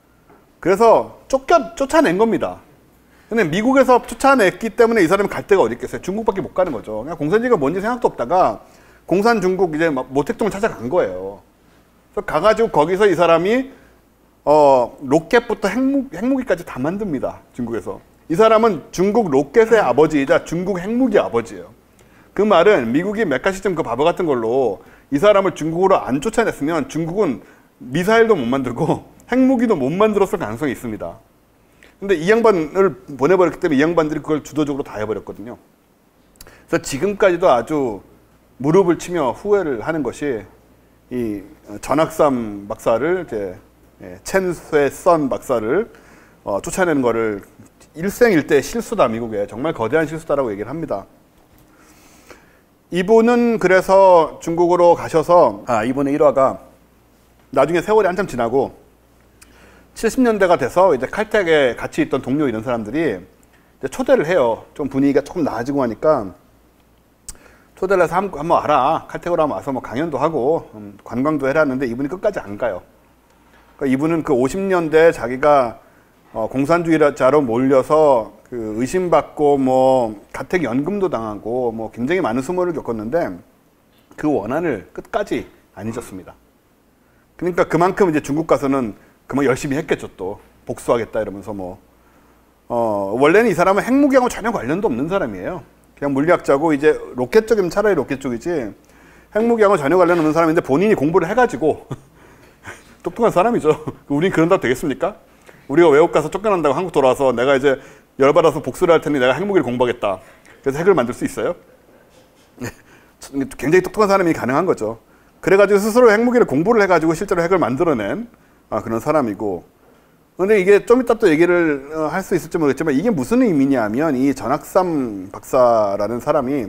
그래서 쫓겨 쫓아낸 겁니다. 근데 미국에서 쫓아냈기 때문에 이 사람이 갈 데가 어디 있겠어요. 중국밖에 못 가는 거죠. 그냥 공산주의가 뭔지 생각도 없다가 공산 중국 이제 모택동을 찾아간 거예요. 그래서 가가지고 거기서 이 사람이 어 로켓부터 핵무, 핵무기까지 다 만듭니다. 중국에서. 이 사람은 중국 로켓의 아버지이자 중국 핵무기 아버지예요. 그 말은 미국이 메카시즘 그 바보 같은 걸로 이 사람을 중국으로 안 쫓아냈으면 중국은 미사일도 못 만들고 핵무기도 못 만들었을 가능성이 있습니다. 근데 이 양반을 보내버렸기 때문에 이 양반들이 그걸 주도적으로 다 해버렸거든요. 그래서 지금까지도 아주 무릎을 치며 후회를 하는 것이 이 전학삼 박사를 이제 첸쇠선 박사를 어, 쫓아내는 거를 일생일대 실수다 미국에 정말 거대한 실수다라고 얘기를 합니다. 이분은 그래서 중국으로 가셔서 아 이분의 일화가 나중에 세월이 한참 지나고 칠십 년대가 돼서 이제 칼텍에 같이 있던 동료 이런 사람들이 이제 초대를 해요. 좀 분위기가 조금 나아지고 하니까 초대를 해서 한번 와라. 칼텍으로 한번 와서 뭐 강연도 하고 음, 관광도 해라 했는데 이분이 끝까지 안 가요. 그러니까 이분은 그 오십 년대 자기가 어, 공산주의자로 몰려서 그 의심받고 뭐 가택 연금도 당하고 뭐 굉장히 많은 수모를 겪었는데 그 원한을 끝까지 안 잊었습니다. 그러니까 그만큼 이제 중국 가서는 그만 열심히 했겠죠. 또 복수하겠다 이러면서 뭐 어, 원래는 이 사람은 핵무기하고 전혀 관련도 없는 사람이에요. 그냥 물리학자고 이제 로켓 쪽이면 차라리 로켓 쪽이지 핵무기하고 전혀 관련 없는 사람인데 본인이 공부를 해가지고 똑똑한 사람이죠. 우린 그런다고 되겠습니까? 우리가 외국 가서 쫓겨난다고 한국 돌아와서 내가 이제 열받아서 복수를 할 테니 내가 핵무기를 공부하겠다. 그래서 핵을 만들 수 있어요? 굉장히 똑똑한 사람이 가능한 거죠. 그래가지고 스스로 핵무기를 공부를 해가지고 실제로 핵을 만들어낸 아, 그런 사람이고. 근데 이게 좀 이따 또 얘기를 어, 할 수 있을지 모르겠지만 이게 무슨 의미냐 하면 이 전학삼 박사라는 사람이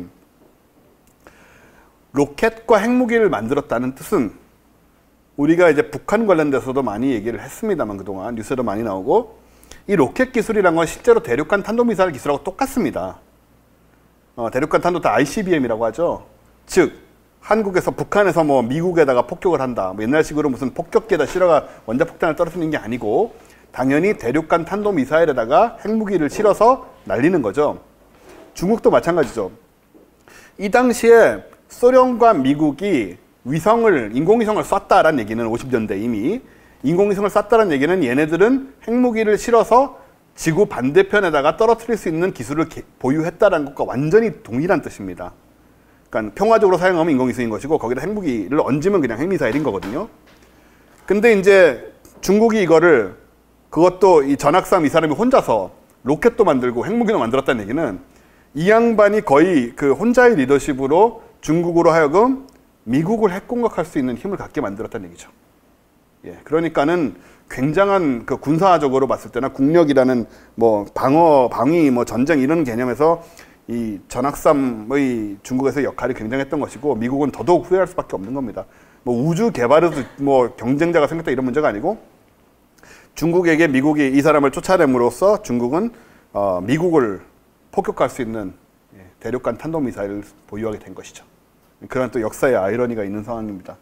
로켓과 핵무기를 만들었다는 뜻은 우리가 이제 북한 관련돼서도 많이 얘기를 했습니다만 그동안 뉴스에도 많이 나오고 이 로켓 기술이란 건 실제로 대륙간 탄도미사일 기술하고 똑같습니다. 어, 대륙간 탄도도 아이씨비엠이라고 하죠. 즉 한국에서 북한에서 뭐 미국에다가 폭격을 한다. 뭐 옛날식으로 무슨 폭격기에다 실어가 원자폭탄을 떨어뜨리는 게 아니고 당연히 대륙간 탄도미사일에다가 핵무기를 실어서 날리는 거죠. 중국도 마찬가지죠. 이 당시에 소련과 미국이 위성을, 인공위성을 쐈다라는 얘기는 오십 년대 이미 인공위성을 쐈다라는 얘기는 얘네들은 핵무기를 실어서 지구 반대편에다가 떨어뜨릴 수 있는 기술을 보유했다라는 것과 완전히 동일한 뜻입니다. 그러니까 평화적으로 사용하면 인공위성인 것이고 거기다 핵무기를 얹으면 그냥 핵미사일인 거거든요. 근데 이제 중국이 이거를 그것도 이 전학삼 이 사람이 혼자서 로켓도 만들고 핵무기도 만들었다는 얘기는 이 양반이 거의 그 혼자의 리더십으로 중국으로 하여금 미국을 핵공격할 수 있는 힘을 갖게 만들었다는 얘기죠. 예, 그러니까는 굉장한 그 군사적으로 봤을 때나 국력이라는 뭐 방어, 방위, 뭐 전쟁 이런 개념에서 이 전학삼의 중국에서의 역할이 굉장했던 것이고 미국은 더더욱 후회할 수밖에 없는 겁니다. 뭐 우주 개발에도 뭐 경쟁자가 생겼다 이런 문제가 아니고 중국에게 미국이 이 사람을 쫓아냄으로써 중국은 어, 미국을 폭격할 수 있는 대륙간 탄도미사일을 보유하게 된 것이죠. 그런 또 역사의 아이러니가 있는 상황입니다.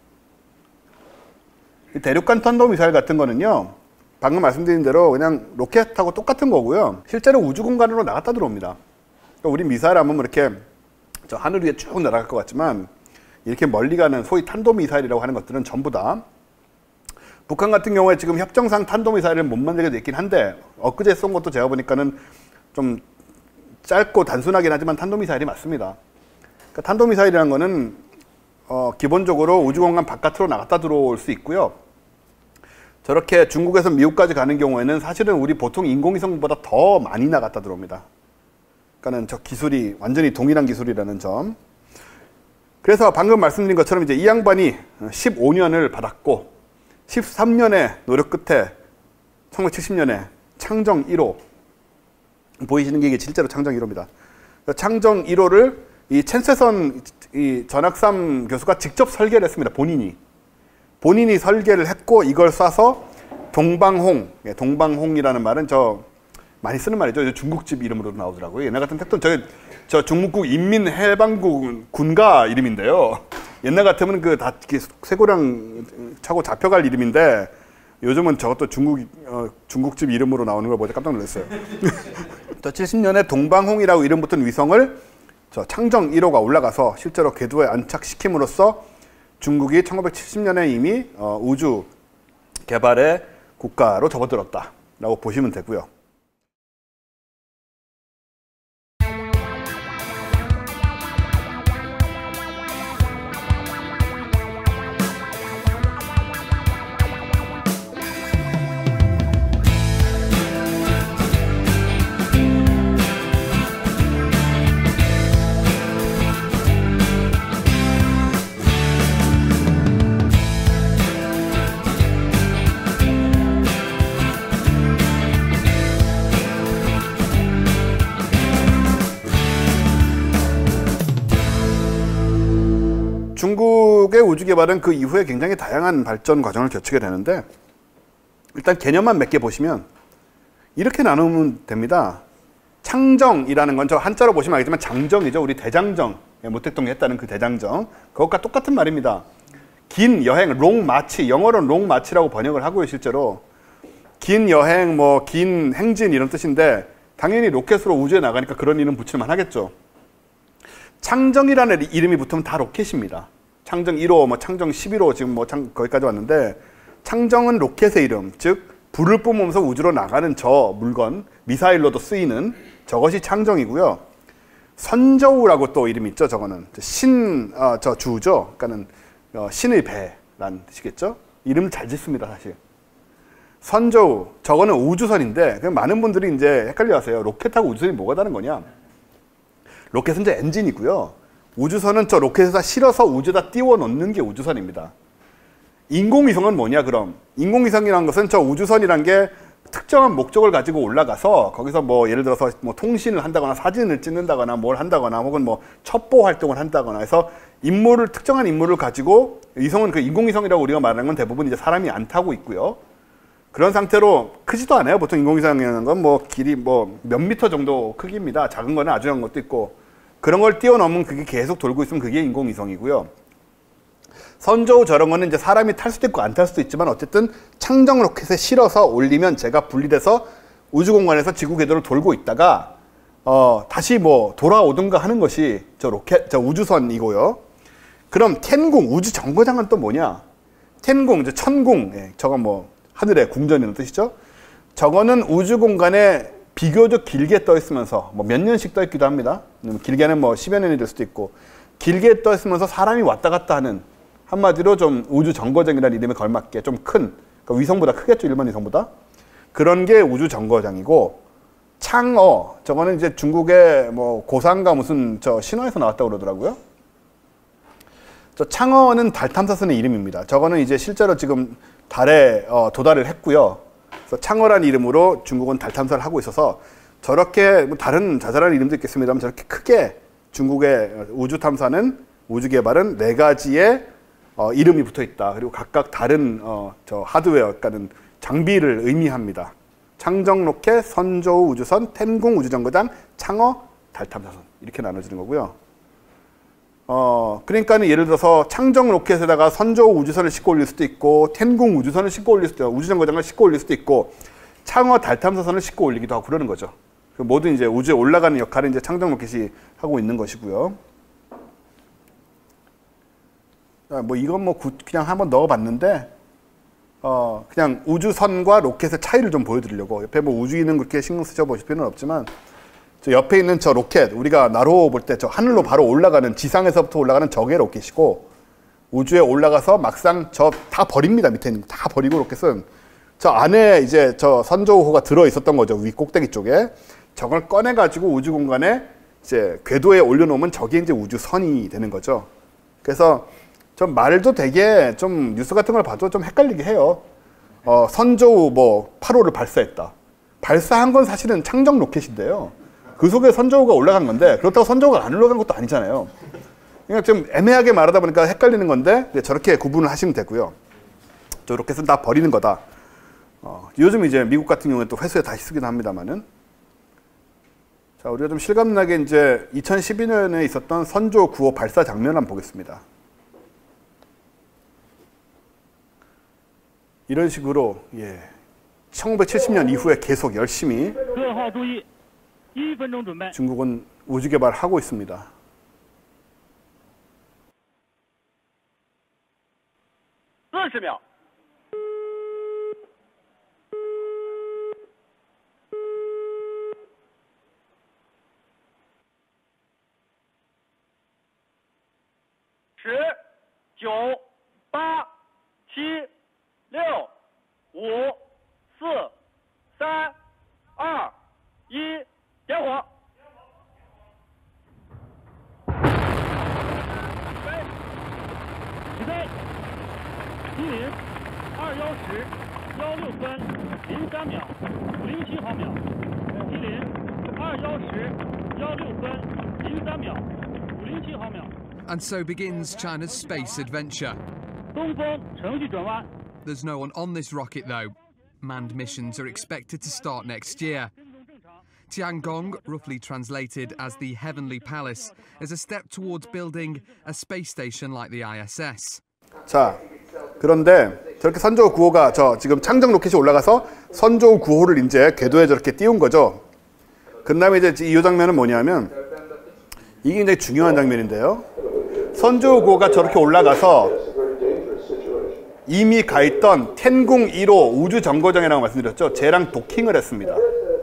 이 대륙간 탄도미사일 같은 거는요, 방금 말씀드린 대로 그냥 로켓하고 똑같은 거고요. 실제로 우주 공간으로 나갔다 들어옵니다. 그러니까 우리 미사일 하면 이렇게 저 하늘 위에 쭉 날아갈 것 같지만 이렇게 멀리 가는 소위 탄도미사일이라고 하는 것들은 전부 다 북한 같은 경우에 지금 협정상 탄도미사일을 못 만들게 됐긴 한데 엊그제 쏜 것도 제가 보니까는 좀 짧고 단순하긴 하지만 탄도미사일이 맞습니다. 그러니까 탄도미사일이라는 거는 어, 기본적으로 우주공간 바깥으로 나갔다 들어올 수 있고요. 저렇게 중국에서 미국까지 가는 경우에는 사실은 우리 보통 인공위성보다 더 많이 나갔다 들어옵니다. 그러니까는 저 기술이 완전히 동일한 기술이라는 점. 그래서 방금 말씀드린 것처럼 이제 이 양반이 십오 년을 받았고 십삼 년의 노력 끝에 천구백칠십 년에 창정 일 호 보이시는 게 이게 실제로 창정 일 호입니다. 창정 일 호를 이 첸세선 이 전학삼 교수가 직접 설계를 했습니다. 본인이. 본인이 설계를 했고 이걸 쏴서 동방홍, 동방홍이라는 말은 저 많이 쓰는 말이죠. 중국집 이름으로 나오더라고요. 옛날 같은 택도 저, 저 중국국 인민해방군 군가 이름인데요. 옛날 같으면 그 다 쇠고랑 차고 잡혀갈 이름인데 요즘은 저것도 중국, 어, 중국집 이름으로 나오는 걸 보자 깜짝 놀랐어요. 저 칠십 년에 동방홍이라고 이름 붙은 위성을 저 창정 일 호가 올라가서 실제로 궤도에 안착시킴으로써 중국이 천구백칠십 년에 이미 어, 우주 개발의 국가로 접어들었다라고 보시면 되고요. 중국의 우주 개발은 그 이후에 굉장히 다양한 발전 과정을 거치게 되는데 일단 개념만 몇 개 보시면 이렇게 나누면 됩니다. 창정이라는 건 저 한자로 보시면 알겠지만 장정이죠. 우리 대장정, 모택동이 했다는 그 대장정. 그것과 똑같은 말입니다. 긴 여행, 롱 마치, 영어로는 롱 마치라고 번역을 하고요. 실제로 긴 여행, 뭐 긴 행진 이런 뜻인데 당연히 로켓으로 우주에 나가니까 그런 이름 붙일만 하겠죠. 창정이라는 이름이 붙으면 다 로켓입니다. 창정 일 호, 뭐 창정 십일 호 지금 뭐 창, 거기까지 왔는데 창정은 로켓의 이름, 즉 불을 뿜으면서 우주로 나가는 저 물건, 미사일로도 쓰이는 저것이 창정이고요. 선저우라고 또 이름이 있죠. 저거는 신, 어, 저 주죠. 그러니까는 어, 신의 배란 뜻이겠죠. 이름 잘 짓습니다, 사실. 선저우, 저거는 우주선인데 많은 분들이 이제 헷갈려하세요. 로켓하고 우주선이 뭐가 다른 거냐? 로켓은 이제 엔진이고요. 우주선은 저 로켓에다 실어서 우주에다 띄워 놓는 게 우주선입니다. 인공위성은 뭐냐 그럼? 인공위성이라는 것은 저 우주선이란 게 특정한 목적을 가지고 올라가서 거기서 뭐 예를 들어서 뭐 통신을 한다거나 사진을 찍는다거나 뭘 한다거나 혹은 뭐 첩보 활동을 한다거나 해서 임무를 특정한 임무를 가지고 위성은 그 인공위성이라고 우리가 말하는 건 대부분 이제 사람이 안 타고 있고요. 그런 상태로 크지도 않아요. 보통 인공위성이라는 건 뭐 길이 뭐 몇 미터 정도 크기입니다. 작은 거는 아주 작은 것도 있고 그런 걸 뛰어넘으면 그게 계속 돌고 있으면 그게 인공위성이고요. 선저우 저런 거는 이제 사람이 탈 수도 있고 안 탈 수도 있지만 어쨌든 창정 로켓에 실어서 올리면 제가 분리돼서 우주 공간에서 지구 궤도를 돌고 있다가 어 다시 뭐 돌아오든가 하는 것이 저 로켓, 저 우주선이고요. 그럼 텐궁, 우주 정거장은 또 뭐냐? 텐궁, 이제 천궁, 예, 저건 뭐 하늘의 궁전이라는 뜻이죠. 저거는 우주 공간에 비교적 길게 떠 있으면서 뭐 몇 년씩 떠 있기도 합니다. 길게는 뭐 십여 년이 될 수도 있고 길게 떠 있으면서 사람이 왔다 갔다 하는 한마디로 좀 우주 정거장이라는 이름에 걸맞게 좀 큰, 그러니까 위성보다 크겠죠. 일반 위성보다. 그런 게 우주 정거장이고 창어, 저거는 이제 중국의 뭐 고상가 무슨 저 신화에서 나왔다고 그러더라고요. 저 창어는 달 탐사선의 이름입니다. 저거는 이제 실제로 지금 달에 어, 도달을 했고요. 그래서 창어란 이름으로 중국은 달 탐사를 하고 있어서 저렇게 뭐 다른 자잘한 이름도 있겠습니다만 저렇게 크게 중국의 우주 탐사는 우주 개발은 네 가지의 어, 이름이 붙어 있다. 그리고 각각 다른 어, 저 하드웨어, 그러니까는 장비를 의미합니다. 창정 로켓, 선저우 우주선, 텐궁 우주정거장, 창어 달 탐사선 이렇게 나눠지는 거고요. 어, 그러니까는 예를 들어서 창정 로켓에다가 선저우 우주선을 싣고 올릴 수도 있고, 텐궁 우주선을 싣고 올릴 수도 있고, 우주정거장을 싣고 올릴 수도 있고, 창어 달 탐사선을 싣고 올리기도 하고 그러는 거죠. 모든 이제 우주에 올라가는 역할을 이제 창정 로켓이 하고 있는 것이고요. 뭐 이건 뭐 그냥 한번 넣어봤는데, 어 그냥 우주선과 로켓의 차이를 좀 보여드리려고. 옆에 뭐 우주인은 그렇게 신경 쓰셔 보실 필요는 없지만, 저 옆에 있는 저 로켓, 우리가 나로 볼 때 저 하늘로 바로 올라가는, 지상에서부터 올라가는 저게 로켓이고, 우주에 올라가서 막상 저 다 버립니다. 밑에 있는 다 버리고 로켓은 저 안에 이제 저 선저우호가 들어 있었던 거죠. 위 꼭대기 쪽에. 저걸 꺼내 가지고 우주 공간에 이제 궤도에 올려놓으면 저게 이제 우주선이 되는 거죠. 그래서 좀 말도 되게 좀 뉴스 같은 걸 봐도 좀 헷갈리게 해요. 어, 선저우 뭐 팔 호를 발사했다. 발사한 건 사실은 창정 로켓인데요. 그 속에 선저우가 올라간 건데, 그렇다고 선저우가 안 올라간 것도 아니잖아요. 그러니까 좀 애매하게 말하다 보니까 헷갈리는 건데, 저렇게 구분을 하시면 되고요. 저 로켓은 다 버리는 거다. 어, 요즘 이제 미국 같은 경우에 또 회수에 다시 쓰긴 합니다만은. 자, 우리가 좀 실감나게 이제 이천십이 년에 있었던 선저우 구 호 발사 장면 한번 보겠습니다. 이런 식으로, 예, 천구백칠십 년 이후에 계속 열심히 중국은 우주 개발을 하고 있습니다. 사십 秒. 십, 구, 팔, 칠, 육, 오, 사, 삼, 이, 일,点火.起飞，一零二幺十幺六分零三秒五零七毫秒，一零二幺十幺六分零三秒五零七毫秒。 And so begins China's space adventure. 东风程序转弯。 There's no one on this rocket, though. Manned missions are expected to start next year. Tiangong, roughly translated as the Heavenly Palace, is a step towards building a space station like the I S S. 자, 그런데 저렇게 선저우 구 호가 저 지금 창정 로켓이 올라가서 선저우 구 호를 이제 궤도에 저렇게 띄운 거죠. 그 다음에 이제 이 장면은 뭐냐면, 이게 굉장히 중요한 장면인데요. 선저우 구 호가 저렇게 올라가서 이미 가 있던 텐궁 일 호 우주 정거장이라고 말씀드렸죠. 쟤랑 도킹을 했습니다.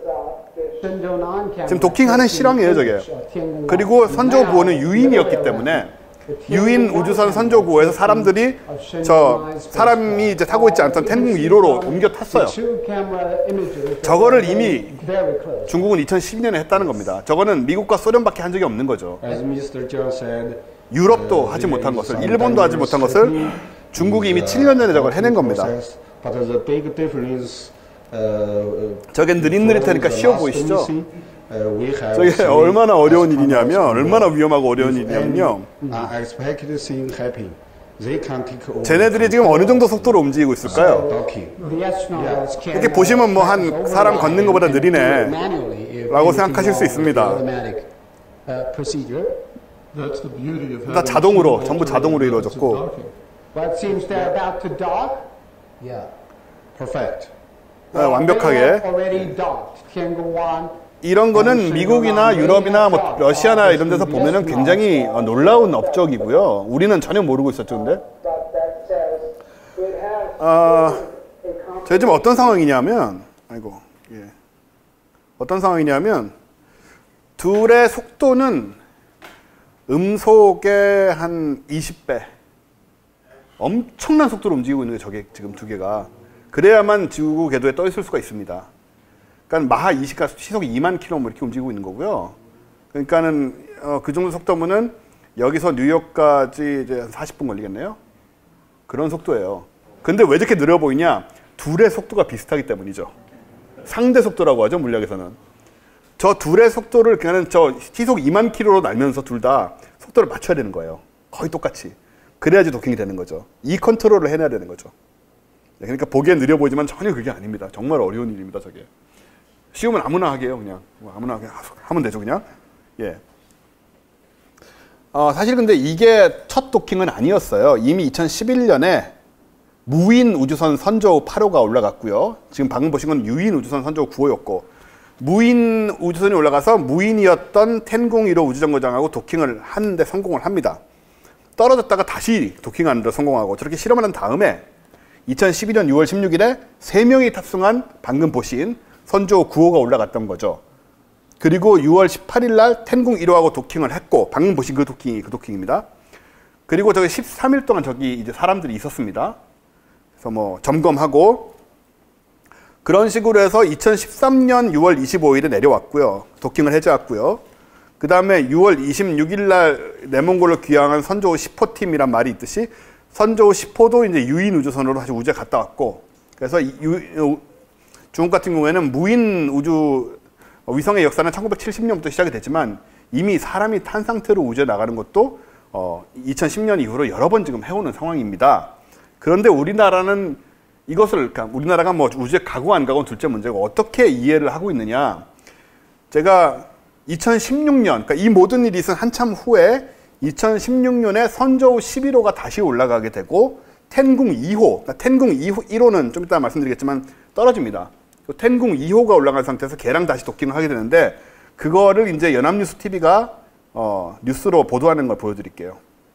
지금 도킹하는 실험이에요, 저게. 그리고 선저우 구 호는 유인이었기 때문에 유인 우주선 선저우 구 호에서 사람들이 저 사람이 이제 타고 있지 않던 텐궁 일 호로 옮겨 탔어요. 저거를 이미 중국은 이천십이 년에 했다는 겁니다. 저거는 미국과 소련밖에 한 적이 없는 거죠. 유럽도 하지 못한 것을, 일본도 하지 못한 것을 중국이 이미 칠 년 전에 저걸 해낸 겁니다. 저게 느릿느릿하니까 쉬워 보이시죠? 저게 얼마나 어려운 일이냐면, 얼마나 위험하고 어려운 일이냐면요, 쟤네들이 지금 어느 정도 속도로 움직이고 있을까요? 이렇게 보시면 뭐 한 사람 걷는 것보다 느리네 라고 생각하실 수 있습니다. 다 자동으로, 전부 자동으로 이루어졌고, 네, 완벽하게. 이런 거는 미국이나 유럽이나 뭐 러시아나 이런 데서 보면은 굉장히 놀라운 업적이고요. 우리는 전혀 모르고 있었죠, 근데. 어, 저희 지금 어떤 상황이냐면, 아이고, 예. 어떤 상황이냐면, 둘의 속도는 음속의 한 이십 배. 엄청난 속도로 움직이고 있는 게 저게 지금 두 개가. 그래야만 지구 궤도에 떠 있을 수가 있습니다. 그러니까 마하 이십가 시속 이만 킬로미터 뭐 이렇게 움직이고 있는 거고요. 그러니까는 어, 그 정도 속도면은 여기서 뉴욕까지 이제 한 사십 분 걸리겠네요. 그런 속도예요. 근데 왜 이렇게 느려 보이냐? 둘의 속도가 비슷하기 때문이죠. 상대 속도라고 하죠, 물리학에서는. 저 둘의 속도를 그냥 저 시속 이만 킬로미터로 날면서 둘 다 속도를 맞춰야 되는 거예요. 거의 똑같이. 그래야지 도킹이 되는 거죠. 이 컨트롤을 해내야 되는 거죠. 그러니까 보기엔 느려 보이지만 전혀 그게 아닙니다. 정말 어려운 일입니다. 저게. 쉬우면 아무나 하게요. 그냥 아무나 그냥 하면 되죠. 그냥. 예. 어, 사실 근데 이게 첫 도킹은 아니었어요. 이미 이천십일 년에 무인 우주선 선저우 팔 호가 올라갔고요. 지금 방금 보신 건 유인 우주선 선저우 구 호였고, 무인 우주선이 올라가서 무인이었던 텐공 일 호 우주정거장하고 도킹을 하는데 성공을 합니다. 떨어졌다가 다시 도킹하는 데 성공하고, 저렇게 실험을 한 다음에 이천십이 년 유월 십육일에 세 명이 탑승한 방금 보신 선저우 구 호가 올라갔던 거죠. 그리고 유월 십팔일 날 텐공 일 호하고 도킹을 했고, 방금 보신 그 도킹이 그 도킹입니다. 그리고 저기 십삼 일 동안 저기 이제 사람들이 있었습니다. 그래서 뭐 점검하고 그런 식으로 해서 이천십삼 년 유월 이십오일에 내려왔고요. 도킹을 해제했고요. 그 다음에 유월 이십육일 날 내몽골로 귀향한 선저우 십 호 팀이란 말이 있듯이 선저우 십 호도 이제 유인 우주선으로 다시 우주에 갔다 왔고, 그래서 유, 중국 같은 경우에는 무인 우주 위성의 역사는 천구백칠십 년부터 시작이 됐지만 이미 사람이 탄 상태로 우주에 나가는 것도 어, 이천십 년 이후로 여러 번 지금 해오는 상황입니다. 그런데 우리나라는 이것을, 그러니까 우리나라가 뭐 우주에 가고 안 가고는 둘째 문제고 어떻게 이해를 하고 있느냐. 제가 이천십육 년, 그러니까 이 모든 일이 있은 한참 후에 이천십육 년에 선저우 십일 호가 다시 올라가게 되고 텐공 이 호, 그러니까 텐공 일 호는 좀 이따 말씀드리겠지만 떨어집니다. 텐공 이 호가 올라간 상태에서 걔랑 다시 도킹을 하게 되는데, 그거를 이제 연합뉴스 티비가 어, 뉴스로 보도하는 걸 보여드릴게요.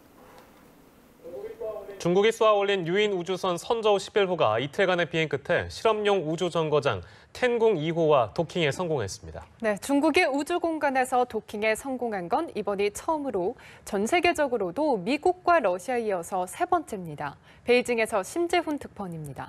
중국이 쏘아 올린 유인 우주선 선저우 십일 호가 이틀간의 비행 끝에 실험용 우주정거장 텐공 이 호와 도킹에 성공했습니다. 네, 중국의 우주 공간에서 도킹에 성공한 건 이번이 처음으로 전 세계적으로도 미국과 러시아에 이어서 세 번째입니다. 베이징에서 심재훈 특파원입니다.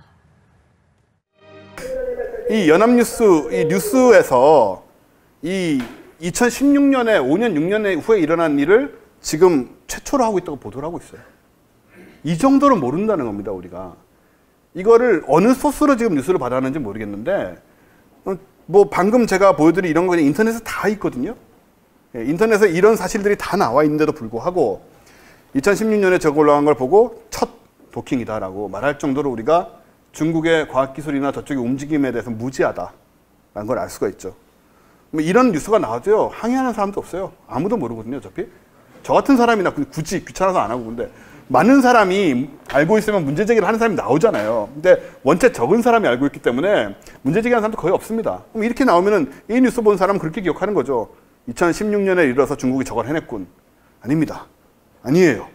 이 연합뉴스 이 뉴스에서 이 이천십육 년에 오 년 육 년 후에 일어난 일을 지금 최초로 하고 있다고 보도를 하고 있어요. 이 정도로 모른다는 겁니다, 우리가. 이거를 어느 소스로 지금 뉴스를 받았는지 모르겠는데, 뭐 방금 제가 보여드린 이런 거 인터넷에 다 있거든요. 인터넷에 이런 사실들이 다 나와 있는데도 불구하고 이천십육 년에 저거 올라간 걸 보고 첫 도킹이다라고 말할 정도로 우리가 중국의 과학기술이나 저쪽의 움직임에 대해서 무지하다라는 걸 알 수가 있죠. 뭐 이런 뉴스가 나와도요, 항의하는 사람도 없어요. 아무도 모르거든요, 어차피. 저 같은 사람이나 굳이 귀찮아서 안 하고. 근데 많은 사람이 알고 있으면 문제제기를 하는 사람이 나오잖아요. 근데 원체 적은 사람이 알고 있기 때문에 문제제기하는 사람도 거의 없습니다. 그럼 이렇게 나오면은 이 뉴스 본 사람은 그렇게 기억하는 거죠. 이천십육 년에 이르러서 중국이 저걸 해냈군. 아닙니다. 아니에요.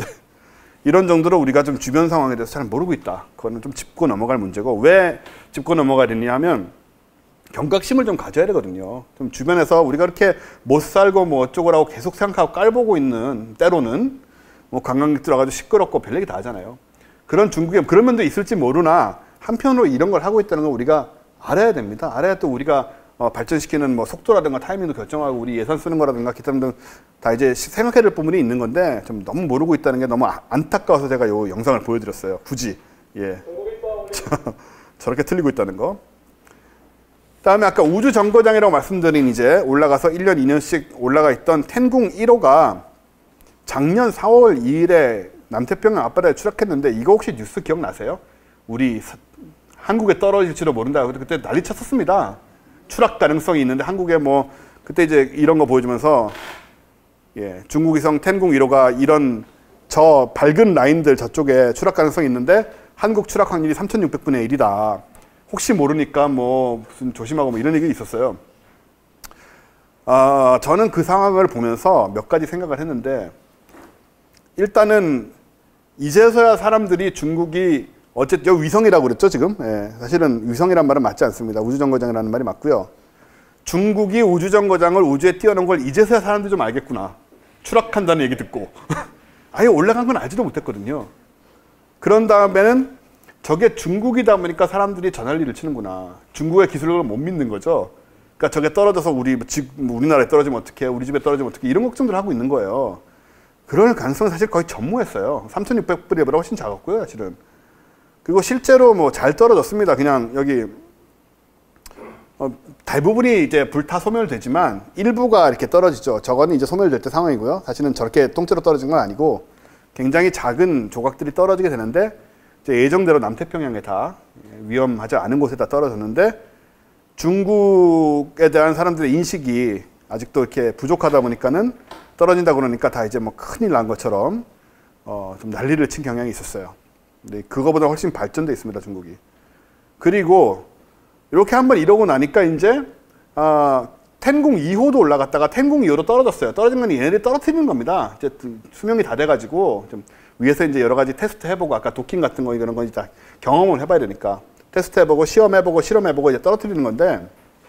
이런 정도로 우리가 좀 주변 상황에 대해서 잘 모르고 있다. 그거는 좀 짚고 넘어갈 문제고, 왜 짚고 넘어가야 되냐 하면 경각심을 좀 가져야 되거든요. 좀 주변에서 우리가 그렇게 못 살고 뭐 어쩌고라고 계속 생각하고 깔보고 있는, 때로는 뭐 관광객 들어가도 시끄럽고 별 얘기 다 하잖아요. 그런 중국에 그런 면도 있을지 모르나 한편으로 이런 걸 하고 있다는 걸 우리가 알아야 됩니다. 알아야 또 우리가 어, 발전시키는 뭐 속도라든가 타이밍도 결정하고 우리 예산 쓰는 거라든가 기타 등등 다 이제 생각해야 될 부분이 있는 건데, 좀 너무 모르고 있다는 게 너무 아, 안타까워서 제가 이 영상을 보여드렸어요. 굳이. 예. 저렇게 틀리고 있다는 거. 다음에 아까 우주정거장이라고 말씀드린, 이제 올라가서 일 년, 이 년씩 올라가 있던 텐공 일 호가 작년 사월 이일에 남태평양 앞바다에 추락했는데, 이거 혹시 뉴스 기억나세요? 우리 사, 한국에 떨어질지도 모른다. 그때 난리 쳤었습니다. 추락 가능성이 있는데 한국에 뭐 그때 이제 이런 거 보여주면서, 예, 중국위성 텐공 일 호가 이런 저 밝은 라인들 저쪽에 추락 가능성이 있는데 한국 추락 확률이 삼천육백분의 일이다. 혹시 모르니까 뭐 무슨 조심하고 뭐 이런 얘기 있었어요. 아, 저는 그 상황을 보면서 몇 가지 생각을 했는데, 일단은 이제서야 사람들이 중국이 어쨌든 여기 위성이라고 그랬죠, 지금. 예, 사실은 위성이란 말은 맞지 않습니다. 우주정거장이라는 말이 맞고요. 중국이 우주정거장을 우주에 띄워놓은 걸 이제서야 사람들이 좀 알겠구나. 추락한다는 얘기 듣고. 아예 올라간 건 알지도 못했거든요. 그런 다음에는 저게 중국이다 보니까 사람들이 전화리를 치는구나. 중국의 기술력을 못 믿는 거죠. 그러니까 저게 떨어져서 우리 집, 우리나라에 떨어지면 어떡해, 우리 집에 떨어지면 어떡해, 이런 걱정들을 하고 있는 거예요. 그럴 가능성은 사실 거의 전무했어요. 삼천육백분의 일보다 훨씬 작았고요, 사실은. 그리고 실제로 뭐 잘 떨어졌습니다. 그냥 여기 어, 대부분이 이제 불타 소멸되지만 일부가 이렇게 떨어지죠. 저거는 이제 소멸될 때 상황이고요. 사실은 저렇게 통째로 떨어진 건 아니고 굉장히 작은 조각들이 떨어지게 되는데 이제 예정대로 남태평양에 다 위험하지 않은 곳에다 떨어졌는데 중국에 대한 사람들의 인식이 아직도 이렇게 부족하다 보니까는 떨어진다 그러니까 다 이제 뭐 큰일 난 것처럼 어, 좀 난리를 친 경향이 있었어요. 근데 그거보다 훨씬 발전돼 있습니다, 중국이. 그리고 이렇게 한번 이러고 나니까 이제 아, 텐궁 이 호도 올라갔다가 텐궁 이 호도 떨어졌어요. 떨어진 건 얘네들이 떨어뜨리는 겁니다. 이제 수명이 다 돼가지고 좀 위에서 이제 여러 가지 테스트 해보고 아까 도킹 같은 거 이런 건 이제 경험을 해봐야 되니까 테스트 해보고 시험해보고 실험해보고 이제 떨어뜨리는 건데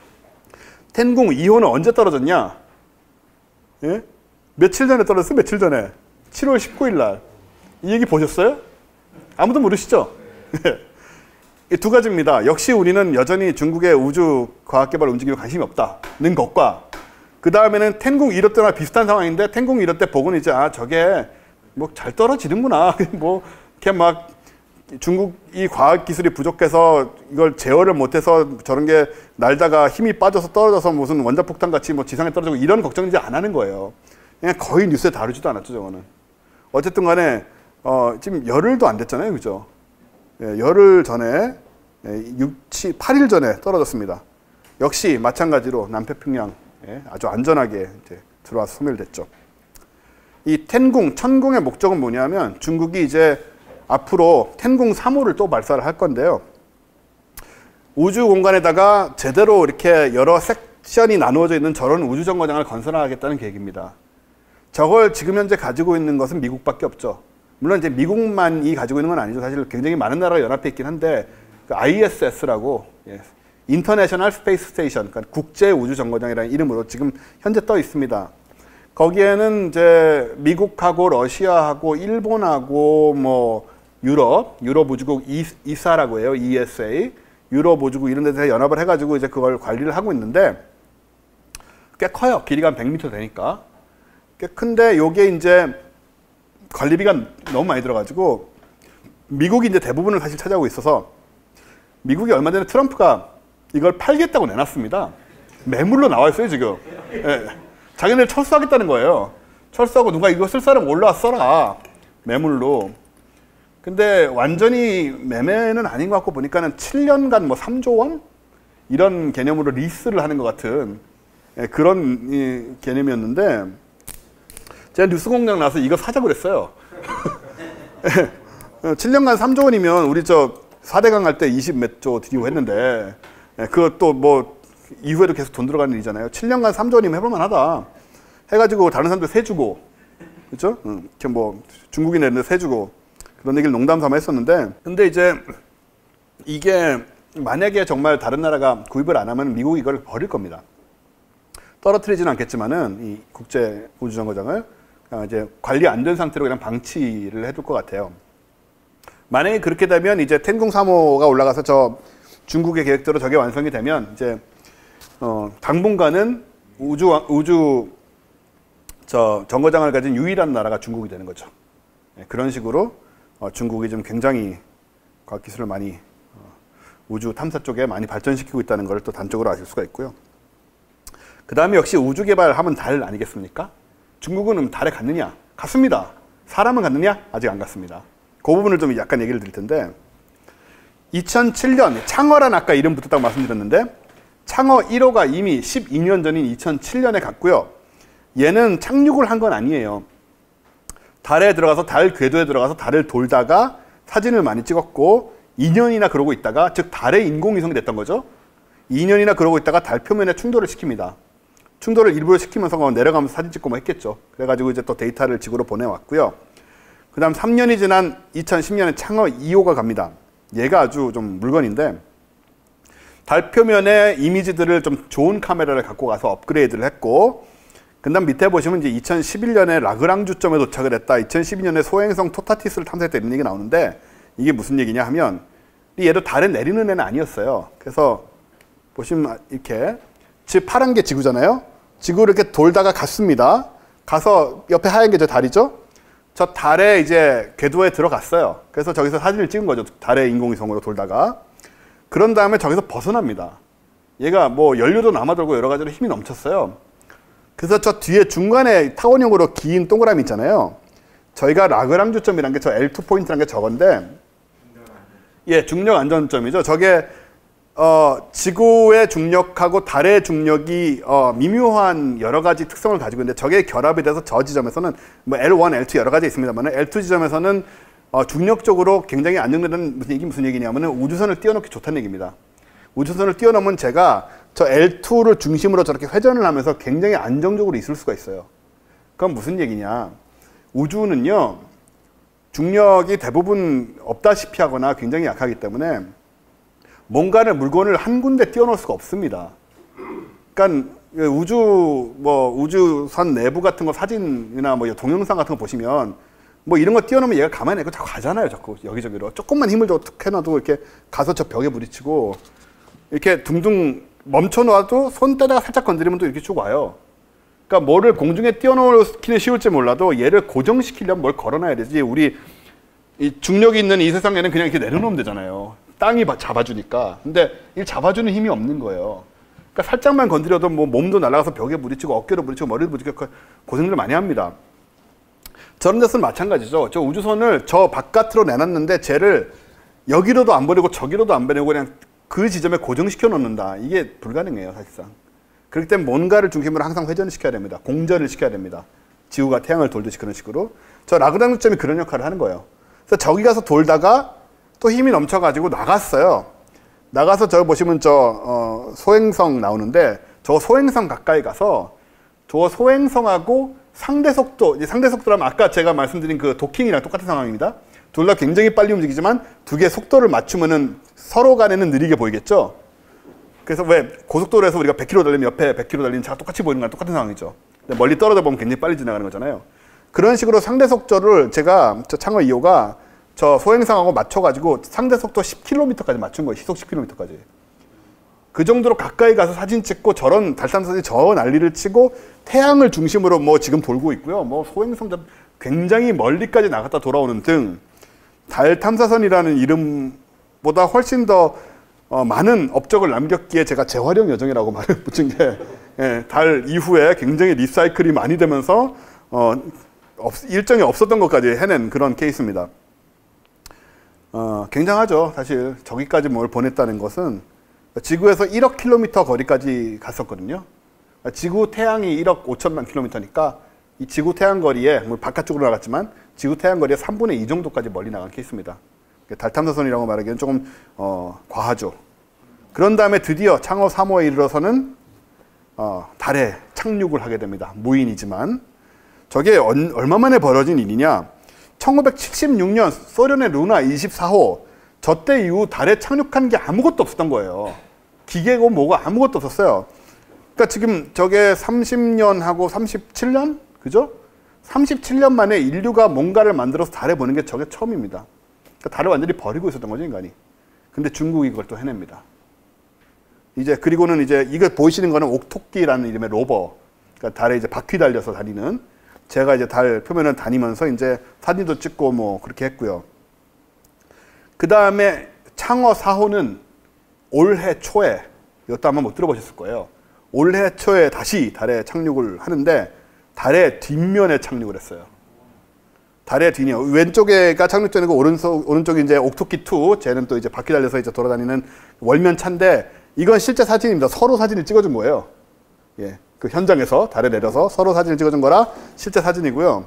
텐궁 이 호는 언제 떨어졌냐? 예? 며칠 전에 떨어졌어요. 며칠 전에 칠월 십구일 날. 이 얘기 보셨어요? 아무도 모르시죠? 이 두 가지입니다. 역시 우리는 여전히 중국의 우주 과학개발 움직임에 관심이 없다는 것과 그 다음에는 텐궁 일 호 때나 비슷한 상황인데 텐궁 일 호 때 보고는 이제 아 저게 뭐 잘 떨어지는구나. 뭐 이렇게 막 중국이 과학 기술이 부족해서 이걸 제어를 못해서 저런 게 날다가 힘이 빠져서 떨어져서 무슨 원자폭탄 같이 뭐 지상에 떨어지고 이런 걱정 이제 안 하는 거예요. 그냥 거의 뉴스에 다루지도 않았죠, 저거는. 어쨌든 간에 어, 지금 열흘도 안 됐잖아요, 그죠? 예, 열흘 전에 육, 칠, 팔 일 전에 떨어졌습니다. 역시 마찬가지로 남태평양 예, 아주 안전하게 이제 들어와서 소멸됐죠. 이 텐궁, 천궁의 목적은 뭐냐면 중국이 이제 앞으로 텐궁 삼 호를 또 발사를 할 건데요. 우주 공간에다가 제대로 이렇게 여러 섹션이 나누어져 있는 저런 우주 정거장을 건설하겠다는 계획입니다. 저걸 지금 현재 가지고 있는 것은 미국밖에 없죠. 물론 이제 미국만이 가지고 있는 건 아니죠. 사실 굉장히 많은 나라가 연합해 있긴 한데 그 아이에스에스라고 예, 인터내셔널 스페이스 스테이션, 그러니까 국제 우주 정거장이라는 이름으로 지금 현재 떠 있습니다. 거기에는 이제 미국하고 러시아하고 일본하고 뭐 유럽, 유럽 우주국 이사라고 해요. 이에스에이, 유럽 우주국 이런 데서 연합을 해가지고 이제 그걸 관리를 하고 있는데 꽤 커요. 길이가 한 백 미터 되니까 꽤 큰데 요게 이제 관리비가 너무 많이 들어가지고 미국이 이제 대부분을 사실 차지하고 있어서 미국이 얼마 전에 트럼프가 이걸 팔겠다고 내놨습니다. 매물로 나와 있어요, 지금. 예. 자기네들 철수하겠다는 거예요. 철수하고 누가 이거 쓸 사람 올라와 써라. 매물로. 근데 완전히 매매는 아닌 것 같고 보니까는 칠 년간 뭐 삼조 원? 이런 개념으로 리스를 하는 것 같은 예, 그런 이, 개념이었는데 제가 뉴스공장 나와서 이거 사자고 그랬어요. 칠 년간 삼조 원이면 우리 저 사 대강 할 때 이십 몇 조 드리고 했는데 예, 그것도 뭐 이후에도 계속 돈 들어가는 일이잖아요. 칠 년간 삼조 원이면 해볼만 하다. 해가지고 다른 사람들 세 주고 그렇죠? 응, 이렇게 뭐 중국인 애들 세 주고 그런 얘기를 농담 삼아 했었는데 근데 이제 이게 만약에 정말 다른 나라가 구입을 안 하면 미국이 이걸 버릴 겁니다. 떨어뜨리지는 않겠지만은 이 국제 우주정거장을 이제 관리 안 된 상태로 그냥 방치를 해둘 것 같아요. 만약에 그렇게 되면 이제 텐궁 삼 호가 올라가서 저 중국의 계획대로 저게 완성이 되면 이제 어 당분간은 우주 우주 저 정거장을 가진 유일한 나라가 중국이 되는 거죠. 네, 그런 식으로 어 중국이 좀 굉장히 과학 기술을 많이 어 우주 탐사 쪽에 많이 발전시키고 있다는 걸 또 단적으로 아실 수가 있고요. 그 다음에 역시 우주 개발하면 달 아니겠습니까? 중국은 달에 갔느냐? 갔습니다. 사람은 갔느냐? 아직 안 갔습니다. 그 부분을 좀 약간 얘기를 드릴 텐데 이천칠 년 창어란 아까 이름부터 딱 말씀드렸는데 창어 일 호가 이미 십이 년 전인 이천칠 년에 갔고요. 얘는 착륙을 한 건 아니에요. 달에 들어가서 달 궤도에 들어가서 달을 돌다가 사진을 많이 찍었고 이 년이나 그러고 있다가 즉 달의 인공위성이 됐던 거죠. 이 년이나 그러고 있다가 달 표면에 충돌을 시킵니다. 충돌을 일부러 시키면서 내려가면서 사진 찍고 뭐 했겠죠. 그래가지고 이제 또 데이터를 지구로 보내왔고요. 그 다음 삼 년이 지난 이천십 년에 창어 이 호가 갑니다. 얘가 아주 좀 물건인데 달 표면에 이미지들을 좀 좋은 카메라를 갖고 가서 업그레이드를 했고 그 다음 밑에 보시면 이제 이천십일 년에 라그랑주점에 도착을 했다. 이천십이 년에 소행성 토타티스를 탐사했다 이런 얘기 나오는데 이게 무슨 얘기냐 하면 얘도 달에 내리는 애는 아니었어요. 그래서 보시면 이렇게 즉 파란 게 지구잖아요. 지구를 이렇게 돌다가 갔습니다. 가서 옆에 하얀 게 저 달이죠. 저 달에 이제 궤도에 들어갔어요. 그래서 저기서 사진을 찍은 거죠. 달의 인공위성으로 돌다가. 그런 다음에 저기서 벗어납니다. 얘가 뭐 연료도 남아돌고 여러 가지로 힘이 넘쳤어요. 그래서 저 뒤에 중간에 타원형으로 긴 동그라미 있잖아요. 저희가 라그랑주점이라는 게 저 엘 투 포인트라는 게 저건데, 예, 중력 안전점이죠. 저게 어, 지구의 중력하고 달의 중력이 어, 미묘한 여러 가지 특성을 가지고 있는데, 저게 결합이 돼서 저 지점에서는 뭐 엘 원, 엘 투 여러 가지 있습니다만, 엘 투 지점에서는 어, 중력적으로 굉장히 안정되는 무슨 얘기 무슨 얘기냐면은 우주선을 띄워놓기 좋다는 얘기입니다. 우주선을 띄워놓으면 제가 저 엘 투를 중심으로 저렇게 회전을 하면서 굉장히 안정적으로 있을 수가 있어요. 그건 무슨 얘기냐? 우주는요, 중력이 대부분 없다시피 하거나 굉장히 약하기 때문에 뭔가를 물건을 한 군데 띄워놓을 수가 없습니다. 그러니까 우주 뭐 우주선 내부 같은 거 사진이나 뭐 동영상 같은 거 보시면 뭐 이런 거 띄워놓으면 얘가 가만히 있고 자꾸 가잖아요. 자꾸 여기저기로 조금만 힘을 더 툭 해놔도 이렇게 가서 저 벽에 부딪히고, 이렇게 둥둥 멈춰놔도 손대다가 살짝 건드리면 또 이렇게 쭉 와요. 그러니까 뭐를 공중에 띄워놓기는 쉬울지 몰라도 얘를 고정시키려면 뭘 걸어놔야 되지. 우리 이 중력이 있는 이 세상에는 그냥 이렇게 내려놓으면 되잖아요. 땅이 잡아주니까. 근데 이 잡아주는 힘이 없는 거예요. 그러니까 살짝만 건드려도 뭐 몸도 날아가서 벽에 부딪히고 어깨로 부딪히고 머리를 부딪히고 고생을 많이 합니다. 저런 데서는 마찬가지죠. 저 우주선을 저 바깥으로 내놨는데 쟤를 여기로도 안 보내고 저기로도 안 보내고 그냥 그 지점에 고정시켜 놓는다. 이게 불가능해요, 사실상. 그렇기 때문에 뭔가를 중심으로 항상 회전을 시켜야 됩니다. 공전을 시켜야 됩니다. 지구가 태양을 돌듯이 그런 식으로. 저 라그랑주점이 그런 역할을 하는 거예요. 그래서 저기 가서 돌다가 또 힘이 넘쳐가지고 나갔어요. 나가서 저기 보시면 저 어, 소행성 나오는데, 저 소행성 가까이 가서 저 소행성하고 상대 속도, 이제 상대 속도라면 아까 제가 말씀드린 그 도킹이랑 똑같은 상황입니다. 둘 다 굉장히 빨리 움직이지만 두 개의 속도를 맞추면은 서로 간에는 느리게 보이겠죠. 그래서 왜 고속도로에서 우리가 백 킬로미터 달리면 옆에 백 킬로미터 달리는 차가 똑같이 보이는 거랑 똑같은 상황이죠. 근데 멀리 떨어져 보면 굉장히 빨리 지나가는 거잖아요. 그런 식으로 상대 속도를 제가 저 창어 이 호가 저 소행성하고 맞춰가지고 상대 속도 십 킬로미터까지 맞춘 거예요. 시속 십 킬로미터까지. 그 정도로 가까이 가서 사진 찍고 저런 달 탐사선이 저 난리를 치고 태양을 중심으로 뭐 지금 돌고 있고요. 뭐 소행성 굉장히 멀리까지 나갔다 돌아오는 등 달 탐사선이라는 이름보다 훨씬 더 어, 많은 업적을 남겼기에 제가 재활용 여정이라고 말을 붙인 게, 예, 달 이후에 굉장히 리사이클이 많이 되면서 어, 없, 일정이 없었던 것까지 해낸 그런 케이스입니다. 어, 굉장하죠. 사실 저기까지 뭘 보냈다는 것은 지구에서 일억 킬로미터 거리까지 갔었거든요. 지구 태양이 일억 오천만 킬로미터니까 이 지구 태양 거리에, 뭐 바깥쪽으로 나갔지만 지구 태양 거리의 삼분의 이 정도까지 멀리 나간 케이스입니다. 달 탐사선이라고 말하기에는 조금 어, 과하죠. 그런 다음에 드디어 창어 삼 호에 이르러서는 어, 달에 착륙을 하게 됩니다. 무인이지만. 저게 얼, 얼마 만에 벌어진 일이냐? 천구백칠십육 년 소련의 루나 이십사 호, 저 때 이후 달에 착륙한 게 아무것도 없었던 거예요. 기계고 뭐고 아무것도 없었어요. 그러니까 지금 저게 삼십 년하고 삼십칠 년? 그죠? 삼십칠 년 만에 인류가 뭔가를 만들어서 달에 보는 게 저게 처음입니다. 그러니까 달을 완전히 버리고 있었던 거죠, 인간이. 근데 중국이 그걸 또 해냅니다. 이제 그리고는 이제 이거 보이시는 거는 옥토끼라는 이름의 로버. 그러니까 달에 이제 바퀴 달려서 다니는. 제가 이제 달 표면을 다니면서 이제 사진도 찍고 뭐 그렇게 했고요. 그 다음에 창어 사 호는 올해 초에, 이것도 아마 못 들어보셨을 거예요. 올해 초에 다시 달에 착륙을 하는데 달의 뒷면에 착륙을 했어요. 달의 뒷면, 왼쪽에가 착륙전이고 오른쪽 오른쪽이 이제 옥토끼 투, 쟤는 또 이제 바퀴 달려서 이제 돌아다니는 월면 차인데, 이건 실제 사진입니다. 서로 사진을 찍어준 거예요. 예, 그 현장에서 달에 내려서 서로 사진을 찍어준 거라 실제 사진이고요.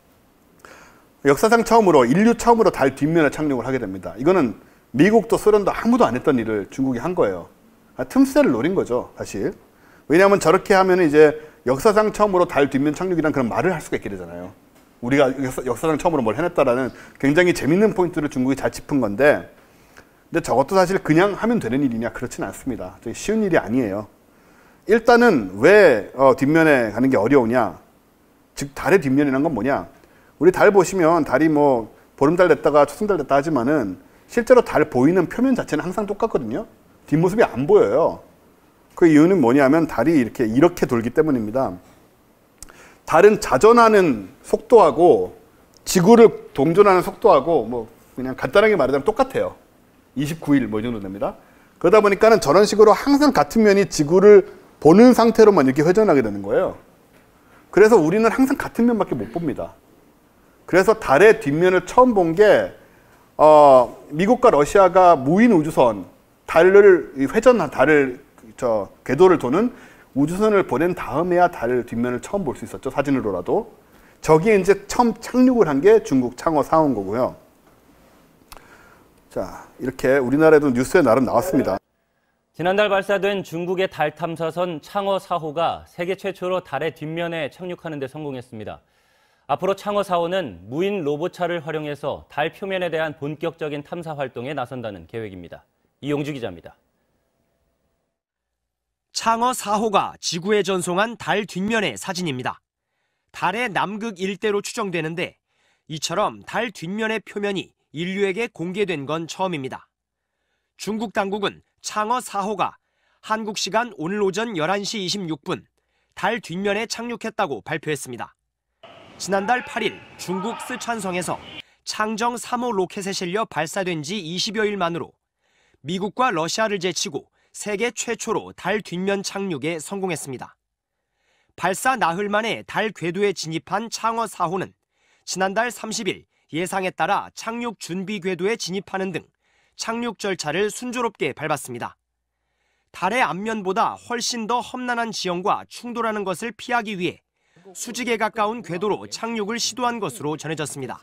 역사상 처음으로, 인류 처음으로 달 뒷면에 착륙을 하게 됩니다. 이거는 미국도 소련도 아무도 안 했던 일을 중국이 한 거예요. 아, 틈새를 노린 거죠, 사실. 왜냐하면 저렇게 하면 이제 역사상 처음으로 달 뒷면 착륙이란 그런 말을 할 수가 있게 되잖아요. 우리가 역사, 역사상 처음으로 뭘 해냈다라는 굉장히 재밌는 포인트를 중국이 잘 짚은 건데, 근데 저것도 사실 그냥 하면 되는 일이냐? 그렇지는 않습니다. 되게 쉬운 일이 아니에요. 일단은 왜 어, 뒷면에 가는 게 어려우냐? 즉 달의 뒷면이란 건 뭐냐? 우리 달 보시면 달이 뭐 보름달 됐다가 초승달 됐다 하지만은 실제로 달 보이는 표면 자체는 항상 똑같거든요. 뒷모습이 안 보여요. 그 이유는 뭐냐면 달이 이렇게 이렇게 돌기 때문입니다. 달은 자전하는 속도하고 지구를 동전하는 속도하고 뭐 그냥 간단하게 말하자면 똑같아요. 이십구 일 뭐 이 정도 됩니다. 그러다 보니까는 저런 식으로 항상 같은 면이 지구를 보는 상태로만 이렇게 회전하게 되는 거예요. 그래서 우리는 항상 같은 면밖에 못 봅니다. 그래서 달의 뒷면을 처음 본 게 어, 미국과 러시아가 무인 우주선, 달을 회전 달을 저 궤도를 도는 우주선을 보낸 다음에야 달 뒷면을 처음 볼 수 있었죠. 사진으로라도. 저기에 이제 처음 착륙을 한 게 중국 창어 사 호인 거고요. 자, 이렇게 우리나라에도 뉴스에 나름 나왔습니다. 지난달 발사된 중국의 달 탐사선 창어 사 호가 세계 최초로 달의 뒷면에 착륙하는 데 성공했습니다. 앞으로 창어 사 호는 무인 로봇차를 활용해서 달 표면에 대한 본격적인 탐사 활동에 나선다는 계획입니다. 이용주 기자입니다. 창어 사 호가 지구에 전송한 달 뒷면의 사진입니다. 달의 남극 일대로 추정되는데 이처럼 달 뒷면의 표면이 인류에게 공개된 건 처음입니다. 중국 당국은 창어 사 호가 한국 시간 오늘 오전 열한 시 이십육 분 달 뒷면에 착륙했다고 발표했습니다. 지난달 팔 일 중국 쓰촨성에서 창정 삼 호 로켓에 실려 발사된 지 이십여 일 만으로 미국과 러시아를 제치고 세계 최초로 달 뒷면 착륙에 성공했습니다. 발사 나흘 만에 달 궤도에 진입한 창어 사 호는 지난달 삼십 일 예상에 따라 착륙 준비 궤도에 진입하는 등 착륙 절차를 순조롭게 밟았습니다. 달의 앞면보다 훨씬 더 험난한 지형과 충돌하는 것을 피하기 위해 수직에 가까운 궤도로 착륙을 시도한 것으로 전해졌습니다.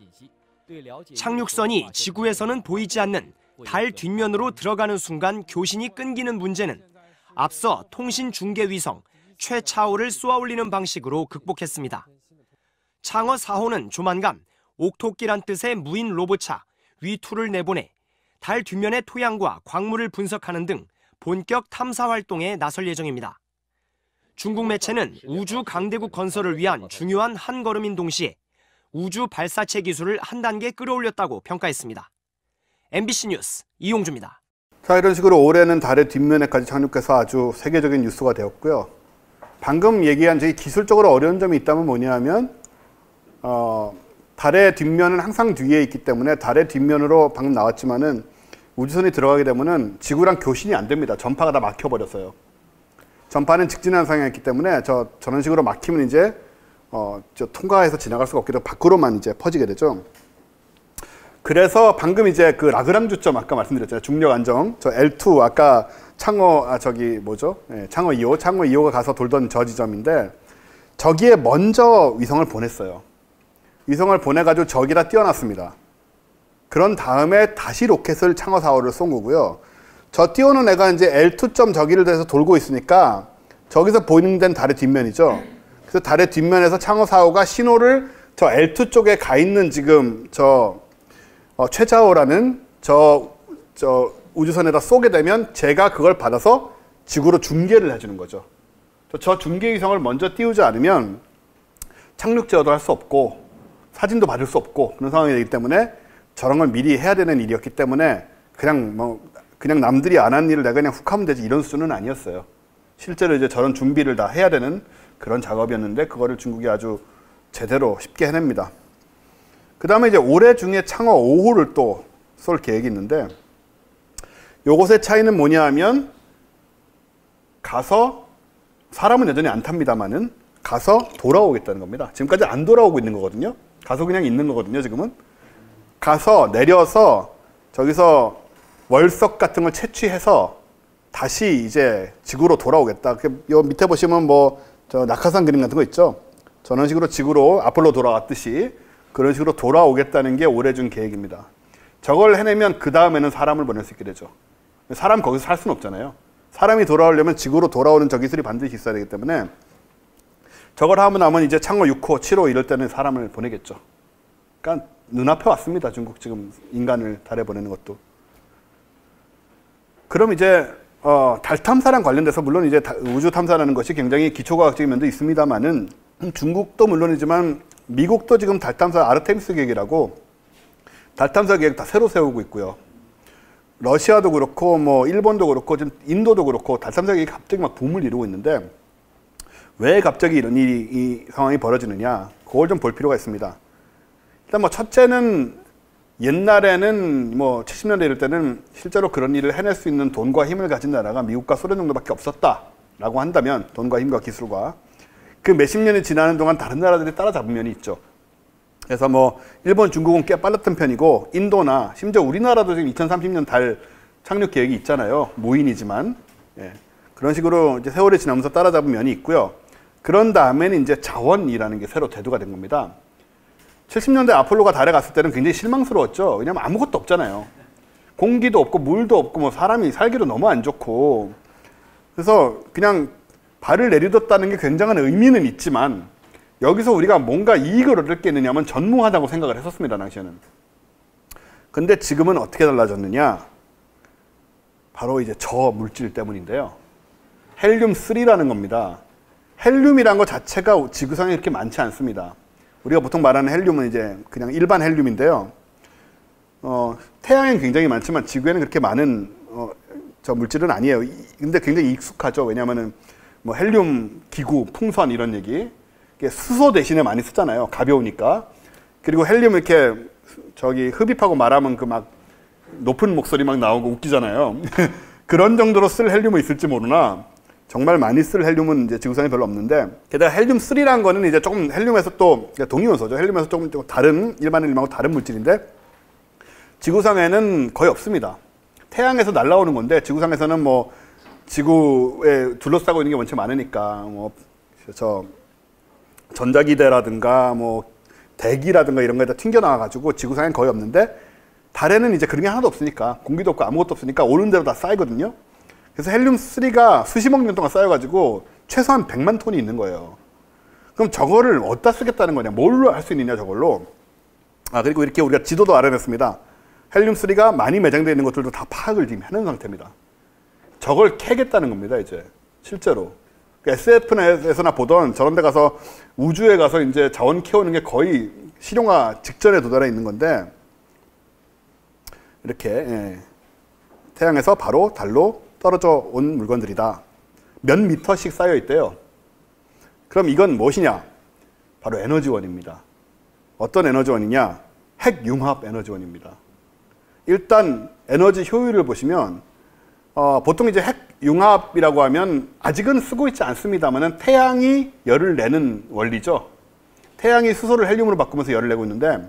착륙선이 지구에서는 보이지 않는 달 뒷면으로 들어가는 순간 교신이 끊기는 문제는 앞서 통신 중계 위성 최차오를 쏘아올리는 방식으로 극복했습니다. 창어 사 호는 조만간 옥토끼란 뜻의 무인 로봇차 위 투를 내보내 달 뒷면의 토양과 광물을 분석하는 등 본격 탐사 활동에 나설 예정입니다. 중국 매체는 우주 강대국 건설을 위한 중요한 한 걸음인 동시에 우주 발사체 기술을 한 단계 끌어올렸다고 평가했습니다. 엠비씨 뉴스 이용주입니다. 자, 이런 식으로 올해는 달의 뒷면에까지 착륙해서 아주 세계적인 뉴스가 되었고요. 방금 얘기한 저희 기술적으로 어려운 점이 있다면 뭐냐 하면 어, 달의 뒷면은 항상 뒤에 있기 때문에 달의 뒷면으로 방금 나왔지만은 우주선이 들어가게 되면은 지구랑 교신이 안 됩니다. 전파가 다 막혀버렸어요. 전파는 직진하는 상황이었기 때문에 저, 저런 식으로 막히면 이제 어, 저 통과해서 지나갈 수가 없게 되고 밖으로만 이제 퍼지게 되죠. 그래서 방금 이제 그 라그랑주점 아까 말씀드렸잖아요. 중력 안정. 저 엘 투 아까 창어 아 저기 뭐죠? 네, 창어 이 호. 창어 이 호가 가서 돌던 저 지점인데 저기에 먼저 위성을 보냈어요. 위성을 보내가지고 저기다 띄워놨습니다. 그런 다음에 다시 로켓을 창어 사 호를 쏜 거고요. 저 띄워놓은 애가 이제 엘 투 점 저기를 대해서 돌고 있으니까 저기서 보이는 데는 달의 뒷면이죠. 그래서 달의 뒷면에서 창어 사 호가 신호를 저 엘 투 쪽에 가 있는 지금 저 어, 최차오라는 저, 저 우주선에다 쏘게 되면 제가 그걸 받아서 지구로 중계를 해주는 거죠. 저 중계 위성을 먼저 띄우지 않으면 착륙 제어도 할 수 없고 사진도 받을 수 없고 그런 상황이 되기 때문에 저런 걸 미리 해야 되는 일이었기 때문에 그냥 뭐 그냥 남들이 안 한 일을 내가 그냥 훅 하면 되지 이런 수준은 아니었어요. 실제로 이제 저런 준비를 다 해야 되는 그런 작업이었는데 그거를 중국이 아주 제대로 쉽게 해냅니다. 그 다음에 이제 올해 중에 창어 오 호를 또 쏠 계획이 있는데 요것의 차이는 뭐냐 하면 가서 사람은 여전히 안 탑니다만은 가서 돌아오겠다는 겁니다. 지금까지 안 돌아오고 있는 거거든요. 가서 그냥 있는 거거든요. 지금은 가서 내려서 저기서 월석 같은 걸 채취해서 다시 이제 지구로 돌아오겠다. 요 밑에 보시면 뭐 저 낙하산 그림 같은 거 있죠. 저런 식으로 지구로 아폴로 돌아왔듯이 그런 식으로 돌아오겠다는 게 올해 중 계획입니다. 저걸 해내면 그 다음에는 사람을 보낼 수 있게 되죠. 사람 거기서 살 수는 없잖아요. 사람이 돌아오려면 지구로 돌아오는 저 기술이 반드시 있어야 되기 때문에 저걸 하면 나면 이제 창어 육 호, 칠 호 이럴 때는 사람을 보내겠죠. 그러니까 눈앞에 왔습니다. 중국 지금 인간을 달에 보내는 것도. 그럼 이제 어, 달 탐사랑 관련돼서 물론 이제 우주 탐사라는 것이 굉장히 기초과학적인 면도 있습니다만은 중국도 물론이지만 미국도 지금 달 탐사 아르테미스 계획이라고 달 탐사 계획 다 새로 세우고 있고요. 러시아도 그렇고 뭐 일본도 그렇고 지금 인도도 그렇고 달 탐사 계획이 갑자기 막 붐을 이루고 있는데 왜 갑자기 이런 일이 이 상황이 벌어지느냐 그걸 좀 볼 필요가 있습니다. 일단 뭐 첫째는 옛날에는 뭐 칠십 년대 이럴 때는 실제로 그런 일을 해낼 수 있는 돈과 힘을 가진 나라가 미국과 소련 정도밖에 없었다라고 한다면 돈과 힘과 기술과 그 몇십 년이 지나는 동안 다른 나라들이 따라잡은 면이 있죠. 그래서 뭐 일본, 중국은 꽤 빨랐던 편이고 인도나 심지어 우리나라도 지금 이천삼십 년 달 착륙 계획이 있잖아요. 무인이지만 예. 그런 식으로 이제 세월이 지나면서 따라잡은 면이 있고요. 그런 다음에는 이제 자원이라는 게 새로 대두가 된 겁니다. 칠십 년대 아폴로가 달에 갔을 때는 굉장히 실망스러웠죠. 왜냐하면 아무것도 없잖아요. 공기도 없고 물도 없고 뭐 사람이 살기도 너무 안 좋고 그래서 그냥 발을 내딛었다는 게 굉장한 의미는 있지만 여기서 우리가 뭔가 이익을 얻을 게 있느냐면 전무하다고 생각을 했었습니다. 당시에는. 근데 지금은 어떻게 달라졌느냐? 바로 이제 저 물질 때문인데요. 헬륨 삼라는 겁니다. 헬륨이란 것 자체가 지구상에 그렇게 많지 않습니다. 우리가 보통 말하는 헬륨은 이제 그냥 일반 헬륨인데요. 어, 태양엔 굉장히 많지만 지구에는 그렇게 많은 어, 저 물질은 아니에요. 근데 굉장히 익숙하죠. 왜냐하면은 뭐 헬륨 기구, 풍선 이런 얘기 수소 대신에 많이 쓰잖아요. 가벼우니까. 그리고 헬륨 이렇게 저기 흡입하고 말하면 그 막 높은 목소리 막 나오고 웃기잖아요. 그런 정도로 쓸 헬륨은 있을지 모르나 정말 많이 쓸 헬륨은 이제 지구상에 별로 없는데 게다가 헬륨 삼라는 거는 이제 조금 헬륨에서 또 동위원소죠. 헬륨에서 조금, 조금 다른 일반 헬륨하고 다른 물질인데 지구상에는 거의 없습니다. 태양에서 날라오는 건데 지구상에서는 뭐 지구에 둘러싸고 있는 게 원체 많으니까 뭐 저 전자기대라든가 뭐 대기라든가 이런 거에다 튕겨 나와가지고 지구상엔 거의 없는데 달에는 이제 그런 게 하나도 없으니까 공기도 없고 아무것도 없으니까 오는 대로 다 쌓이거든요. 그래서 헬륨 삼가 수십억 년 동안 쌓여가지고 최소한 백만 톤이 있는 거예요. 그럼 저거를 어디다 쓰겠다는 거냐? 뭘로 할 수 있느냐 저걸로. 아 그리고 이렇게 우리가 지도도 알아냈습니다. 헬륨 삼가 많이 매장되어 있는 것들도 다 파악을 지금 해놓은 상태입니다. 저걸 캐겠다는 겁니다 이제 실제로. 에스에프에서나 보던 저런 데 가서 우주에 가서 이제 자원 캐오는 게 거의 실용화 직전에 도달해 있는 건데 이렇게 예. 태양에서 바로 달로 떨어져 온 물건들이다. 몇 미터씩 쌓여 있대요. 그럼 이건 무엇이냐? 바로 에너지원입니다. 어떤 에너지원이냐? 핵융합 에너지원입니다. 일단 에너지 효율을 보시면 어, 보통 이제 핵융합이라고 하면 아직은 쓰고 있지 않습니다만은 태양이 열을 내는 원리죠. 태양이 수소를 헬륨으로 바꾸면서 열을 내고 있는데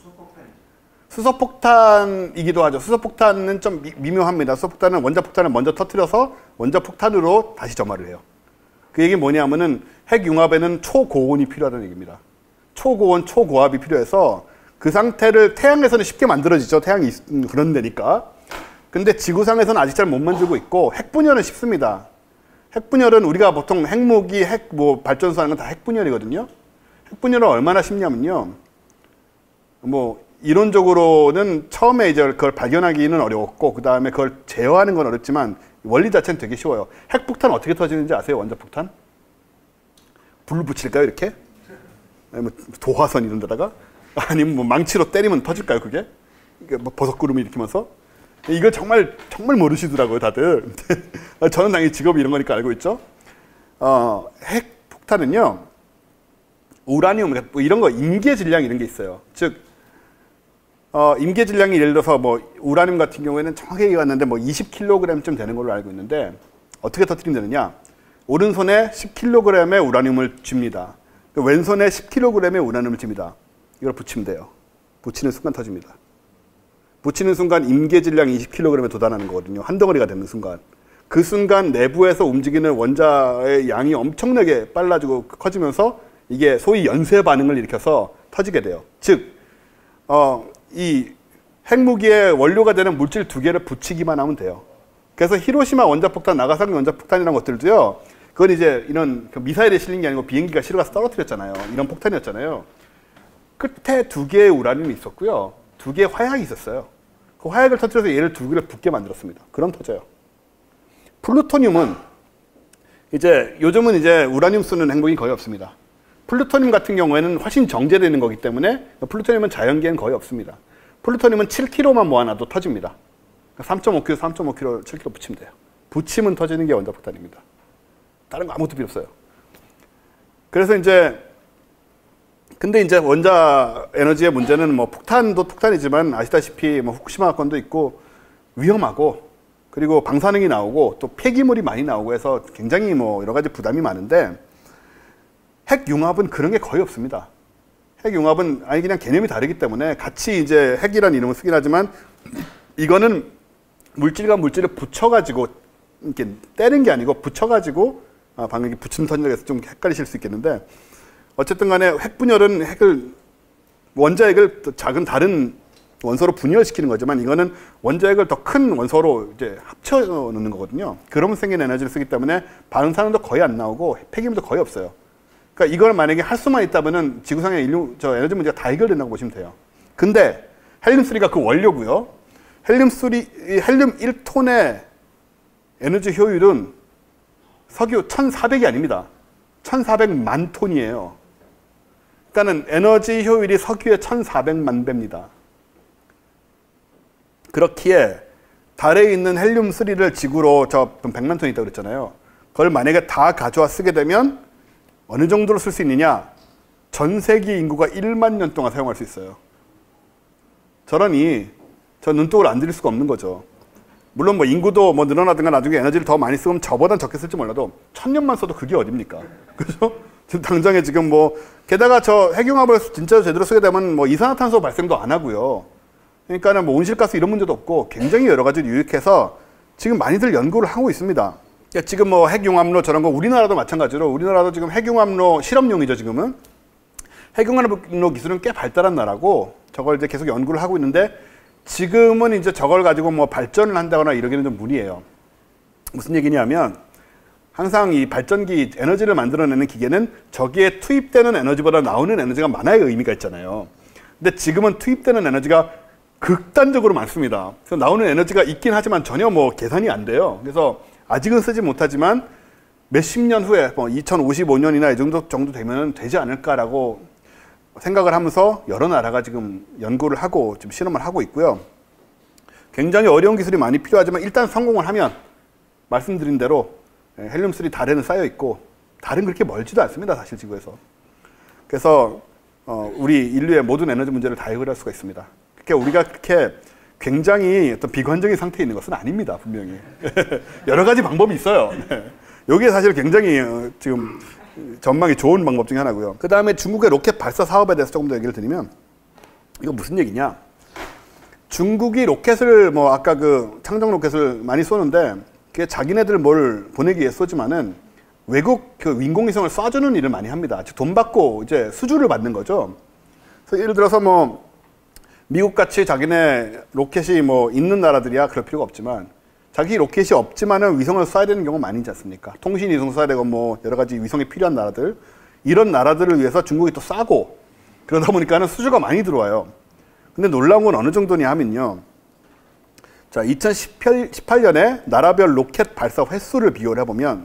수소폭탄이기도 하죠. 수소폭탄은 좀 미, 미묘합니다. 수소폭탄은 원자폭탄을 먼저 터뜨려서 원자폭탄으로 다시 점화를 해요. 그 얘기는 뭐냐면은 핵융합에는 초고온이 필요하다는 얘기입니다. 초고온, 초고압이 필요해서 그 상태를 태양에서는 쉽게 만들어지죠. 태양이 그런 데니까. 근데 지구상에서는 아직 잘 못 만들고 있고 핵분열은 쉽습니다. 핵분열은 우리가 보통 핵무기, 핵 뭐 발전소 하는 건 다 핵분열이거든요. 핵분열은 얼마나 쉽냐면요. 뭐 이론적으로는 처음에 이제 그걸 발견하기는 어려웠고 그 다음에 그걸 제어하는 건 어렵지만 원리 자체는 되게 쉬워요. 핵폭탄 어떻게 터지는지 아세요? 원자폭탄? 불 붙일까요? 이렇게? 아니면 도화선 이런 데다가? 아니면 뭐 망치로 때리면 터질까요? 그게? 뭐 버섯구름이 일으키면서? 이걸 정말 정말 모르시더라고요 다들. 저는 당연히 직업이 이런 거니까 알고 있죠. 어, 핵폭탄은요 우라늄 뭐 이런 거 임계 질량 이런 게 있어요. 즉 어, 임계 질량이 예를 들어서 뭐 우라늄 같은 경우에는 정확하게 갔는데 뭐 이십 킬로그램쯤 되는 걸로 알고 있는데 어떻게 터뜨리면 되느냐? 오른손에 십 킬로그램의 우라늄을 쥡니다. 왼손에 십 킬로그램의 우라늄을 쥡니다. 이걸 붙이면 돼요. 붙이는 순간 터집니다. 붙이는 순간 임계 질량이 이십 킬로그램에 도달하는 거거든요. 한 덩어리가 되는 순간. 그 순간 내부에서 움직이는 원자의 양이 엄청나게 빨라지고 커지면서 이게 소위 연쇄 반응을 일으켜서 터지게 돼요. 즉, 어, 이 핵무기의 원료가 되는 물질 두 개를 붙이기만 하면 돼요. 그래서 히로시마 원자폭탄, 나가사키 원자폭탄이라는 것들도요. 그건 이제 이런 미사일에 실린 게 아니고 비행기가 실어가서 떨어뜨렸잖아요. 이런 폭탄이었잖아요. 끝에 두 개의 우라늄이 있었고요. 두 개의 화약이 있었어요. 그 화약을 터뜨려서 얘를 두 개를 붙게 만들었습니다. 그럼 터져요. 플루토늄은 이제 요즘은 이제 우라늄 쓰는 행동이 거의 없습니다. 플루토늄 같은 경우에는 훨씬 정제되는 거기 때문에 플루토늄은 자연계에는 거의 없습니다. 플루토늄은 칠 킬로그램만 모아놔도 터집니다. 삼 점 오 킬로그램, 삼 점 오 킬로그램, 칠 킬로그램 붙이면 돼요. 붙이면 터지는 게 원자폭탄입니다. 다른 거 아무것도 필요 없어요. 그래서 이제 근데 이제 원자 에너지의 문제는 뭐 폭탄도 폭탄이지만 아시다시피 뭐 후쿠시마 건도 있고 위험하고 그리고 방사능이 나오고 또 폐기물이 많이 나오고 해서 굉장히 뭐 여러 가지 부담이 많은데 핵융합은 그런 게 거의 없습니다. 핵융합은 아니 그냥 개념이 다르기 때문에 같이 이제 핵이라는 이름을 쓰긴 하지만 이거는 물질과 물질을 붙여가지고 이렇게 떼는 게 아니고 붙여가지고 아, 방금 붙임 터진다고 해서 좀 헷갈리실 수 있겠는데 어쨌든 간에 핵 분열은 핵을 원자핵을 작은 다른 원소로 분열시키는 거지만 이거는 원자핵을 더 큰 원소로 이제 합쳐 놓는 거거든요. 그러면서 생긴 에너지를 쓰기 때문에 반응산화도 거의 안 나오고 폐기물도 거의 없어요. 그러니까 이걸 만약에 할 수만 있다면은 지구상의 인류 저 에너지 문제가 다 해결된다고 보시면 돼요. 근데 헬륨 쓰리가 그 원료고요. 헬륨 쓰리 헬륨 일 톤의 에너지 효율은 석유 천사백이 아닙니다. 천사백만 톤이에요. 그러니까는 에너지 효율이 석유의 천사백만 배입니다. 그렇기에 달에 있는 헬륨 쓰리를 지구로 저 백만 톤 있다고 그랬잖아요. 그걸 만약에 다 가져와 쓰게 되면 어느 정도로 쓸 수 있느냐? 전 세계 인구가 일만 년 동안 사용할 수 있어요. 저러니 저 눈독을 안 들일 수가 없는 거죠. 물론 뭐 인구도 뭐 늘어나든가 나중에 에너지를 더 많이 쓰면 저보단 적게 쓸지 몰라도 천년만 써도 그게 어딥니까? 그죠? 지금 당장에 지금 뭐 게다가 저 핵융합을 진짜 제대로 쓰게 되면 뭐 이산화탄소 발생도 안 하고요. 그러니까는 뭐 온실가스 이런 문제도 없고 굉장히 여러 가지 유익해서 지금 많이들 연구를 하고 있습니다. 그러니까 지금 뭐 핵융합로 저런 거 우리나라도 마찬가지로 우리나라도 지금 핵융합로 실험용이죠 지금은. 핵융합로 기술은 꽤 발달한 나라고 저걸 이제 계속 연구를 하고 있는데 지금은 이제 저걸 가지고 뭐 발전을 한다거나 이러기는 좀 무리예요. 무슨 얘기냐면 항상 이 발전기 에너지를 만들어내는 기계는 저기에 투입되는 에너지보다 나오는 에너지가 많아야 의미가 있잖아요. 근데 지금은 투입되는 에너지가 극단적으로 많습니다. 그래서 나오는 에너지가 있긴 하지만 전혀 뭐 계산이 안 돼요. 그래서 아직은 쓰지 못하지만 몇십 년 후에 뭐 이천오십오 년이나 이 정도 정도 되면 되지 않을까라고 생각을 하면서 여러 나라가 지금 연구를 하고 지금 실험을 하고 있고요. 굉장히 어려운 기술이 많이 필요하지만 일단 성공을 하면 말씀드린 대로 헬륨 쓰리 달에는 쌓여 있고 달은 그렇게 멀지도 않습니다. 사실 지구에서. 그래서 어, 우리 인류의 모든 에너지 문제를 다 해결할 수가 있습니다. 그러니까 우리가 그렇게 굉장히 어떤 비관적인 상태에 있는 것은 아닙니다. 분명히. 여러 가지 방법이 있어요. 네. 여기에 사실 굉장히 어, 지금 전망이 좋은 방법 중에 하나고요. 그 다음에 중국의 로켓 발사 사업에 대해서 조금 더 얘기를 드리면 이거 무슨 얘기냐? 중국이 로켓을 뭐 아까 그 창정 로켓을 많이 쏘는데 그게 자기네들 뭘 보내기 위해 쏘지만은 외국 그 인공위성을 쏴주는 일을 많이 합니다. 즉 돈 받고 이제 수주를 받는 거죠. 그래서 예를 들어서 뭐 미국 같이 자기네 로켓이 뭐 있는 나라들이야 그럴 필요가 없지만 자기 로켓이 없지만은 위성을 쏴야 되는 경우가 많이 있지 않습니까? 통신 위성 쏴야 되고 뭐 여러 가지 위성이 필요한 나라들 이런 나라들을 위해서 중국이 또 싸고 그러다 보니까는 수주가 많이 들어와요. 근데 놀라운 건 어느 정도냐 하면요. 자, 이천십팔 년에 나라별 로켓 발사 횟수를 비교를 해보면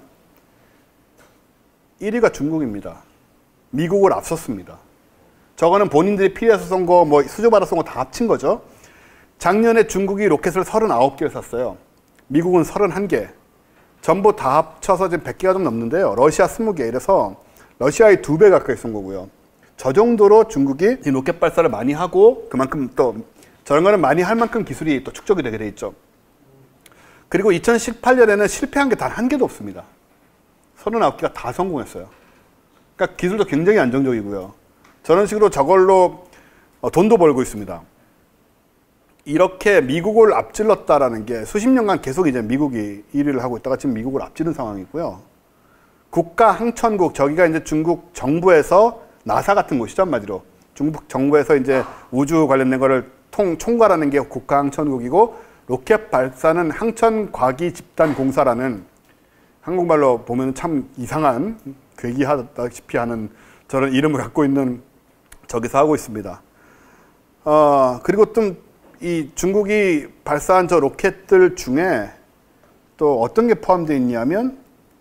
일 위가 중국입니다. 미국을 앞섰습니다. 저거는 본인들이 필요해서 쏜 거, 뭐 수주받아 쏜 거 다 합친 거죠. 작년에 중국이 로켓을 서른아홉 개를 쐈어요. 미국은 서른한 개. 전부 다 합쳐서 지금 백 개가 좀 넘는데요. 러시아 스무 개. 이래서 러시아의 두 배 가까이 쏜 거고요. 저 정도로 중국이 이 로켓 발사를 많이 하고 그만큼 또 저런 거는 많이 할 만큼 기술이 또 축적이 되게 돼 있죠. 그리고 이천십팔 년에는 실패한 게 단 한 개도 없습니다. 서른아홉 개가 다 성공했어요. 그러니까 기술도 굉장히 안정적이고요. 저런 식으로 저걸로 돈도 벌고 있습니다. 이렇게 미국을 앞질렀다라는 게 수십 년간 계속 이제 미국이 일 위를 하고 있다가 지금 미국을 앞지른 상황이고요. 국가항천국, 저기가 이제 중국 정부에서 나사 같은 곳이죠, 한마디로. 중국 정부에서 이제 우주 관련된 거를 통, 총괄하는 게 국가항천국이고, 로켓 발사는 항천과기집단공사라는 한국말로 보면 참 이상한, 괴기하다시피 하는 저런 이름을 갖고 있는 저기서 하고 있습니다. 어, 그리고 좀 이 중국이 발사한 저 로켓들 중에 또 어떤 게 포함되어 있냐면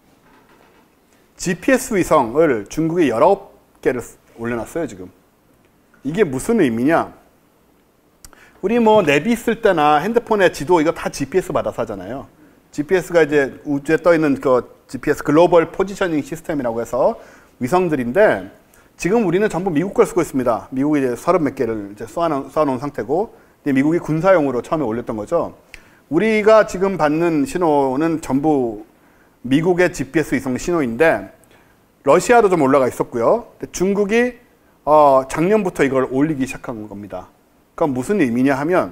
지피에스 위성을 중국이 열아홉 개를 올려놨어요, 지금. 이게 무슨 의미냐? 우리 뭐 내비 쓸 때나 핸드폰에 지도 이거 다 지피에스 받아서 하잖아요. 지피에스가 이제 우주에 떠 있는 그 지피에스 글로벌 포지셔닝 시스템이라고 해서 위성들인데 지금 우리는 전부 미국 걸 쓰고 있습니다. 미국이 이제 서른 몇 개를 이제 쏘아놓은, 쏘아놓은 상태고 미국이 군사용으로 처음에 올렸던 거죠. 우리가 지금 받는 신호는 전부 미국의 지피에스 위성 신호인데 러시아도 좀 올라가 있었고요. 중국이 어, 작년부터 이걸 올리기 시작한 겁니다. 그럼 무슨 의미냐 하면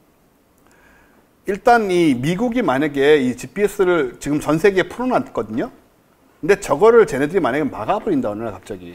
일단 이 미국이 만약에 이 지피에스를 지금 전 세계에 풀어놨거든요. 근데 저거를 쟤네들이 만약에 막아버린다 어느 날 갑자기.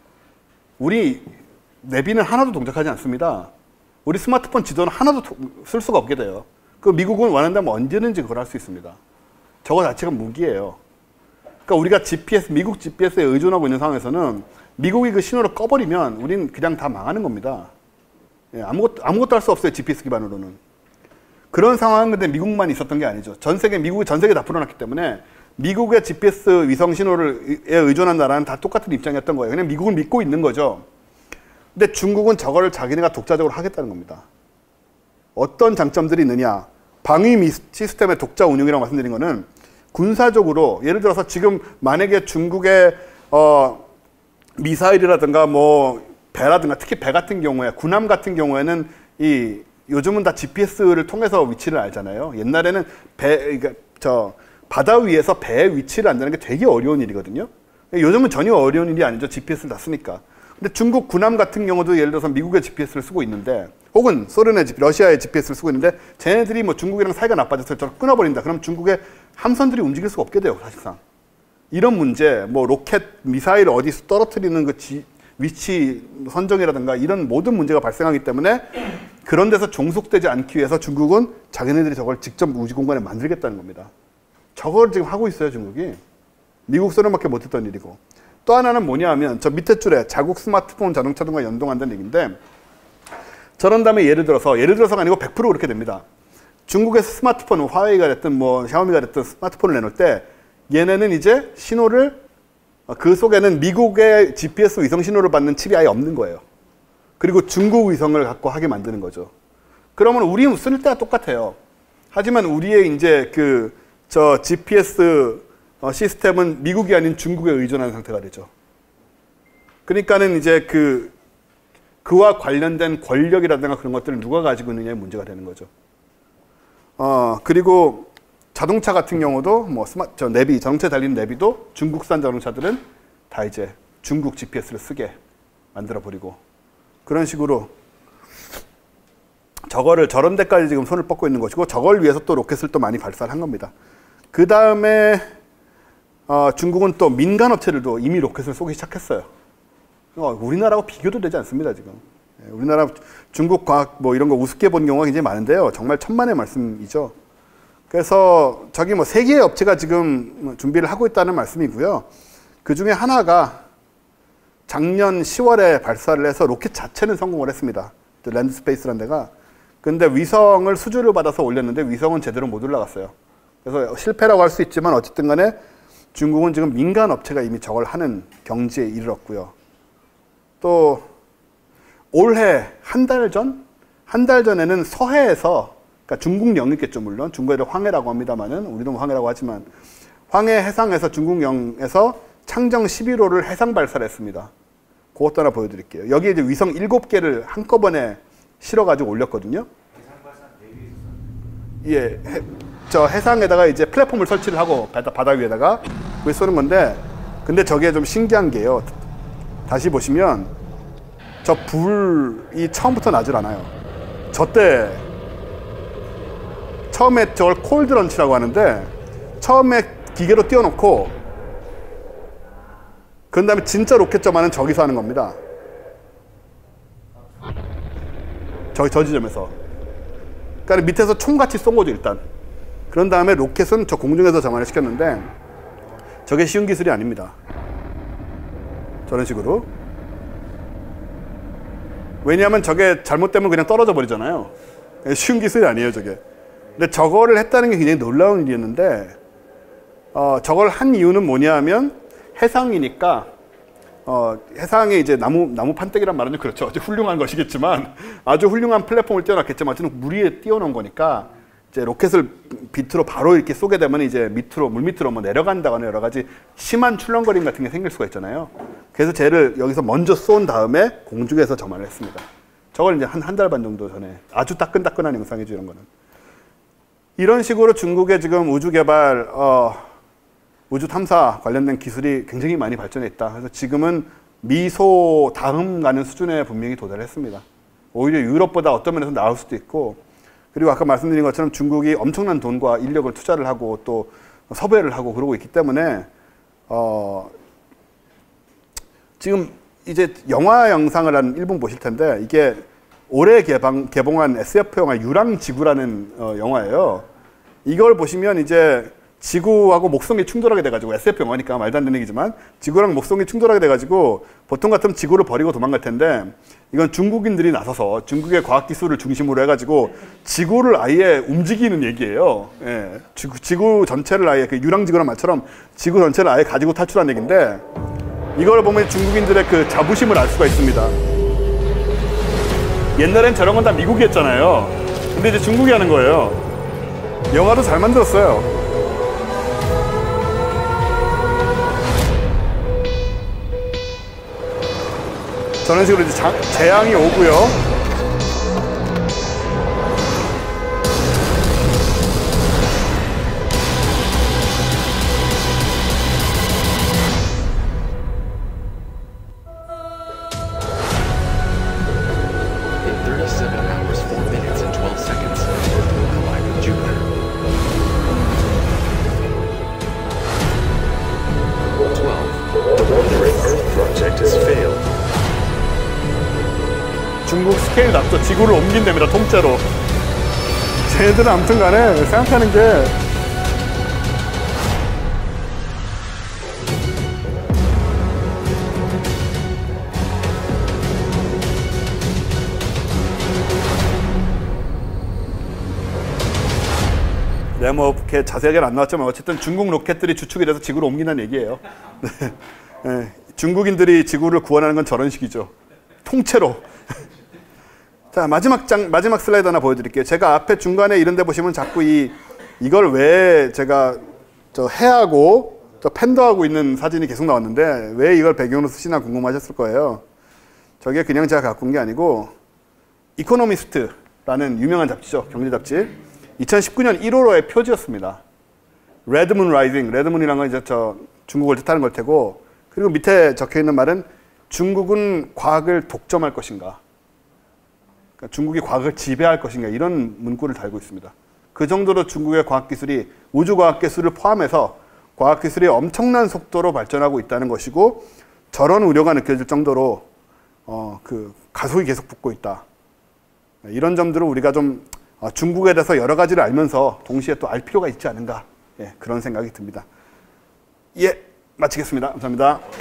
우리 내비는 하나도 동작하지 않습니다. 우리 스마트폰 지도는 하나도 쓸 수가 없게 돼요. 그 미국은 원한다면 언제든지 그걸 할 수 있습니다. 저거 자체가 무기예요. 그러니까 우리가 지피에스, 미국 지피에스에 의존하고 있는 상황에서는 미국이 그 신호를 꺼버리면 우린 그냥 다 망하는 겁니다. 예, 아무것도, 아무것도 할 수 없어요. 지피에스 기반으로는. 그런 상황은 근데 미국만 있었던 게 아니죠. 전 세계, 미국이 전 세계 다 풀어놨기 때문에 미국의 지피에스 위성 신호를 의존한 나라는 다 똑같은 입장이었던 거예요. 그냥 미국을 믿고 있는 거죠. 근데 중국은 저거를 자기네가 독자적으로 하겠다는 겁니다. 어떤 장점들이 있느냐. 방위 시스템의 독자 운용이라고 말씀드린 거는 군사적으로 예를 들어서 지금 만약에 중국의 어, 미사일이라든가 뭐 배라든가 특히 배 같은 경우에 군함 같은 경우에는 이 요즘은 다 지피에스를 통해서 위치를 알잖아요. 옛날에는 배, 그러니까 저 바다 위에서 배의 위치를 안다는 게 되게 어려운 일이거든요. 요즘은 전혀 어려운 일이 아니죠. 지피에스를 다 쓰니까. 근데 중국 군함 같은 경우도 예를 들어서 미국의 지피에스를 쓰고 있는데 혹은 소련의, 러시아의 지피에스를 쓰고 있는데 쟤네들이 뭐 중국이랑 사이가 나빠져서 저를 끊어버린다. 그럼 중국의 함선들이 움직일 수가 없게 돼요. 사실상. 이런 문제, 뭐 로켓, 미사일 어디서 떨어뜨리는 그 지, 위치 선정이라든가 이런 모든 문제가 발생하기 때문에 그런 데서 종속되지 않기 위해서 중국은 자기네들이 저걸 직접 우주공간에 만들겠다는 겁니다. 저걸 지금 하고 있어요, 중국이. 미국, 소련밖에 못했던 일이고. 또 하나는 뭐냐 하면 저 밑에 줄에 자국 스마트폰 자동차 등과 연동한다는 얘기인데 저런 다음에 예를 들어서, 예를 들어서가 아니고 백 퍼센트 그렇게 됩니다. 중국의 스마트폰, 화웨이가 됐든 뭐 샤오미가 됐든 스마트폰을 내놓을 때 얘네는 이제 신호를 그 속에는 미국의 지피에스 위성 신호를 받는 칩이 아예 없는 거예요. 그리고 중국 위성을 갖고 하게 만드는 거죠. 그러면 우리 쓸 때가 똑같아요. 하지만 우리의 이제 그 저 지피에스 시스템은 미국이 아닌 중국에 의존하는 상태가 되죠. 그러니까는 이제 그 그와 관련된 권력이라든가 그런 것들을 누가 가지고 있느냐의 문제가 되는 거죠. 어 그리고 자동차 같은 경우도 뭐 스마 저 내비 자동차에 달리는 내비도 중국산 자동차들은 다 이제 중국 지피에스를 쓰게 만들어 버리고 그런 식으로 저거를 저런 데까지 지금 손을 뻗고 있는 것이고 저걸 위해서 또 로켓을 또 많이 발사를 한 겁니다. 그 다음에 어, 중국은 또 민간 업체들도 이미 로켓을 쏘기 시작했어요. 어, 우리나라하고 비교도 되지 않습니다 지금. 예, 우리나라 중국 과학 뭐 이런 거 우습게 본 경우가 굉장히 많은데요. 정말 천만의 말씀이죠. 그래서 저기 뭐 세 개의 업체가 지금 준비를 하고 있다는 말씀이고요. 그 중에 하나가 작년 시월에 발사를 해서 로켓 자체는 성공을 했습니다. 랜드스페이스라는 데가. 근데 위성을 수주를 받아서 올렸는데 위성은 제대로 못 올라갔어요. 그래서 실패라고 할 수 있지만 어쨌든 간에 중국은 지금 민간 업체가 이미 저걸 하는 경지에 이르렀고요. 또 올해 한 달 전? 한 달 전에는 서해에서 그러니까 중국 영이겠죠 물론. 중국에도 황해라고 합니다만은 우리도 황해라고 하지만 황해 해상에서 중국영에서 창정 십일 호를 해상 발사를 했습니다. 그것도 하나 보여드릴게요. 여기에 이제 위성 일곱 개를 한꺼번에 실어가지고 올렸거든요. 예, 해, 저 해상에다가 이제 플랫폼을 설치를 하고 바다, 바다 위에다가 그걸 쏘는 건데 근데 저게 좀 신기한 게요. 다시 보시면 저 불이 처음부터 나질 않아요. 저때 처음에 저걸 콜드 런치라고 하는데 처음에 기계로 띄워놓고 그 다음에 진짜 로켓점화는 저기서 하는 겁니다. 저기 저 지점에서. 그러니까 밑에서 총같이 쏜 거죠 일단. 그런 다음에 로켓은 저 공중에서 점화를 시켰는데 저게 쉬운 기술이 아닙니다. 저런 식으로. 왜냐하면 저게 잘못되면 그냥 떨어져 버리잖아요. 쉬운 기술이 아니에요 저게. 근데 저거를 했다는 게 굉장히 놀라운 일이었는데 어, 저걸 한 이유는 뭐냐 하면 해상이니까 어, 해상에 이제 나무, 나무 판때기란 말은 좀 그렇죠. 아주 훌륭한 것이겠지만 아주 훌륭한 플랫폼을 띄워놨겠지만 어쨌든 물 위에 띄워놓은 거니까 이제 로켓을 밑으로 바로 이렇게 쏘게 되면 이제 밑으로, 물 밑으로 뭐 내려간다거나 여러 가지 심한 출렁거림 같은 게 생길 수가 있잖아요. 그래서 쟤를 여기서 먼저 쏜 다음에 공중에서 점화를 했습니다. 저걸 이제 한, 한 달 반 정도 전에 아주 따끈따끈한 영상이죠, 이런 거는. 이런 식으로 중국의 지금 우주 개발, 어, 우주 탐사 관련된 기술이 굉장히 많이 발전해 있다. 그래서 지금은 미소 다음 가는 수준에 분명히 도달했습니다. 오히려 유럽보다 어떤 면에서 나을 수도 있고, 그리고 아까 말씀드린 것처럼 중국이 엄청난 돈과 인력을 투자를 하고 또 섭외를 하고 그러고 있기 때문에 어, 지금 이제 영화 영상을 한 일 분 보실 텐데, 이게 올해 개방, 개봉한 에스에프 영화 유랑지구라는 어, 영화예요. 이걸 보시면 이제 지구하고 목성이 충돌하게 돼가지고, 에스에프 영화니까 말도 안 되는 얘기지만 지구랑 목성이 충돌하게 돼가지고 보통 같으면 지구를 버리고 도망갈 텐데, 이건 중국인들이 나서서 중국의 과학기술을 중심으로 해가지고 지구를 아예 움직이는 얘기예요. 예, 지구, 지구 전체를 아예 그 유랑지구란 말처럼 지구 전체를 아예 가지고 탈출한 얘기인데, 이걸 보면 중국인들의 그 자부심을 알 수가 있습니다. 옛날엔 저런 건 다 미국이 했잖아요. 근데 이제 중국이 하는 거예요. 영화도 잘 만들었어요. 저런 식으로 이제 장, 재앙이 오고요. 중국 스케일 낮죠. 지구를 옮긴답니다. 통째로. 쟤네들은 아무튼 간에 생각하는 게 네, 뭐 이렇게 자세하게는 안 나왔지만 어쨌든 중국 로켓들이 주축이 돼서 지구를 옮긴다는 얘기예요. 네. 네. 중국인들이 지구를 구원하는 건 저런 식이죠. 통째로. 자, 마지막 장, 마지막 슬라이드 하나 보여드릴게요. 제가 앞에 중간에 이런 데 보시면 자꾸 이, 이걸 왜 제가 저 해하고 저 팬더하고 있는 사진이 계속 나왔는데, 왜 이걸 배경으로 쓰시나 궁금하셨을 거예요. 저게 그냥 제가 갖고 온 게 아니고, 이코노미스트라는 유명한 잡지죠. 경제 잡지. 이천십구 년 일월호의 표지였습니다. 레드문 라이징. 레드문이란 건 이제 저 중국을 뜻하는 걸 테고, 그리고 밑에 적혀 있는 말은 중국은 과학을 독점할 것인가, 중국이 과학을 지배할 것인가, 이런 문구를 달고 있습니다. 그 정도로 중국의 과학기술이, 우주과학기술을 포함해서 과학기술이 엄청난 속도로 발전하고 있다는 것이고, 저런 우려가 느껴질 정도로 어, 그 가속이 계속 붙고 있다. 이런 점들을 우리가 좀 어, 중국에 대해서 여러 가지를 알면서 동시에 또 알 필요가 있지 않은가, 예, 그런 생각이 듭니다. 예, 마치겠습니다. 감사합니다.